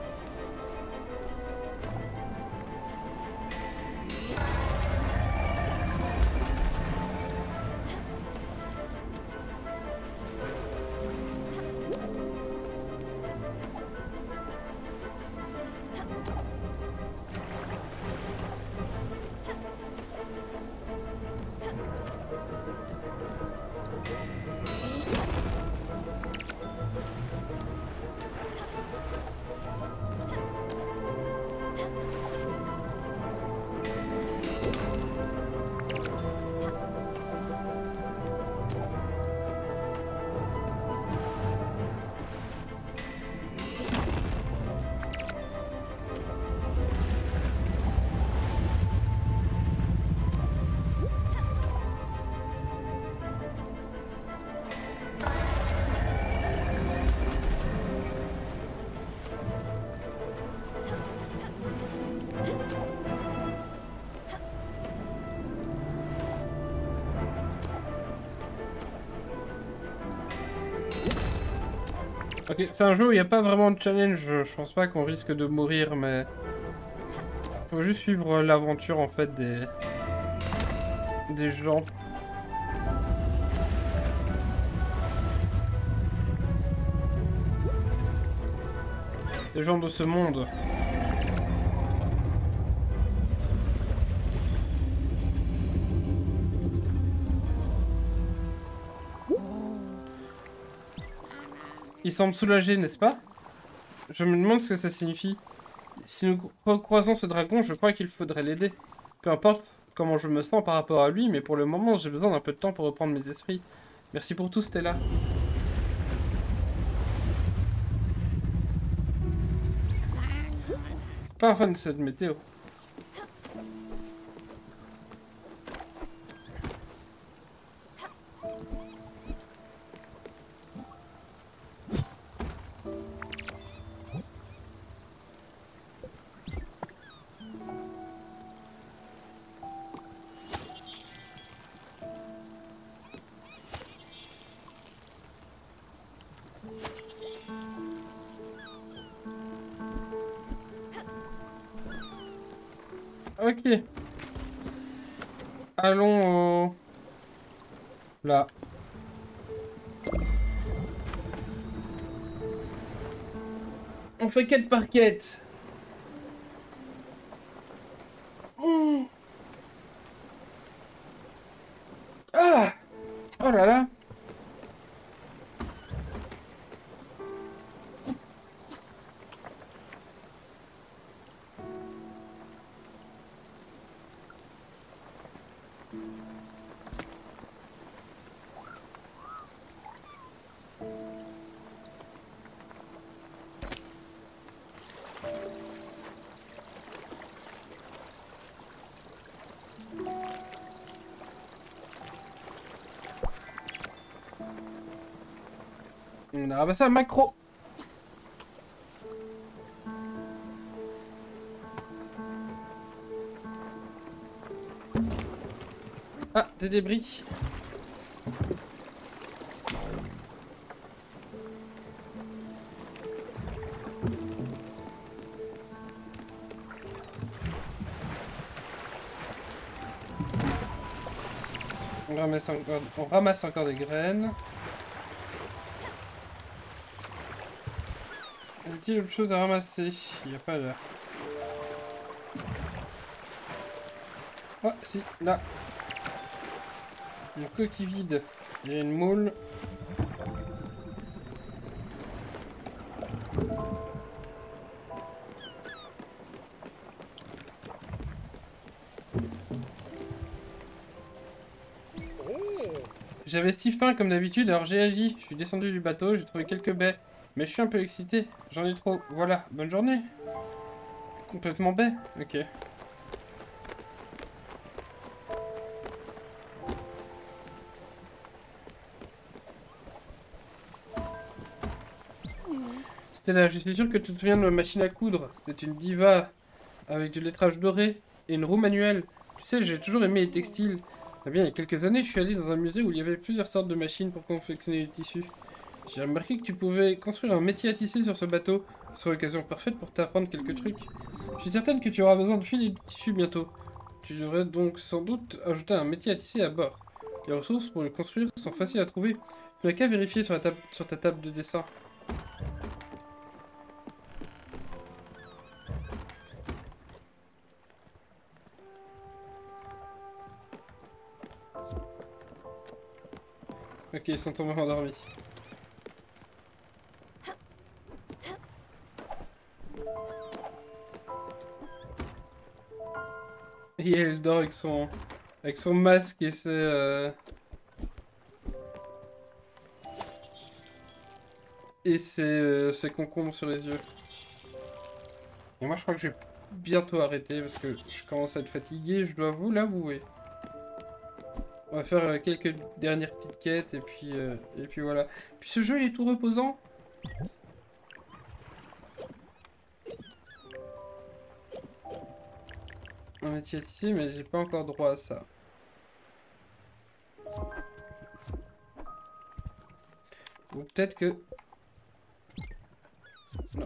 Ok, c'est un jeu où il n'y a pas vraiment de challenge, je pense pas qu'on risque de mourir, mais... Faut juste suivre l'aventure, en fait, des gens. Des gens de ce monde. Il semble soulagé, n'est-ce pas? Je me demande ce que ça signifie. Si nous recroisons ce dragon, je crois qu'il faudrait l'aider. Peu importe comment je me sens par rapport à lui, mais pour le moment, j'ai besoin d'un peu de temps pour reprendre mes esprits. Merci pour tout, Stella. Pas un fan de cette météo. Ok. Allons au... Là. On fait quête par quête. Mmh. Ah! Oh là là! On a ramassé un macro. Ah, des débris. On ramasse encore des graines. Y a-t-il autre chose à ramasser? Il n'y a pas l'heure. Ah, si, là. Une coquille vide. Il y a une moule. J'avais si faim comme d'habitude, alors j'ai agi. Je suis descendu du bateau, j'ai trouvé quelques baies. Mais je suis un peu excité. J'en ai trop. Voilà, bonne journée. Complètement baie. Ok. Stella, je suis sûr que tu te souviens de ma machine à coudre. C'était une Diva avec du lettrage doré et une roue manuelle. Tu sais, j'ai toujours aimé les textiles. Eh bien, il y a quelques années, je suis allé dans un musée où il y avait plusieurs sortes de machines pour confectionner du tissu. J'ai remarqué que tu pouvais construire un métier à tisser sur ce bateau. Ce serait l'occasion parfaite pour t'apprendre quelques trucs. Je suis certaine que tu auras besoin de fil et de tissu bientôt. Tu devrais donc sans doute ajouter un métier à tisser à bord. Les ressources pour le construire sont faciles à trouver. Tu n'as qu'à vérifier sur ta table de dessin. Ok, ils sont tombés endormis. Et elle dort avec son masque et ses concombres sur les yeux. Et moi je crois que je vais bientôt arrêter parce que je commence à être fatigué, je dois vous l'avouer. On va faire quelques dernières petites quêtes et puis voilà. Puis ce jeu il est tout reposant. On est ici mais j'ai pas encore droit à ça. Ou peut-être que... Non.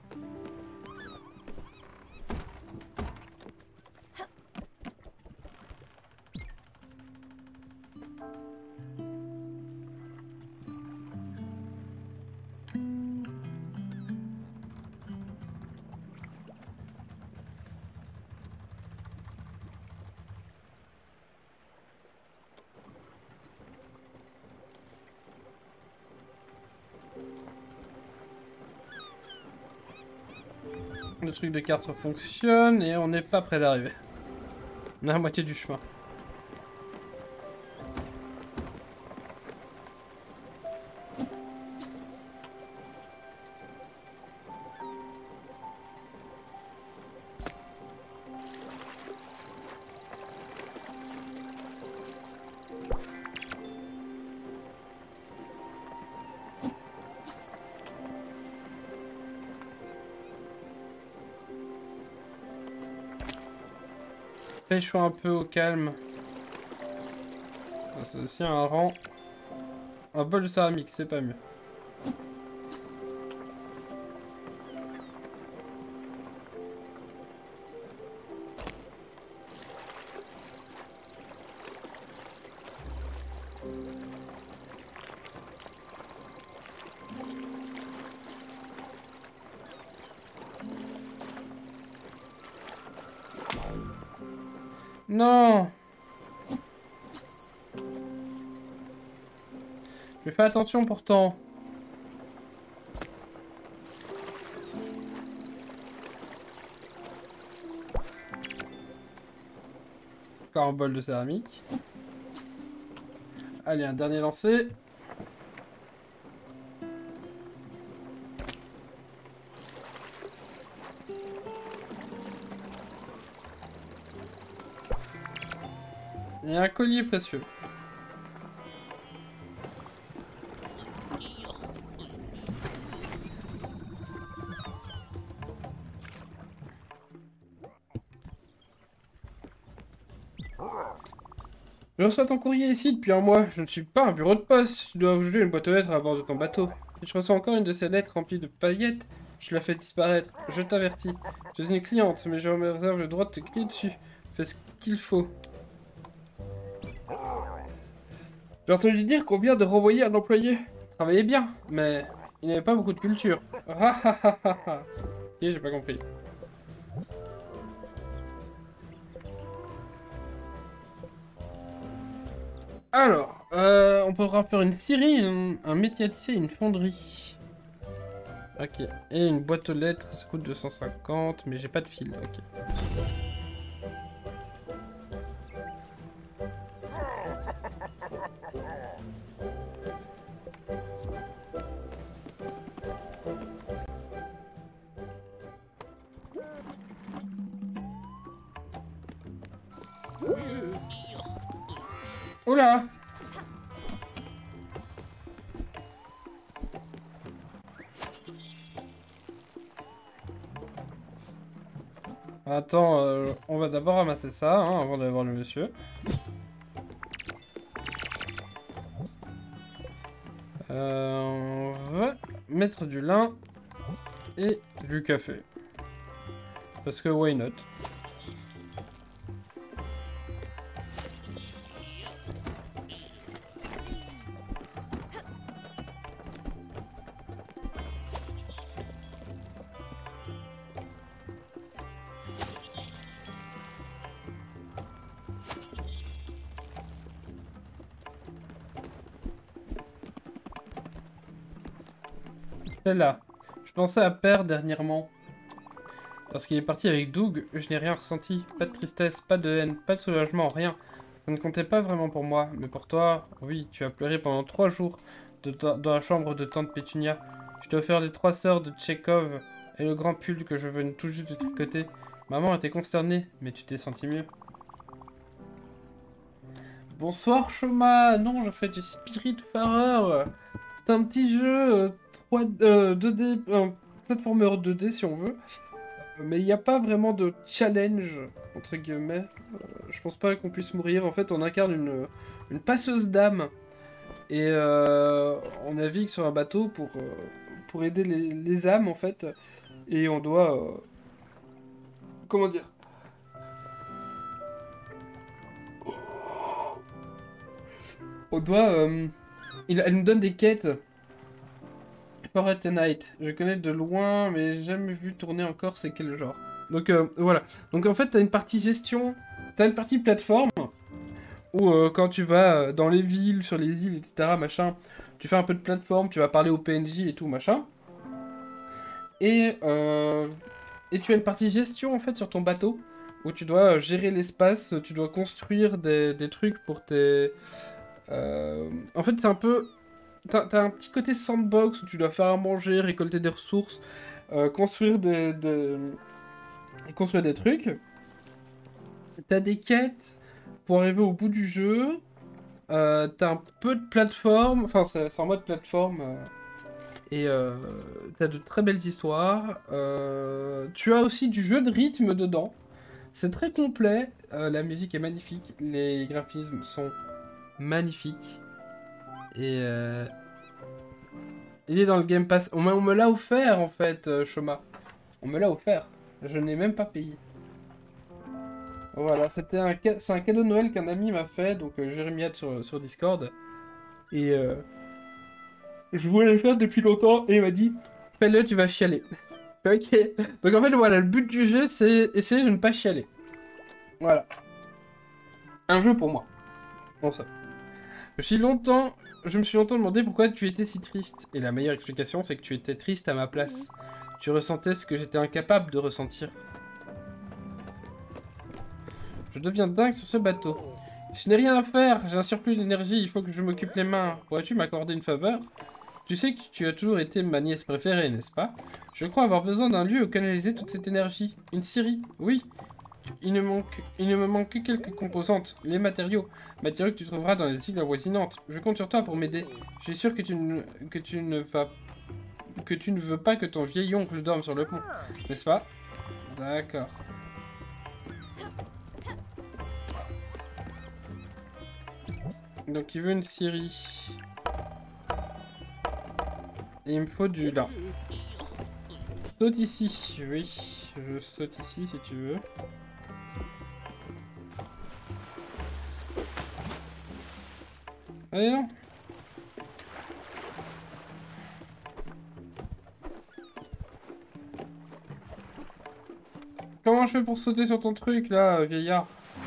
Le truc de carte fonctionne et on n'est pas près d'arriver. On est à la moitié du chemin. Pêchons un peu au calme. C'est aussi un rang. Un bol de céramique, c'est pas mieux. Non. Je fais attention pourtant. Encore un bol de céramique. Allez, un dernier lancer. Et un collier précieux. Je reçois ton courrier ici depuis un mois. Je ne suis pas un bureau de poste. Tu dois ajouter une boîte aux lettres à bord de ton bateau. Si je reçois encore une de ces lettres remplies de paillettes, je la fais disparaître. Je t'avertis. Je suis une cliente, mais je me réserve le droit de te crier dessus. Fais ce qu'il faut. J'ai entendu dire qu'on vient de renvoyer un employé. Travaillait bien, mais il n'avait pas beaucoup de culture. Ah ah ah ah ah. Ok, j'ai pas compris. Alors, on pourra faire une scierie, un métier à tisser et une fonderie. Ok, et une boîte aux lettres, ça coûte 250, mais j'ai pas de fil, ok. Oula! Attends, on va d'abord ramasser ça, hein, avant d'aller voir le monsieur. On va mettre du lin et du café. Parce que why not? Celle-là. Je pensais à Père dernièrement. Lorsqu'il est parti avec Doug, je n'ai rien ressenti. Pas de tristesse, pas de haine, pas de soulagement, rien. Ça ne comptait pas vraiment pour moi, mais pour toi, oui, tu as pleuré pendant 3 jours dans la chambre de tante Pétunia. Je t'ai offert les 3 sœurs de Tchekhov et le grand pull que je venais tout juste de tricoter. Maman était consternée, mais tu t'es senti mieux. Bonsoir Choma. Non, je fais du Spiritfarer. C'est un petit jeu 2D, un platformer 2D si on veut. Mais il n'y a pas vraiment de challenge, entre guillemets. Je pense pas qu'on puisse mourir. En fait, on incarne une passeuse d'âme. Et on navigue sur un bateau pour aider les âmes, en fait. Et on doit... comment dire? On doit... elle nous donne des quêtes. Forest Night. Je connais de loin, mais j'ai jamais vu tourner encore, c'est quel genre. Donc voilà. Donc en fait, t'as une partie gestion, t'as une partie plateforme, où quand tu vas dans les villes, sur les îles, etc., machin, tu fais un peu de plateforme, tu vas parler aux PNJ et tout, machin. Et tu as une partie gestion, en fait, sur ton bateau, où tu dois gérer l'espace, tu dois construire des trucs pour tes... en fait, c'est un peu... T'as un petit côté sandbox où tu dois faire à manger, récolter des ressources, construire construire des trucs. T'as des quêtes pour arriver au bout du jeu. T'as un peu de plateforme, enfin c'est en mode plateforme. Et t'as de très belles histoires. Tu as aussi du jeu de rythme dedans. C'est très complet. La musique est magnifique. Les graphismes sont magnifiques. Et il est dans le Game Pass. On me l'a offert en fait, Choma. On me l'a offert. Je n'ai même pas payé. Voilà, c'est un cadeau de Noël qu'un ami m'a fait, donc Jérémy sur Discord. Et je voulais le faire depuis longtemps et il m'a dit fais-le, tu vas chialer. Ok. Donc en fait, voilà, le but du jeu c'est essayer de ne pas chialer. Voilà. Un jeu pour moi. Bon ça. Je me suis longtemps demandé pourquoi tu étais si triste. Et la meilleure explication, c'est que tu étais triste à ma place. Tu ressentais ce que j'étais incapable de ressentir. Je deviens dingue sur ce bateau. Je n'ai rien à faire, j'ai un surplus d'énergie, il faut que je m'occupe les mains. Pourrais-tu m'accorder une faveur? Tu sais que tu as toujours été ma nièce préférée, n'est-ce pas? Je crois avoir besoin d'un lieu où canaliser toute cette énergie. Une scierie, oui. Il ne me manque que quelques composantes, les matériaux. Matériaux que tu trouveras dans les îles avoisinantes. Je compte sur toi pour m'aider. Je suis sûr que tu ne veux pas que ton vieil oncle dorme sur le pont, n'est-ce pas? D'accord. Donc il veut une scierie. Et il me faut du lin. Saute ici, oui. Je saute ici si tu veux. Allez non. Comment je fais pour sauter sur ton truc là, vieillard?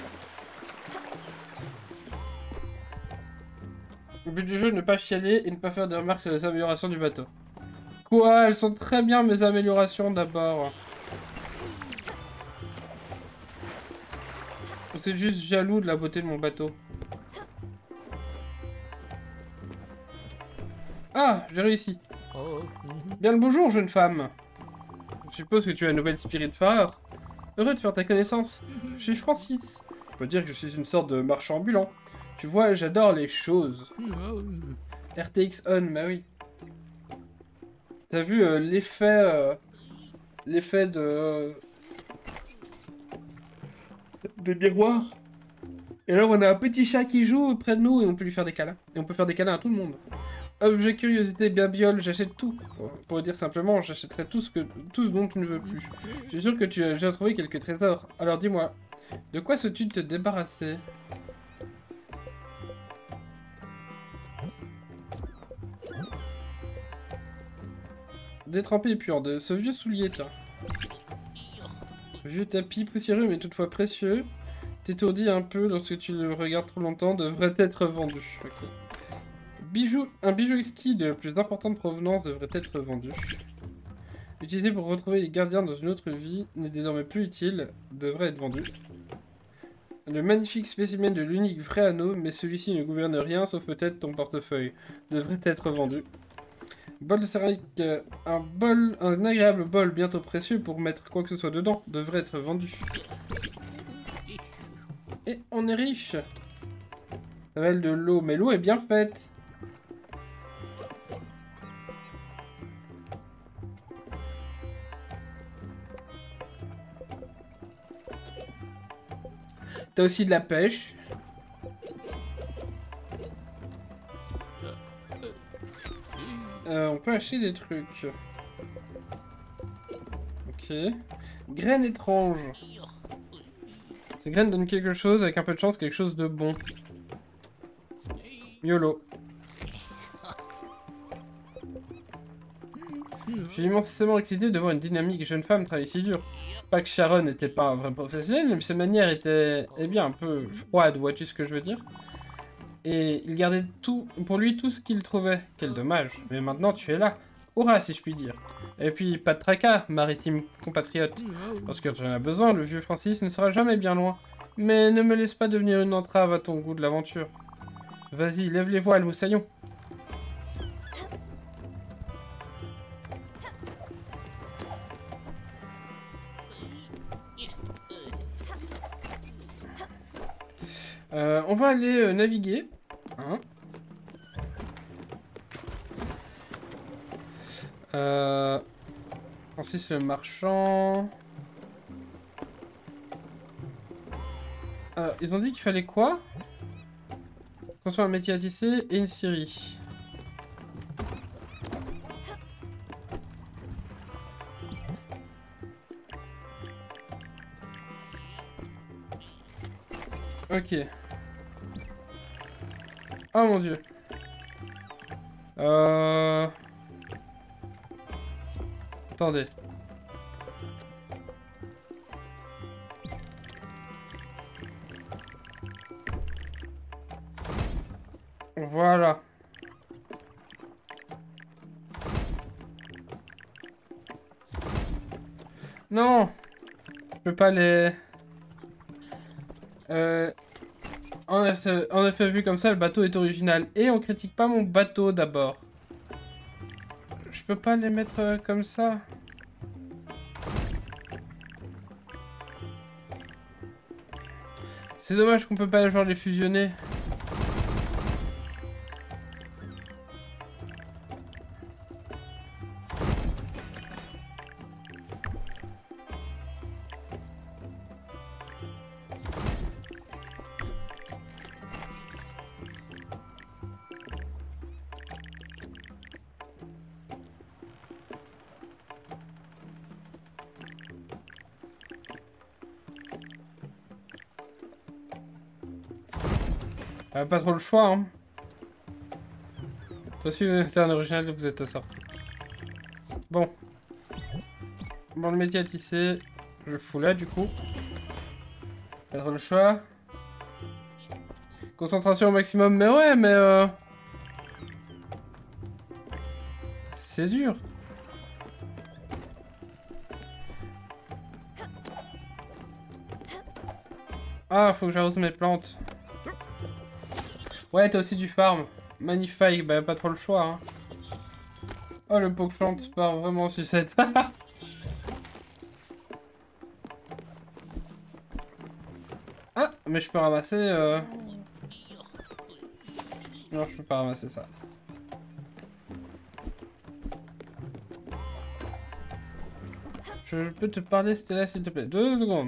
Le but du jeu, ne pas chialer et ne pas faire de remarques sur les améliorations du bateau. Quoi? Elles sont très bien mes améliorations d'abord. C'est juste jaloux de la beauté de mon bateau. Ah, j'ai réussi. Bien le bonjour, jeune femme. Je suppose que tu as une nouvelle Spiritfarer. Heureux de faire ta connaissance. Je suis Francis. Je peux dire que je suis une sorte de marchand ambulant. Tu vois, j'adore les choses. RTX on, bah oui. T'as vu l'effet de miroir. Et alors on a un petit chat qui joue près de nous et on peut lui faire des câlins. Et on peut faire des câlins à tout le monde. Objet curiosité bien biole, j'achète tout. Pour le dire simplement, j'achèterai tout ce dont tu ne veux plus. Je suis sûr que tu as déjà trouvé quelques trésors. Alors dis-moi, de quoi souhaites-tu te débarrasser? Détrempé et pur, de ce vieux soulier, tiens. Vieux tapis poussiéreux mais toutefois précieux. T'étourdis un peu lorsque tu le regardes trop longtemps, devrait être vendu. Okay. Un bijou exquis de la plus importante provenance devrait être vendu. Utilisé pour retrouver les gardiens dans une autre vie, n'est désormais plus utile, devrait être vendu. Le magnifique spécimen de l'unique vrai anneau, mais celui-ci ne gouverne rien sauf peut-être ton portefeuille, devrait être vendu. Bol de céramique, un agréable bol bientôt précieux pour mettre quoi que ce soit dedans, devrait être vendu. Et on est riche. Ça s'appelle de l'eau, mais l'eau est bien faite. T'as aussi de la pêche. On peut acheter des trucs. Ok. Graines étranges. Ces graines donnent quelque chose, avec un peu de chance, quelque chose de bon. YOLO. Je suis immensément excité de voir une dynamique jeune femme travailler si dur. Pas que Sharon n'était pas un vrai professionnel, mais ses manières étaient, eh bien, un peu froides, vois-tu ce que je veux dire? Et il gardait tout, pour lui tout ce qu'il trouvait. Quel dommage. Mais maintenant tu es là. Hurrah, si je puis dire. Et puis, pas de tracas, maritime compatriote. Parce que tu en as besoin, le vieux Francis ne sera jamais bien loin. Mais ne me laisse pas devenir une entrave à ton goût de l'aventure. Vas-y, lève les voiles, moussaillon. On va aller naviguer. Hein. Francis le marchand. Ils ont dit qu'il fallait quoi? Construire un métier à tisser et une scierie. Ok. Oh mon dieu. Attendez. Voilà. Non! Je peux pas les... En effet, vu comme ça, le bateau est original. Et on critique pas mon bateau d'abord. Je peux pas les mettre comme ça. C'est dommage qu'on peut pas genre les fusionner. Pas trop le choix, hein. Toi aussi, c'est un original, vous êtes sorti. Bon. Bon, le métier à tisser. Je fous là, du coup. Pas trop le choix. Concentration au maximum, mais ouais, mais c'est dur. Ah, faut que j'arrose mes plantes. Ouais, t'as aussi du farm. Magnifique, bah pas trop le choix, hein. Oh, le Pokemon part vraiment sucette. Ah, mais je peux ramasser... Non, je peux pas ramasser ça. Je peux te parler, Stella, s'il te plaît. 2 secondes.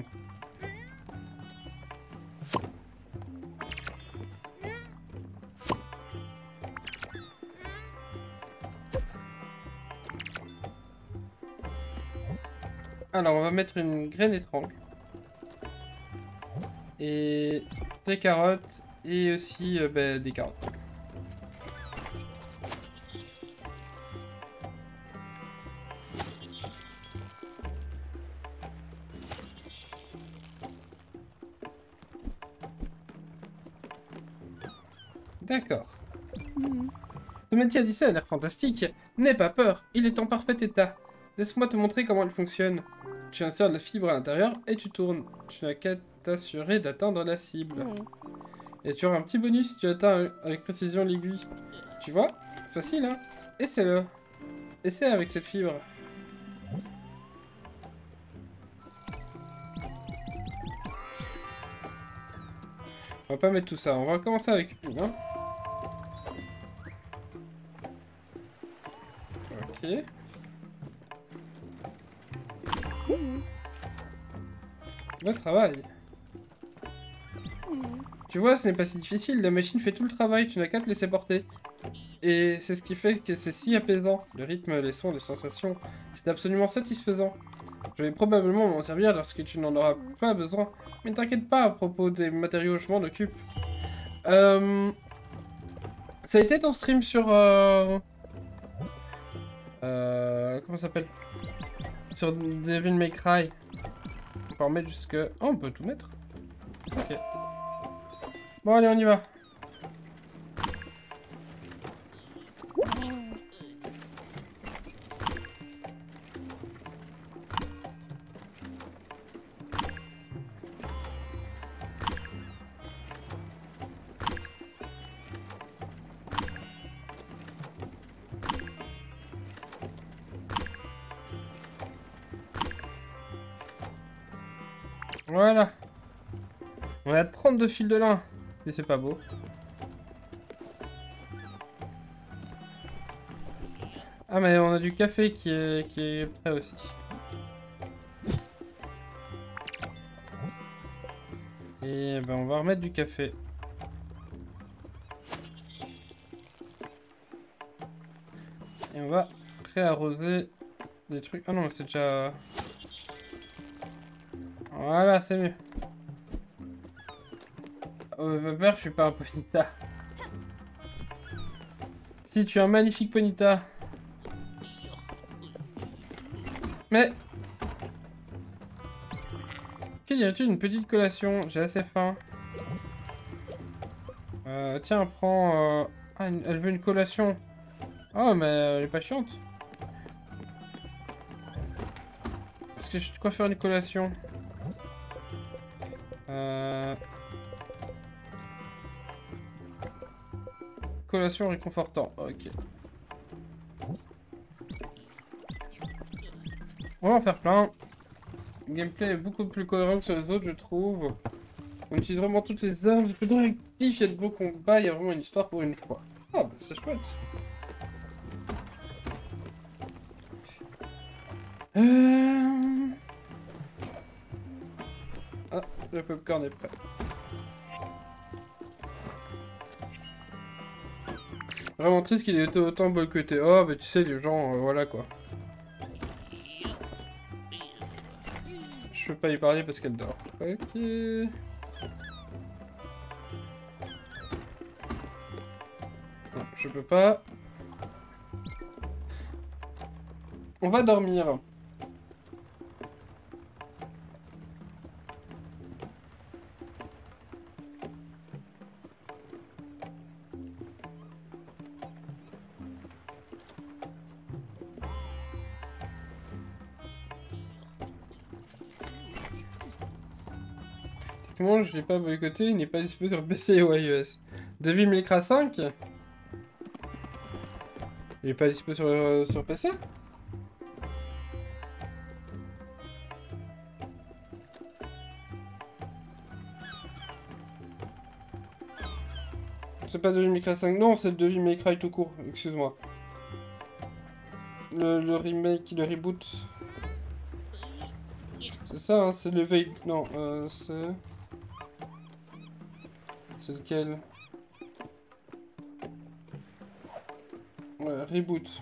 Alors, on va mettre une graine étrange. Et des carottes. Et aussi bah, des carottes. D'accord. Le métier à tisser a l'air fantastique. N'aie pas peur, il est en parfait état. Laisse-moi te montrer comment il fonctionne. Tu insères la fibre à l'intérieur et tu tournes. Tu n'as qu'à t'assurer d'atteindre la cible. Et tu auras un petit bonus si tu atteins avec précision l'aiguille. Tu vois? Facile, hein? Essaie-le. Essaie avec cette fibre. On va pas mettre tout ça. On va commencer avec une, hein. Ok. Bon travail. Tu vois, ce n'est pas si difficile, la machine fait tout le travail, tu n'as qu'à te laisser porter. Et c'est ce qui fait que c'est si apaisant. Le rythme, les sons, les sensations, c'est absolument satisfaisant. Je vais probablement m'en servir lorsque tu n'en auras pas besoin. Mais ne t'inquiète pas à propos des matériaux, je m'en occupe. Ça a été ton stream sur... comment ça s'appelle? Sur Devil May Cry. On peut en mettre jusque... Oh, on peut tout mettre. Ok. Bon, allez, on y va. Voilà. On est à 32 fils de lin. Et c'est pas beau. Ah mais on a du café qui est prêt aussi. Et ben on va remettre du café. Et on va réarroser des trucs. Ah non, c'est déjà... Voilà, c'est mieux. Oh, peur, je suis pas un Ponyta. Si, tu es un magnifique Ponyta. Mais... Que dirais-tu d'une petite collation? J'ai assez faim. Tiens, prends... Ah, elle veut une collation. Oh, mais elle est pas chiante. Est-ce que je de quoi faire une collation? Collation réconfortant. Ok. On va en faire plein. Le gameplay est beaucoup plus cohérent que sur les autres, je trouve. On utilise vraiment toutes les armes, c'est plus réactif, il y a de beaux combats, il y a vraiment une histoire pour une fois. Ah, bah c'est chouette. Ah, le popcorn est prêt. Vraiment triste qu'il ait été autant boycotté. Oh, bah tu sais, les gens, voilà quoi. Je peux pas y parler parce qu'elle dort. Ok. Non, je peux pas. On va dormir. Comment je l'ai pas boycotté, il n'est pas disponible sur PC ou iOS. Devil May Cry 5 il est pas disponible sur PC? C'est pas Devil May Cry 5, non, c'est le Devil May Cry tout court, excuse-moi. Le remake, le reboot. C'est ça, hein, c'est le veille... Non, c'est... C'est lequel? Ouais, reboot.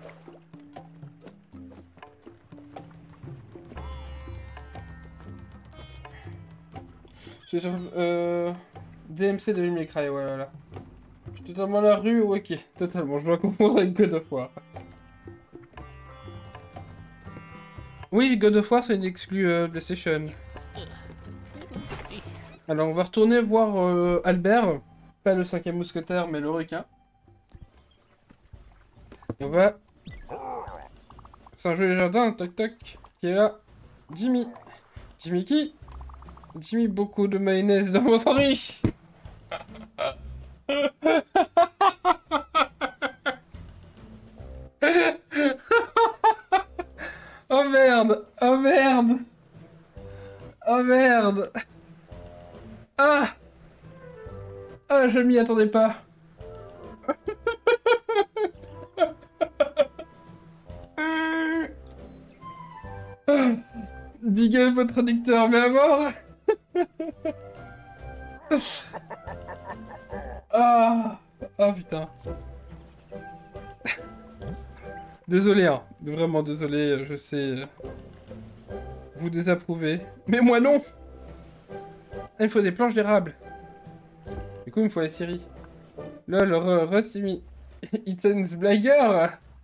C'est sur... DMC de Devil May Cry, ouais, voilà. Je suis totalement à la rue, ok, totalement, je dois confondre avec God of War. Oui, God of War, c'est une exclue PlayStation. Alors, on va retourner voir Albert. Pas le 5e mousquetaire, mais le requin. Et on va... C'est un joli jardin, toc toc. Qui est là? Jimmy. Jimmy qui? Jimmy, beaucoup de mayonnaise dans mon sandwich. Oh merde! Oh merde! Oh merde! Ah! Ah, je m'y attendais pas! Big up au traducteur, mais à mort! Ah! Oh putain! Désolé, hein. Vraiment désolé, je sais. Vous désapprouvez. Mais moi non! Ah, il faut des planches d'érable. Du coup, il me faut la Syrie. Lol, Rossimi. Ethan's Blager!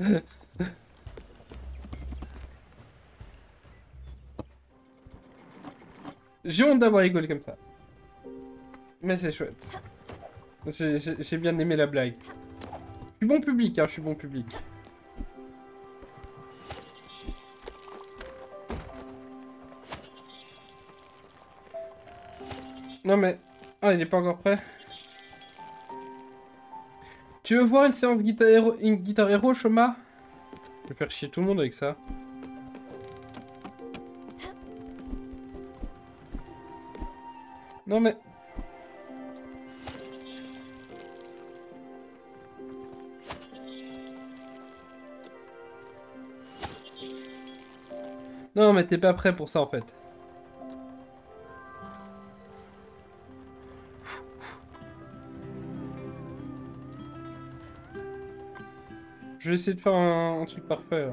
J'ai honte d'avoir rigolé comme ça. Mais c'est chouette. J'ai bien aimé la blague. Je suis bon public, hein, je suis bon public. Non mais... Ah, il est pas encore prêt. Tu veux voir une séance Guitar Hero, Shoma? Je vais faire chier tout le monde avec ça. Non mais... Non mais t'es pas prêt pour ça en fait. Je vais essayer de faire un truc parfait là.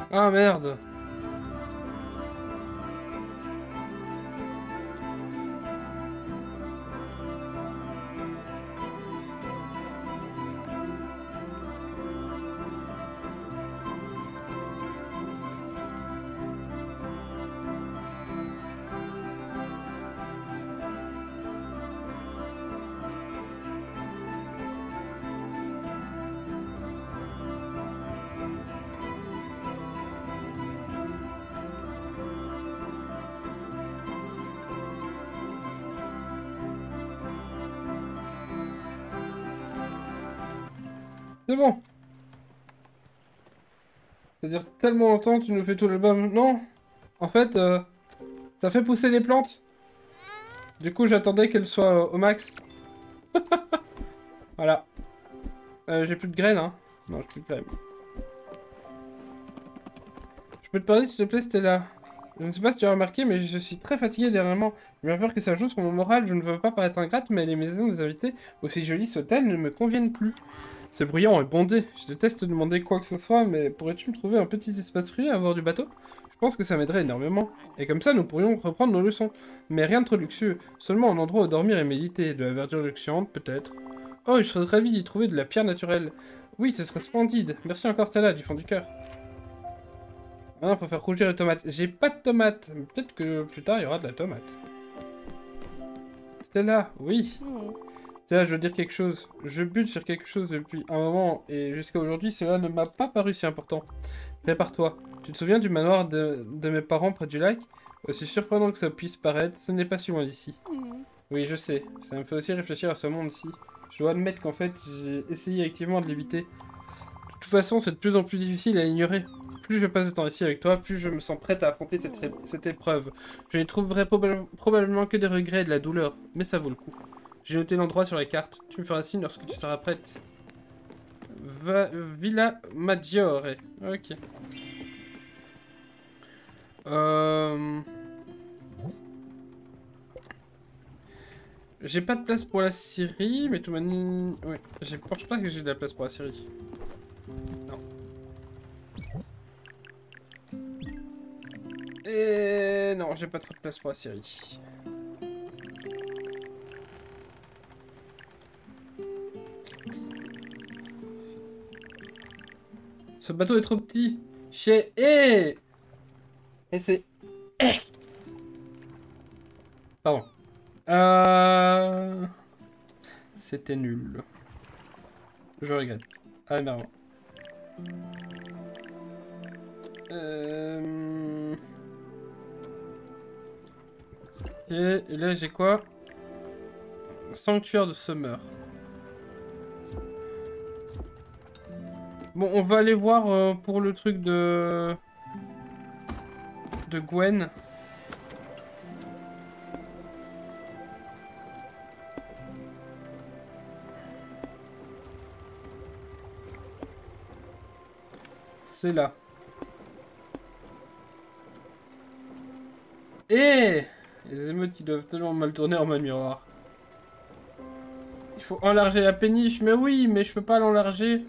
Ah merde. C'est bon. C'est-à-dire tellement longtemps, tu nous fais tout l'album. Non. En fait, ça fait pousser les plantes. Du coup, j'attendais qu'elles soient au max. Voilà. J'ai plus de graines, hein. Non, j'ai plus de graines. Je peux te parler, s'il te plaît, Stella? Je ne sais pas si tu as remarqué, mais je suis très fatigué dernièrement. J'ai bien peur que ça joue sur mon moral. Je ne veux pas paraître ingrate, mais les maisons des invités, aussi jolies soient-elles, ne me conviennent plus. C'est bruyant et bondé. Je déteste demander quoi que ce soit, mais pourrais-tu me trouver un petit espace privé à bord du bateau? Je pense que ça m'aiderait énormément. Et comme ça, nous pourrions reprendre nos leçons. Mais rien de trop luxueux. Seulement un endroit où dormir et méditer. De la verdure luxuriante, peut-être. Oh, je serais ravi d'y trouver de la pierre naturelle. Oui, ce serait splendide. Merci encore, Stella, du fond du cœur. Maintenant, faut faire rougir les tomates. J'ai pas de tomates. Peut-être que plus tard, il y aura de la tomate. Stella, oui. Stella, je veux dire quelque chose. Je bute sur quelque chose depuis un moment, et jusqu'à aujourd'hui, cela ne m'a pas paru si important. Prépare-toi. Tu te souviens du manoir de mes parents près du lac? Aussi surprenant que ça puisse paraître, ce n'est pas si loin d'ici. Oui, je sais. Ça me fait aussi réfléchir à ce monde-ci. Je dois admettre qu'en fait, j'ai essayé activement de l'éviter. De toute façon, c'est de plus en plus difficile à ignorer. Plus je passe de temps ici avec toi, plus je me sens prête à affronter cette épreuve. Je n'y trouverai probablement que des regrets et de la douleur, mais ça vaut le coup. J'ai noté l'endroit sur la carte. Tu me feras signe lorsque tu seras prête. Villa Maggiore. Ok. J'ai pas de place pour la Syrie, mais tout manière... Oui, je pense pas que j'ai de la place pour la Syrie. Non. Et non, j'ai pas trop de place pour la Syrie. Ce bateau est trop petit. Chez... Et c'est... Pardon. C'était nul. Je regrette. Ah merde. Ok, et là j'ai quoi? Sanctuaire de Summer. Bon, on va aller voir pour le truc de Gwen. C'est là. Eh! Les émeutes, ils doivent tellement mal tourner en mode miroir. Il faut enlarger la péniche. Mais oui, mais je peux pas l'enlarger.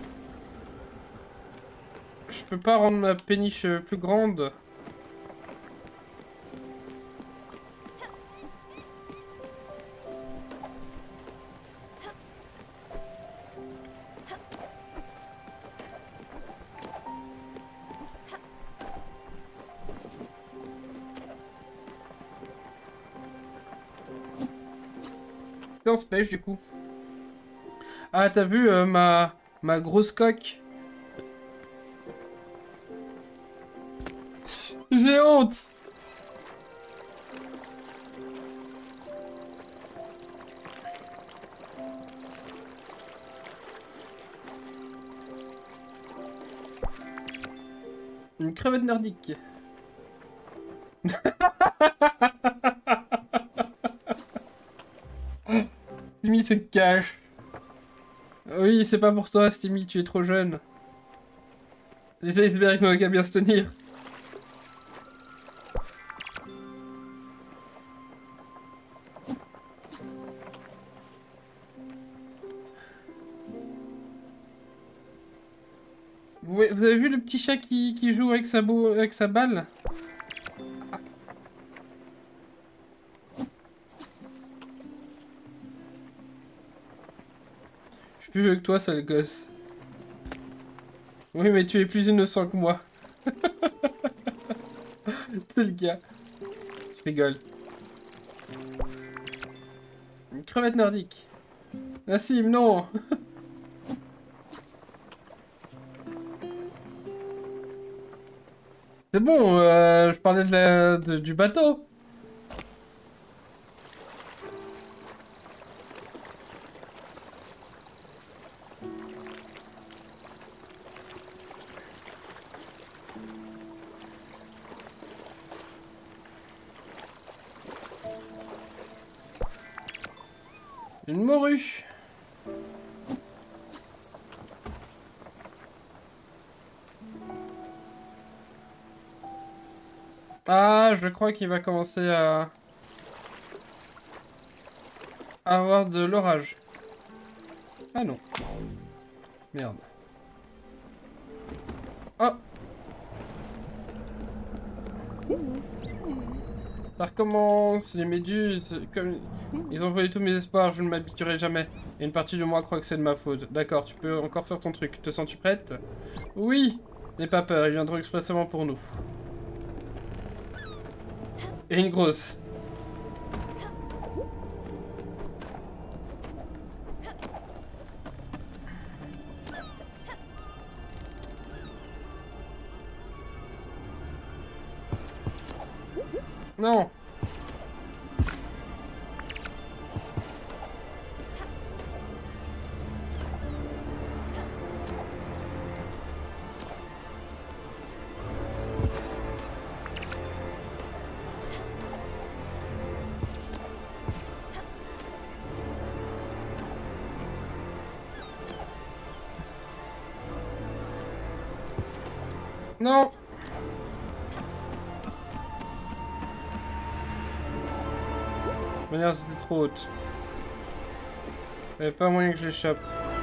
Je peux pas rendre ma péniche plus grande. On se pêche du coup. Ah, t'as vu ma grosse coque? J'ai honte. Une crevette nordique. Timmy se cache. Oui, c'est pas pour toi, Timmy, tu es trop jeune. Les icebergs n'ont qu'à bien se tenir. Vous avez vu le petit chat qui joue avec avec sa balle? Ah. Je suis plus vieux que toi, sale gosse. Oui, mais tu es plus innocent que moi. C'est le gars. Je rigole. Une crevette nordique. Nassim, non. C'est bon, je parlais du bateau. Une morue. Ah, je crois qu'il va commencer à avoir de l'orage. Ah non. Merde. Oh! Ça recommence, les méduses, comme... Ils ont volé tous mes espoirs, je ne m'habituerai jamais. Et une partie de moi croit que c'est de ma faute. D'accord, tu peux encore faire ton truc. Te sens-tu prête? Oui! N'aie pas peur, ils viendront expressément pour nous. Et une grosse. Non! Non! De manière, c'était trop haute. Il n'y avait pas moyen que je l'échappe.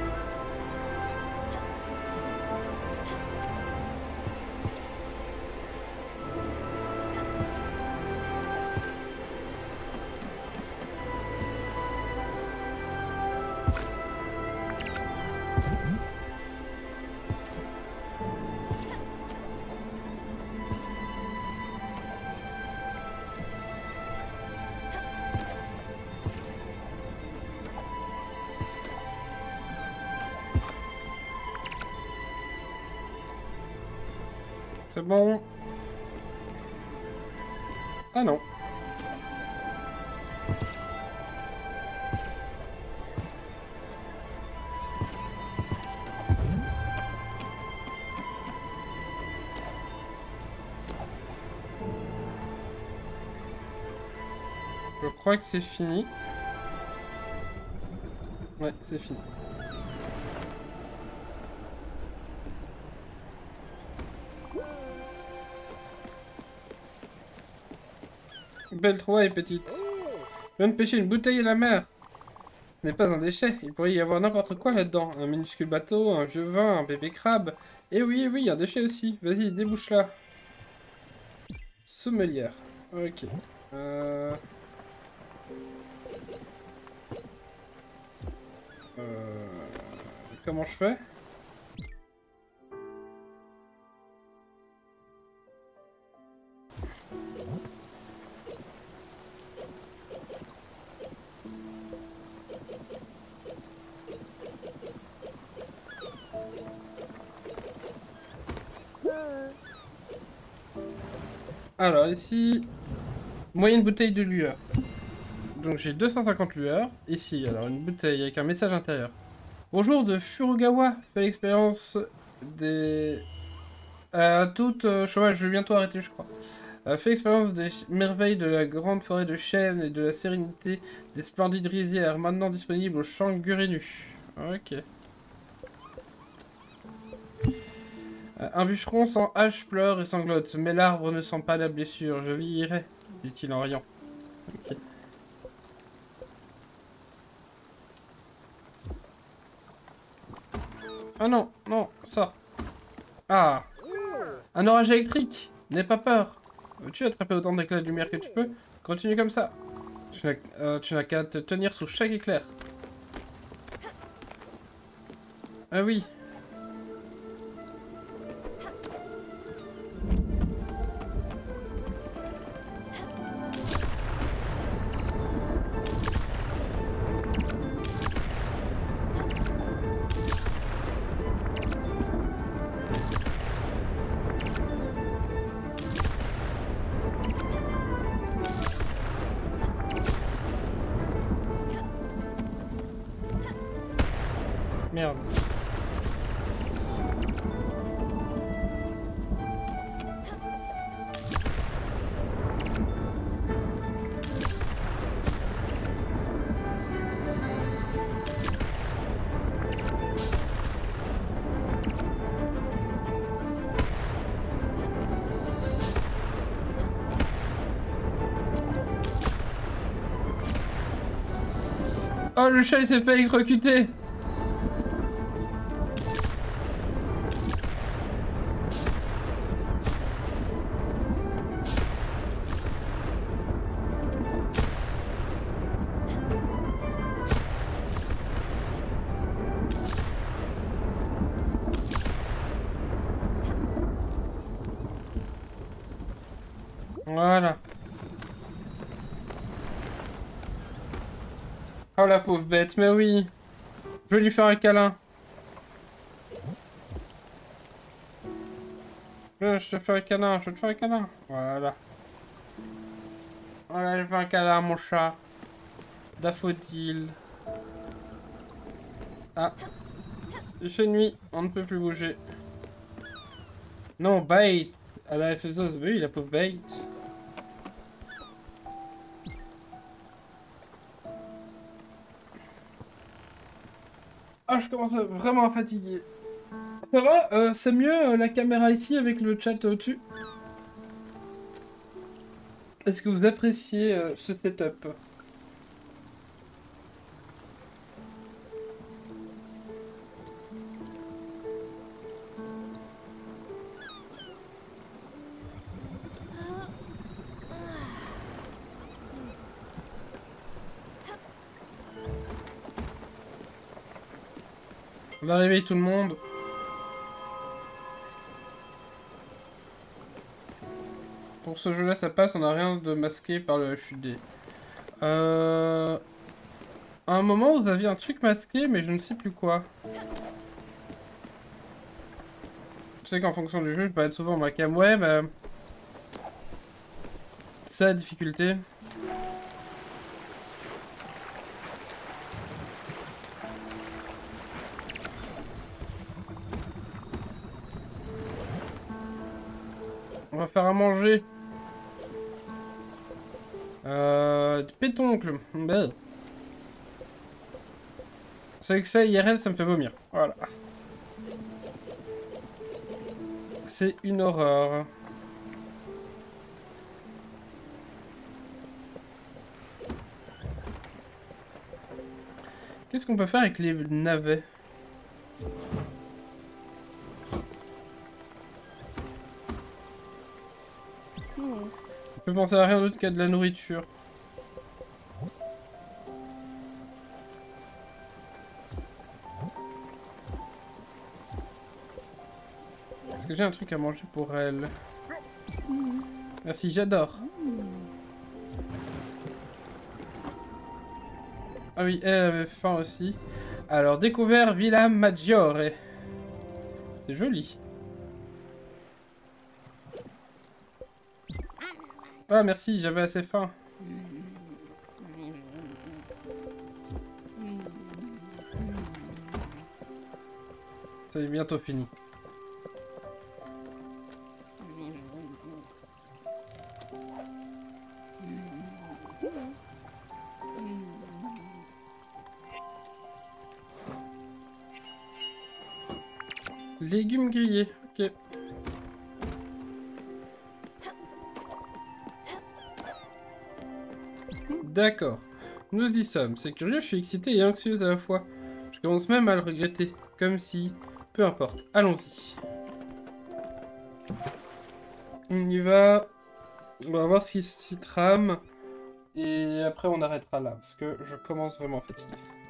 C'est bon. Ah non. Je crois que c'est fini. Ouais, c'est fini. Belle trouvaille, petite. Je viens de pêcher une bouteille à la mer. Ce n'est pas un déchet. Il pourrait y avoir n'importe quoi là-dedans. Un minuscule bateau, un vieux vin, un bébé crabe. Et oui, oui, un déchet aussi. Vas-y, débouche-la. Sommelière. Ok. Comment je fais? Alors ici, moyenne bouteille de lueur. Donc j'ai 250 lueurs. Ici, alors une bouteille avec un message intérieur. Bonjour de Furugawa. Fais l'expérience des... toute chômage, je vais bientôt arrêter je crois. Fais l'expérience des merveilles de la grande forêt de chênes et de la sérénité des splendides rizières. Maintenant disponible au champ Gurenu. Ok. Un bûcheron sans hache pleure et sanglote, mais l'arbre ne sent pas la blessure. Je vieillirai, dit-il en riant. Okay. Ah non, non, sors. Ah, un orage électrique. N'aie pas peur. Veux-tu attraper autant d'éclats de lumière que tu peux? Continue comme ça. Tu n'as qu'à te tenir sous chaque éclair. Ah oui. Merde. Oh, le chat il s'est fait électrocuter. Voilà. Oh la pauvre bête, mais oui. Je vais lui faire un câlin. Je te fais un câlin, je te fais un câlin. Voilà. Voilà, je fais un câlin à mon chat. Daffodil. Ah. Il fait nuit, on ne peut plus bouger. Non, Bait. À la FSOS, oui, la pauvre Bait. Ah, je commence vraiment à fatiguer. Ça va? C'est mieux la caméra ici avec le chat au-dessus? Est-ce que vous appréciez ce setup? On va réveiller tout le monde. Pour ce jeu-là, ça passe, on n'a rien de masqué par le HUD. À un moment, vous aviez un truc masqué, mais je ne sais plus quoi. Je sais qu'en fonction du jeu, je peux être souvent ma cam web. C'est la difficulté. On va faire à manger. Du pétoncle. Bah. C'est que ça, IRL, ça me fait vomir. Voilà. C'est une horreur. Qu'est-ce qu'on peut faire avec les navets? On peut penser à rien d'autre qu'à de la nourriture. Est-ce que j'ai un truc à manger pour elle? Merci, j'adore. Ah oui, elle avait faim aussi. Alors, découvert Villa Maggiore. C'est joli. Ah, merci, j'avais assez faim. C'est bientôt fini. Légumes grillés, ok. D'accord. Nous y sommes. C'est curieux, je suis excitée et anxieuse à la fois. Je commence même à le regretter. Comme si... Peu importe. Allons-y. On y va. On va voir ce qui s'y trame. Et après, on arrêtera là. Parce que je commence vraiment fatigué.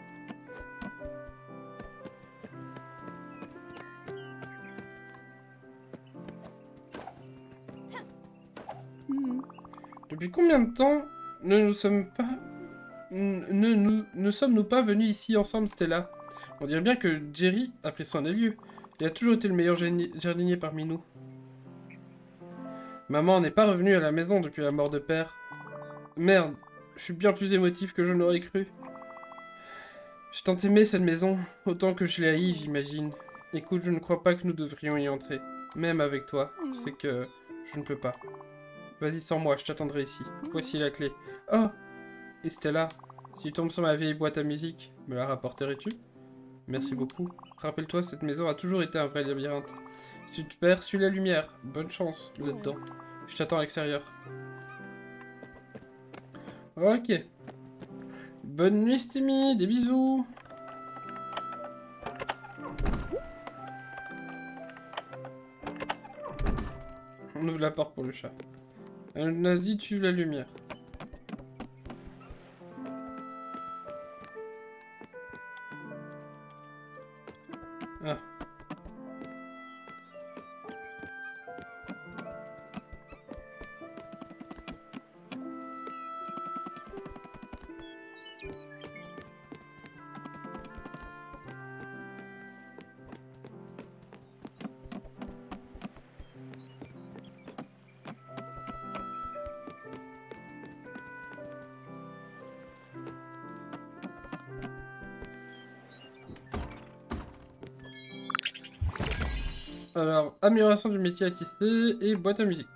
Depuis combien de temps ne sommes-nous pas venus ici ensemble, Stella? On dirait bien que Jerry a pris soin des lieux. Il a toujours été le meilleur jardinier parmi nous. Maman n'est pas revenue à la maison depuis la mort de père. Merde, je suis bien plus émotif que je n'aurais cru. J'ai tant aimé cette maison, autant que je l'ai haï, j'imagine. Écoute, je ne crois pas que nous devrions y entrer. Même avec toi, c'est que je ne peux pas. Vas-y, sans moi, je t'attendrai ici. Voici la clé. Oh! Et Stella, si tu tombes sur ma vieille boîte à musique, me la rapporterais-tu? Merci beaucoup. Rappelle-toi, cette maison a toujours été un vrai labyrinthe. Si tu te perds, suis la lumière. Bonne chance, là-dedans. Je t'attends à l'extérieur. Ok. Bonne nuit, Stimmy. Des bisous. On ouvre la porte pour le chat. Elle a dit tu la lumière. Ah. Alors, amélioration du métier à tisser et boîte à musique.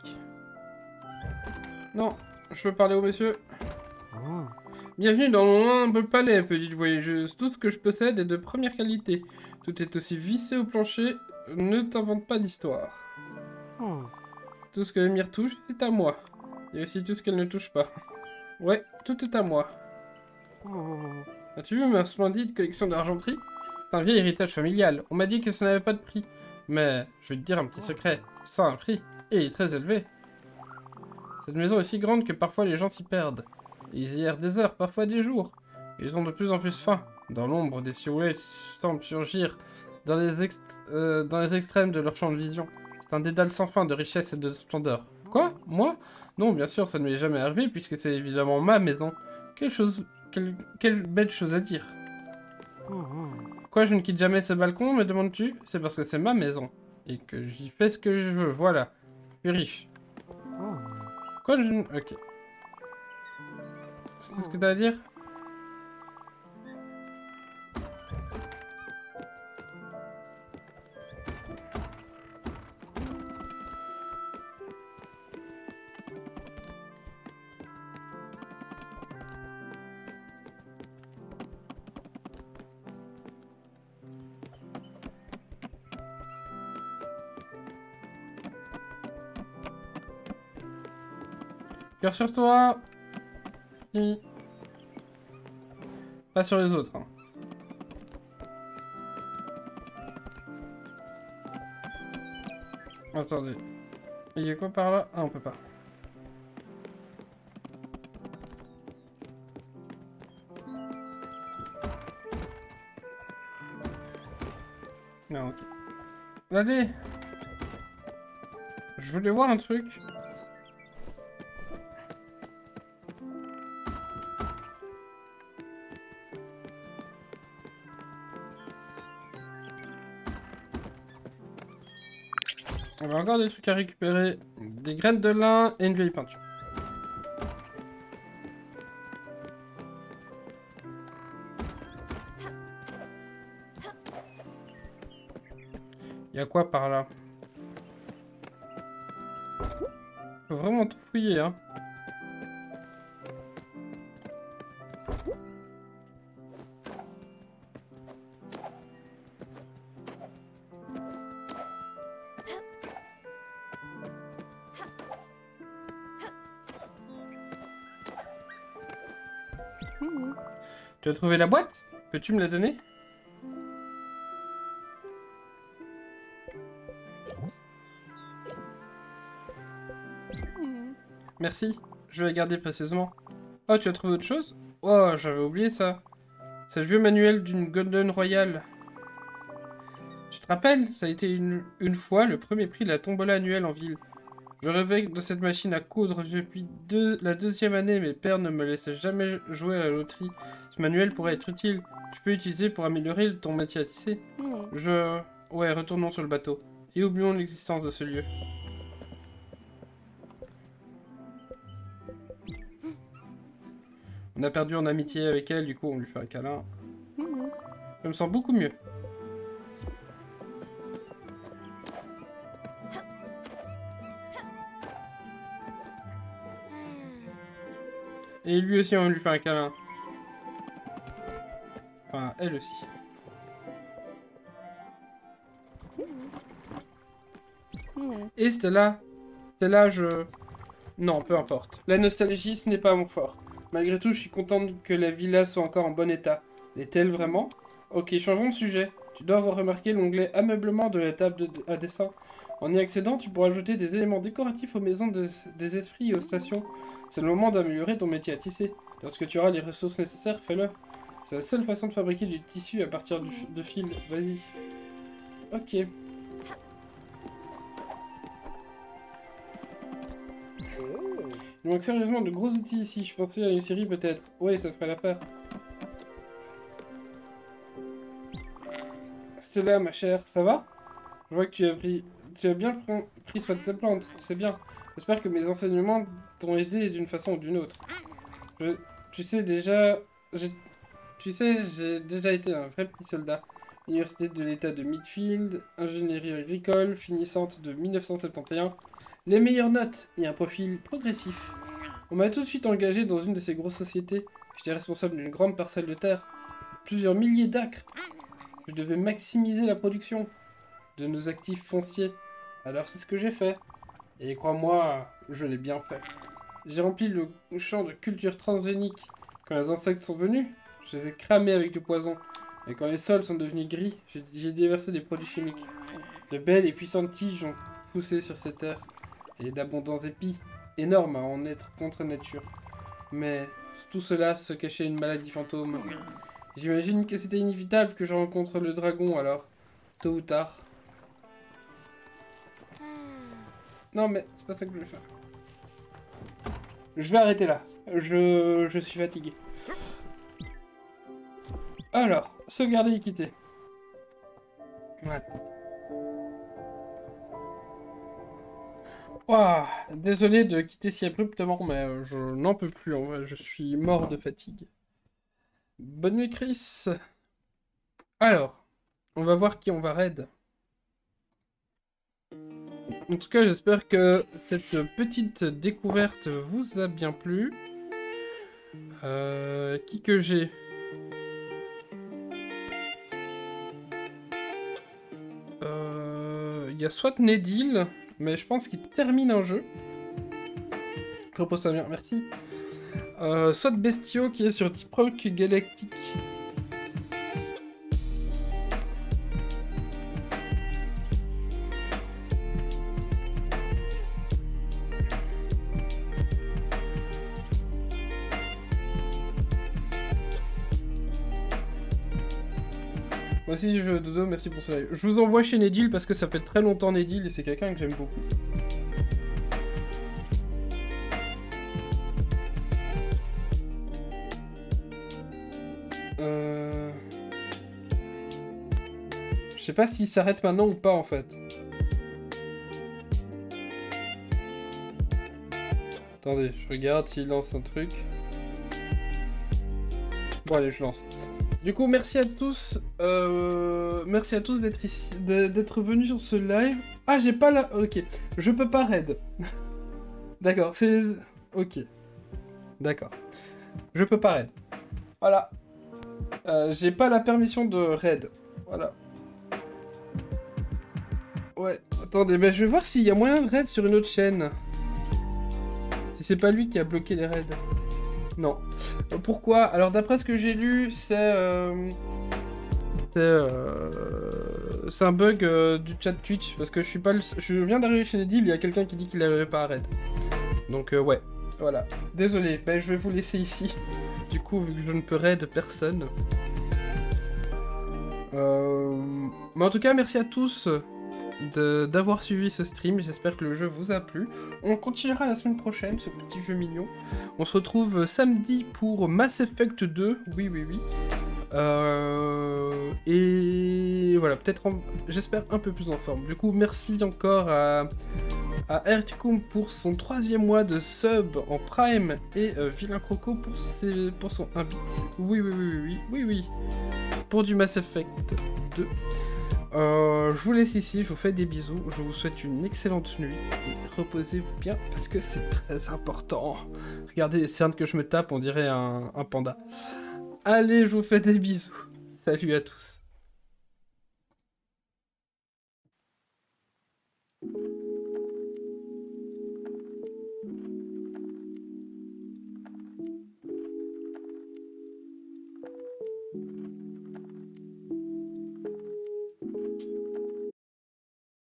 Non, je veux parler au monsieur. Bienvenue dans mon humble palais, petite voyageuse. Tout ce que je possède est de première qualité. Tout est aussi vissé au plancher. Ne t'invente pas d'histoire. Tout ce que Mire touche, c'est à moi. Et aussi tout ce qu'elle ne touche pas. Ouais, tout est à moi. As-tu vu ma splendide collection d'argenterie? C'est un vieil héritage familial. On m'a dit que ça n'avait pas de prix. Mais je vais te dire un petit secret. Ça a un prix. Et il est très élevé. Cette maison est si grande que parfois les gens s'y perdent. Ils y errent des heures, parfois des jours. Ils ont de plus en plus faim. Dans l'ombre, des silhouettes semblent surgir dans les extrêmes de leur champ de vision. C'est un dédale sans fin de richesse et de splendeur. Quoi? Moi? Non, bien sûr, ça ne m'est jamais arrivé puisque c'est évidemment ma maison. Quelle belle chose à dire. Pourquoi je ne quitte jamais ce balcon, me demandes-tu? C'est parce que c'est ma maison. Et que j'y fais ce que je veux, voilà. Je suis riche. Quoi je... Ok. C'est tout ce que t'as à dire? Cœur sur toi. Fini. Pas sur les autres. Hein. Attendez. Il y a quoi par là? Ah, on peut pas. Non, ok. Allez. Je voulais voir un truc. On a encore des trucs à récupérer. Des graines de lin et une vieille peinture. Y'a quoi par là? Faut vraiment tout fouiller, hein. Tu as trouvé la boîte? Peux-tu me la donner? Merci, je vais la garder précieusement. Oh, tu as trouvé autre chose? Oh, j'avais oublié ça. C'est le vieux manuel d'une Golden Royale. Tu te rappelles? Ça a été une fois le premier prix de la tombola annuelle en ville. Je rêvais de cette machine à coudre depuis la deuxième année. Mes pères ne me laissaient jamais jouer à la loterie. Ce manuel pourrait être utile. Tu peux l'utiliser pour améliorer ton métier à tisser. Ouais, retournons sur le bateau. Et oublions l'existence de ce lieu. On a perdu en amitié avec elle, du coup on lui fait un câlin. Je me sens beaucoup mieux. Et lui aussi, on lui fait un câlin. Enfin, elle aussi. Et Stella, non, peu importe. La nostalgie, ce n'est pas mon fort. Malgré tout, je suis contente que la villa soit encore en bon état. L'est-elle vraiment? Ok, changeons de sujet. Tu dois avoir remarqué l'onglet ameublement de la table à dessin. En y accédant, tu pourras ajouter des éléments décoratifs aux maisons des esprits et aux stations. C'est le moment d'améliorer ton métier à tisser. Lorsque tu auras les ressources nécessaires, fais-le. C'est la seule façon de fabriquer du tissu à partir de fil. Vas-y. Ok. Il manque sérieusement de gros outils ici. Je pensais à une série peut-être. Ouais, ça ferait l'affaire. Stella, ma chère, ça va? Je vois que tu as bien pris soin de tes plantes. C'est bien. J'espère que mes enseignements t'ont aidé d'une façon ou d'une autre. Tu sais, j'ai déjà été un vrai petit soldat. Université de l'État de Midfield, ingénierie agricole, finissante de 1971. Les meilleures notes et un profil progressif. On m'a tout de suite engagé dans une de ces grosses sociétés. J'étais responsable d'une grande parcelle de terre. Plusieurs milliers d'acres. Je devais maximiser la production de nos actifs fonciers. Alors c'est ce que j'ai fait. Et crois-moi, je l'ai bien fait. J'ai rempli le champ de cultures transgéniques. Quand les insectes sont venus, je les ai cramés avec du poison. Et quand les sols sont devenus gris, j'ai déversé des produits chimiques. De belles et puissantes tiges ont poussé sur ces terres. Et d'abondants épis, énormes à en être contre nature. Mais tout cela se cachait une maladie fantôme. J'imagine que c'était inévitable que je rencontre le dragon alors, tôt ou tard. Non mais c'est pas ça que je vais faire. Je vais arrêter là. Je suis fatigué. Alors, sauvegarder et quitter. Voilà. Ouah, désolé de quitter si abruptement, mais je n'en peux plus en vrai, je suis mort de fatigue. Bonne nuit Chris. Alors, on va voir qui on va raid. En tout cas, j'espère que cette petite découverte vous a bien plu. Qui que j'ai? Il y a soit Nedil, mais je pense qu'il termine un jeu. Repose-toi bien, merci. Soit Bestio qui est sur Deep Rock Galactic. Moi aussi je veux dodo, merci pour ce live. Je vous envoie chez Nedil parce que ça fait très longtemps Nedil et c'est quelqu'un que j'aime beaucoup. Je sais pas s'il s'arrête maintenant ou pas en fait. Attendez, je regarde s'il lance un truc. Bon allez, je lance. Du coup, merci à tous d'être ici, d'être venus sur ce live. Ah, j'ai pas la... Ok, je peux pas raid. D'accord, c'est... Ok. D'accord. Je peux pas raid. Voilà. J'ai pas la permission de raid. Voilà. Ouais, attendez, ben je vais voir s'il y a moyen de raid sur une autre chaîne. Si c'est pas lui qui a bloqué les raids. Non. Pourquoi? Alors d'après ce que j'ai lu, c'est un bug du chat Twitch. Parce que je viens d'arriver chez Nedil, il y a quelqu'un qui dit qu'il n'arrivait pas à raid. Donc ouais, voilà. Désolé, ben, je vais vous laisser ici. Du coup, vu que je ne peux raid personne. Mais en tout cas, merci à tous d'avoir suivi ce stream. J'espère que le jeu vous a plu. On continuera la semaine prochaine, ce petit jeu mignon. On se retrouve samedi pour Mass Effect 2. Oui, oui, oui. Et voilà, peut-être, j'espère, un peu plus en forme. Du coup, merci encore à Ertikoum pour son 3e mois de sub en Prime et Vilain Croco pour son 1 bit. Oui, oui, oui, oui, oui, oui. Pour du Mass Effect 2. Je vous laisse ici, je vous fais des bisous, je vous souhaite une excellente nuit et reposez-vous bien parce que c'est très important. Regardez les cernes que je me tape, on dirait un panda. Allez, je vous fais des bisous. Salut à tous.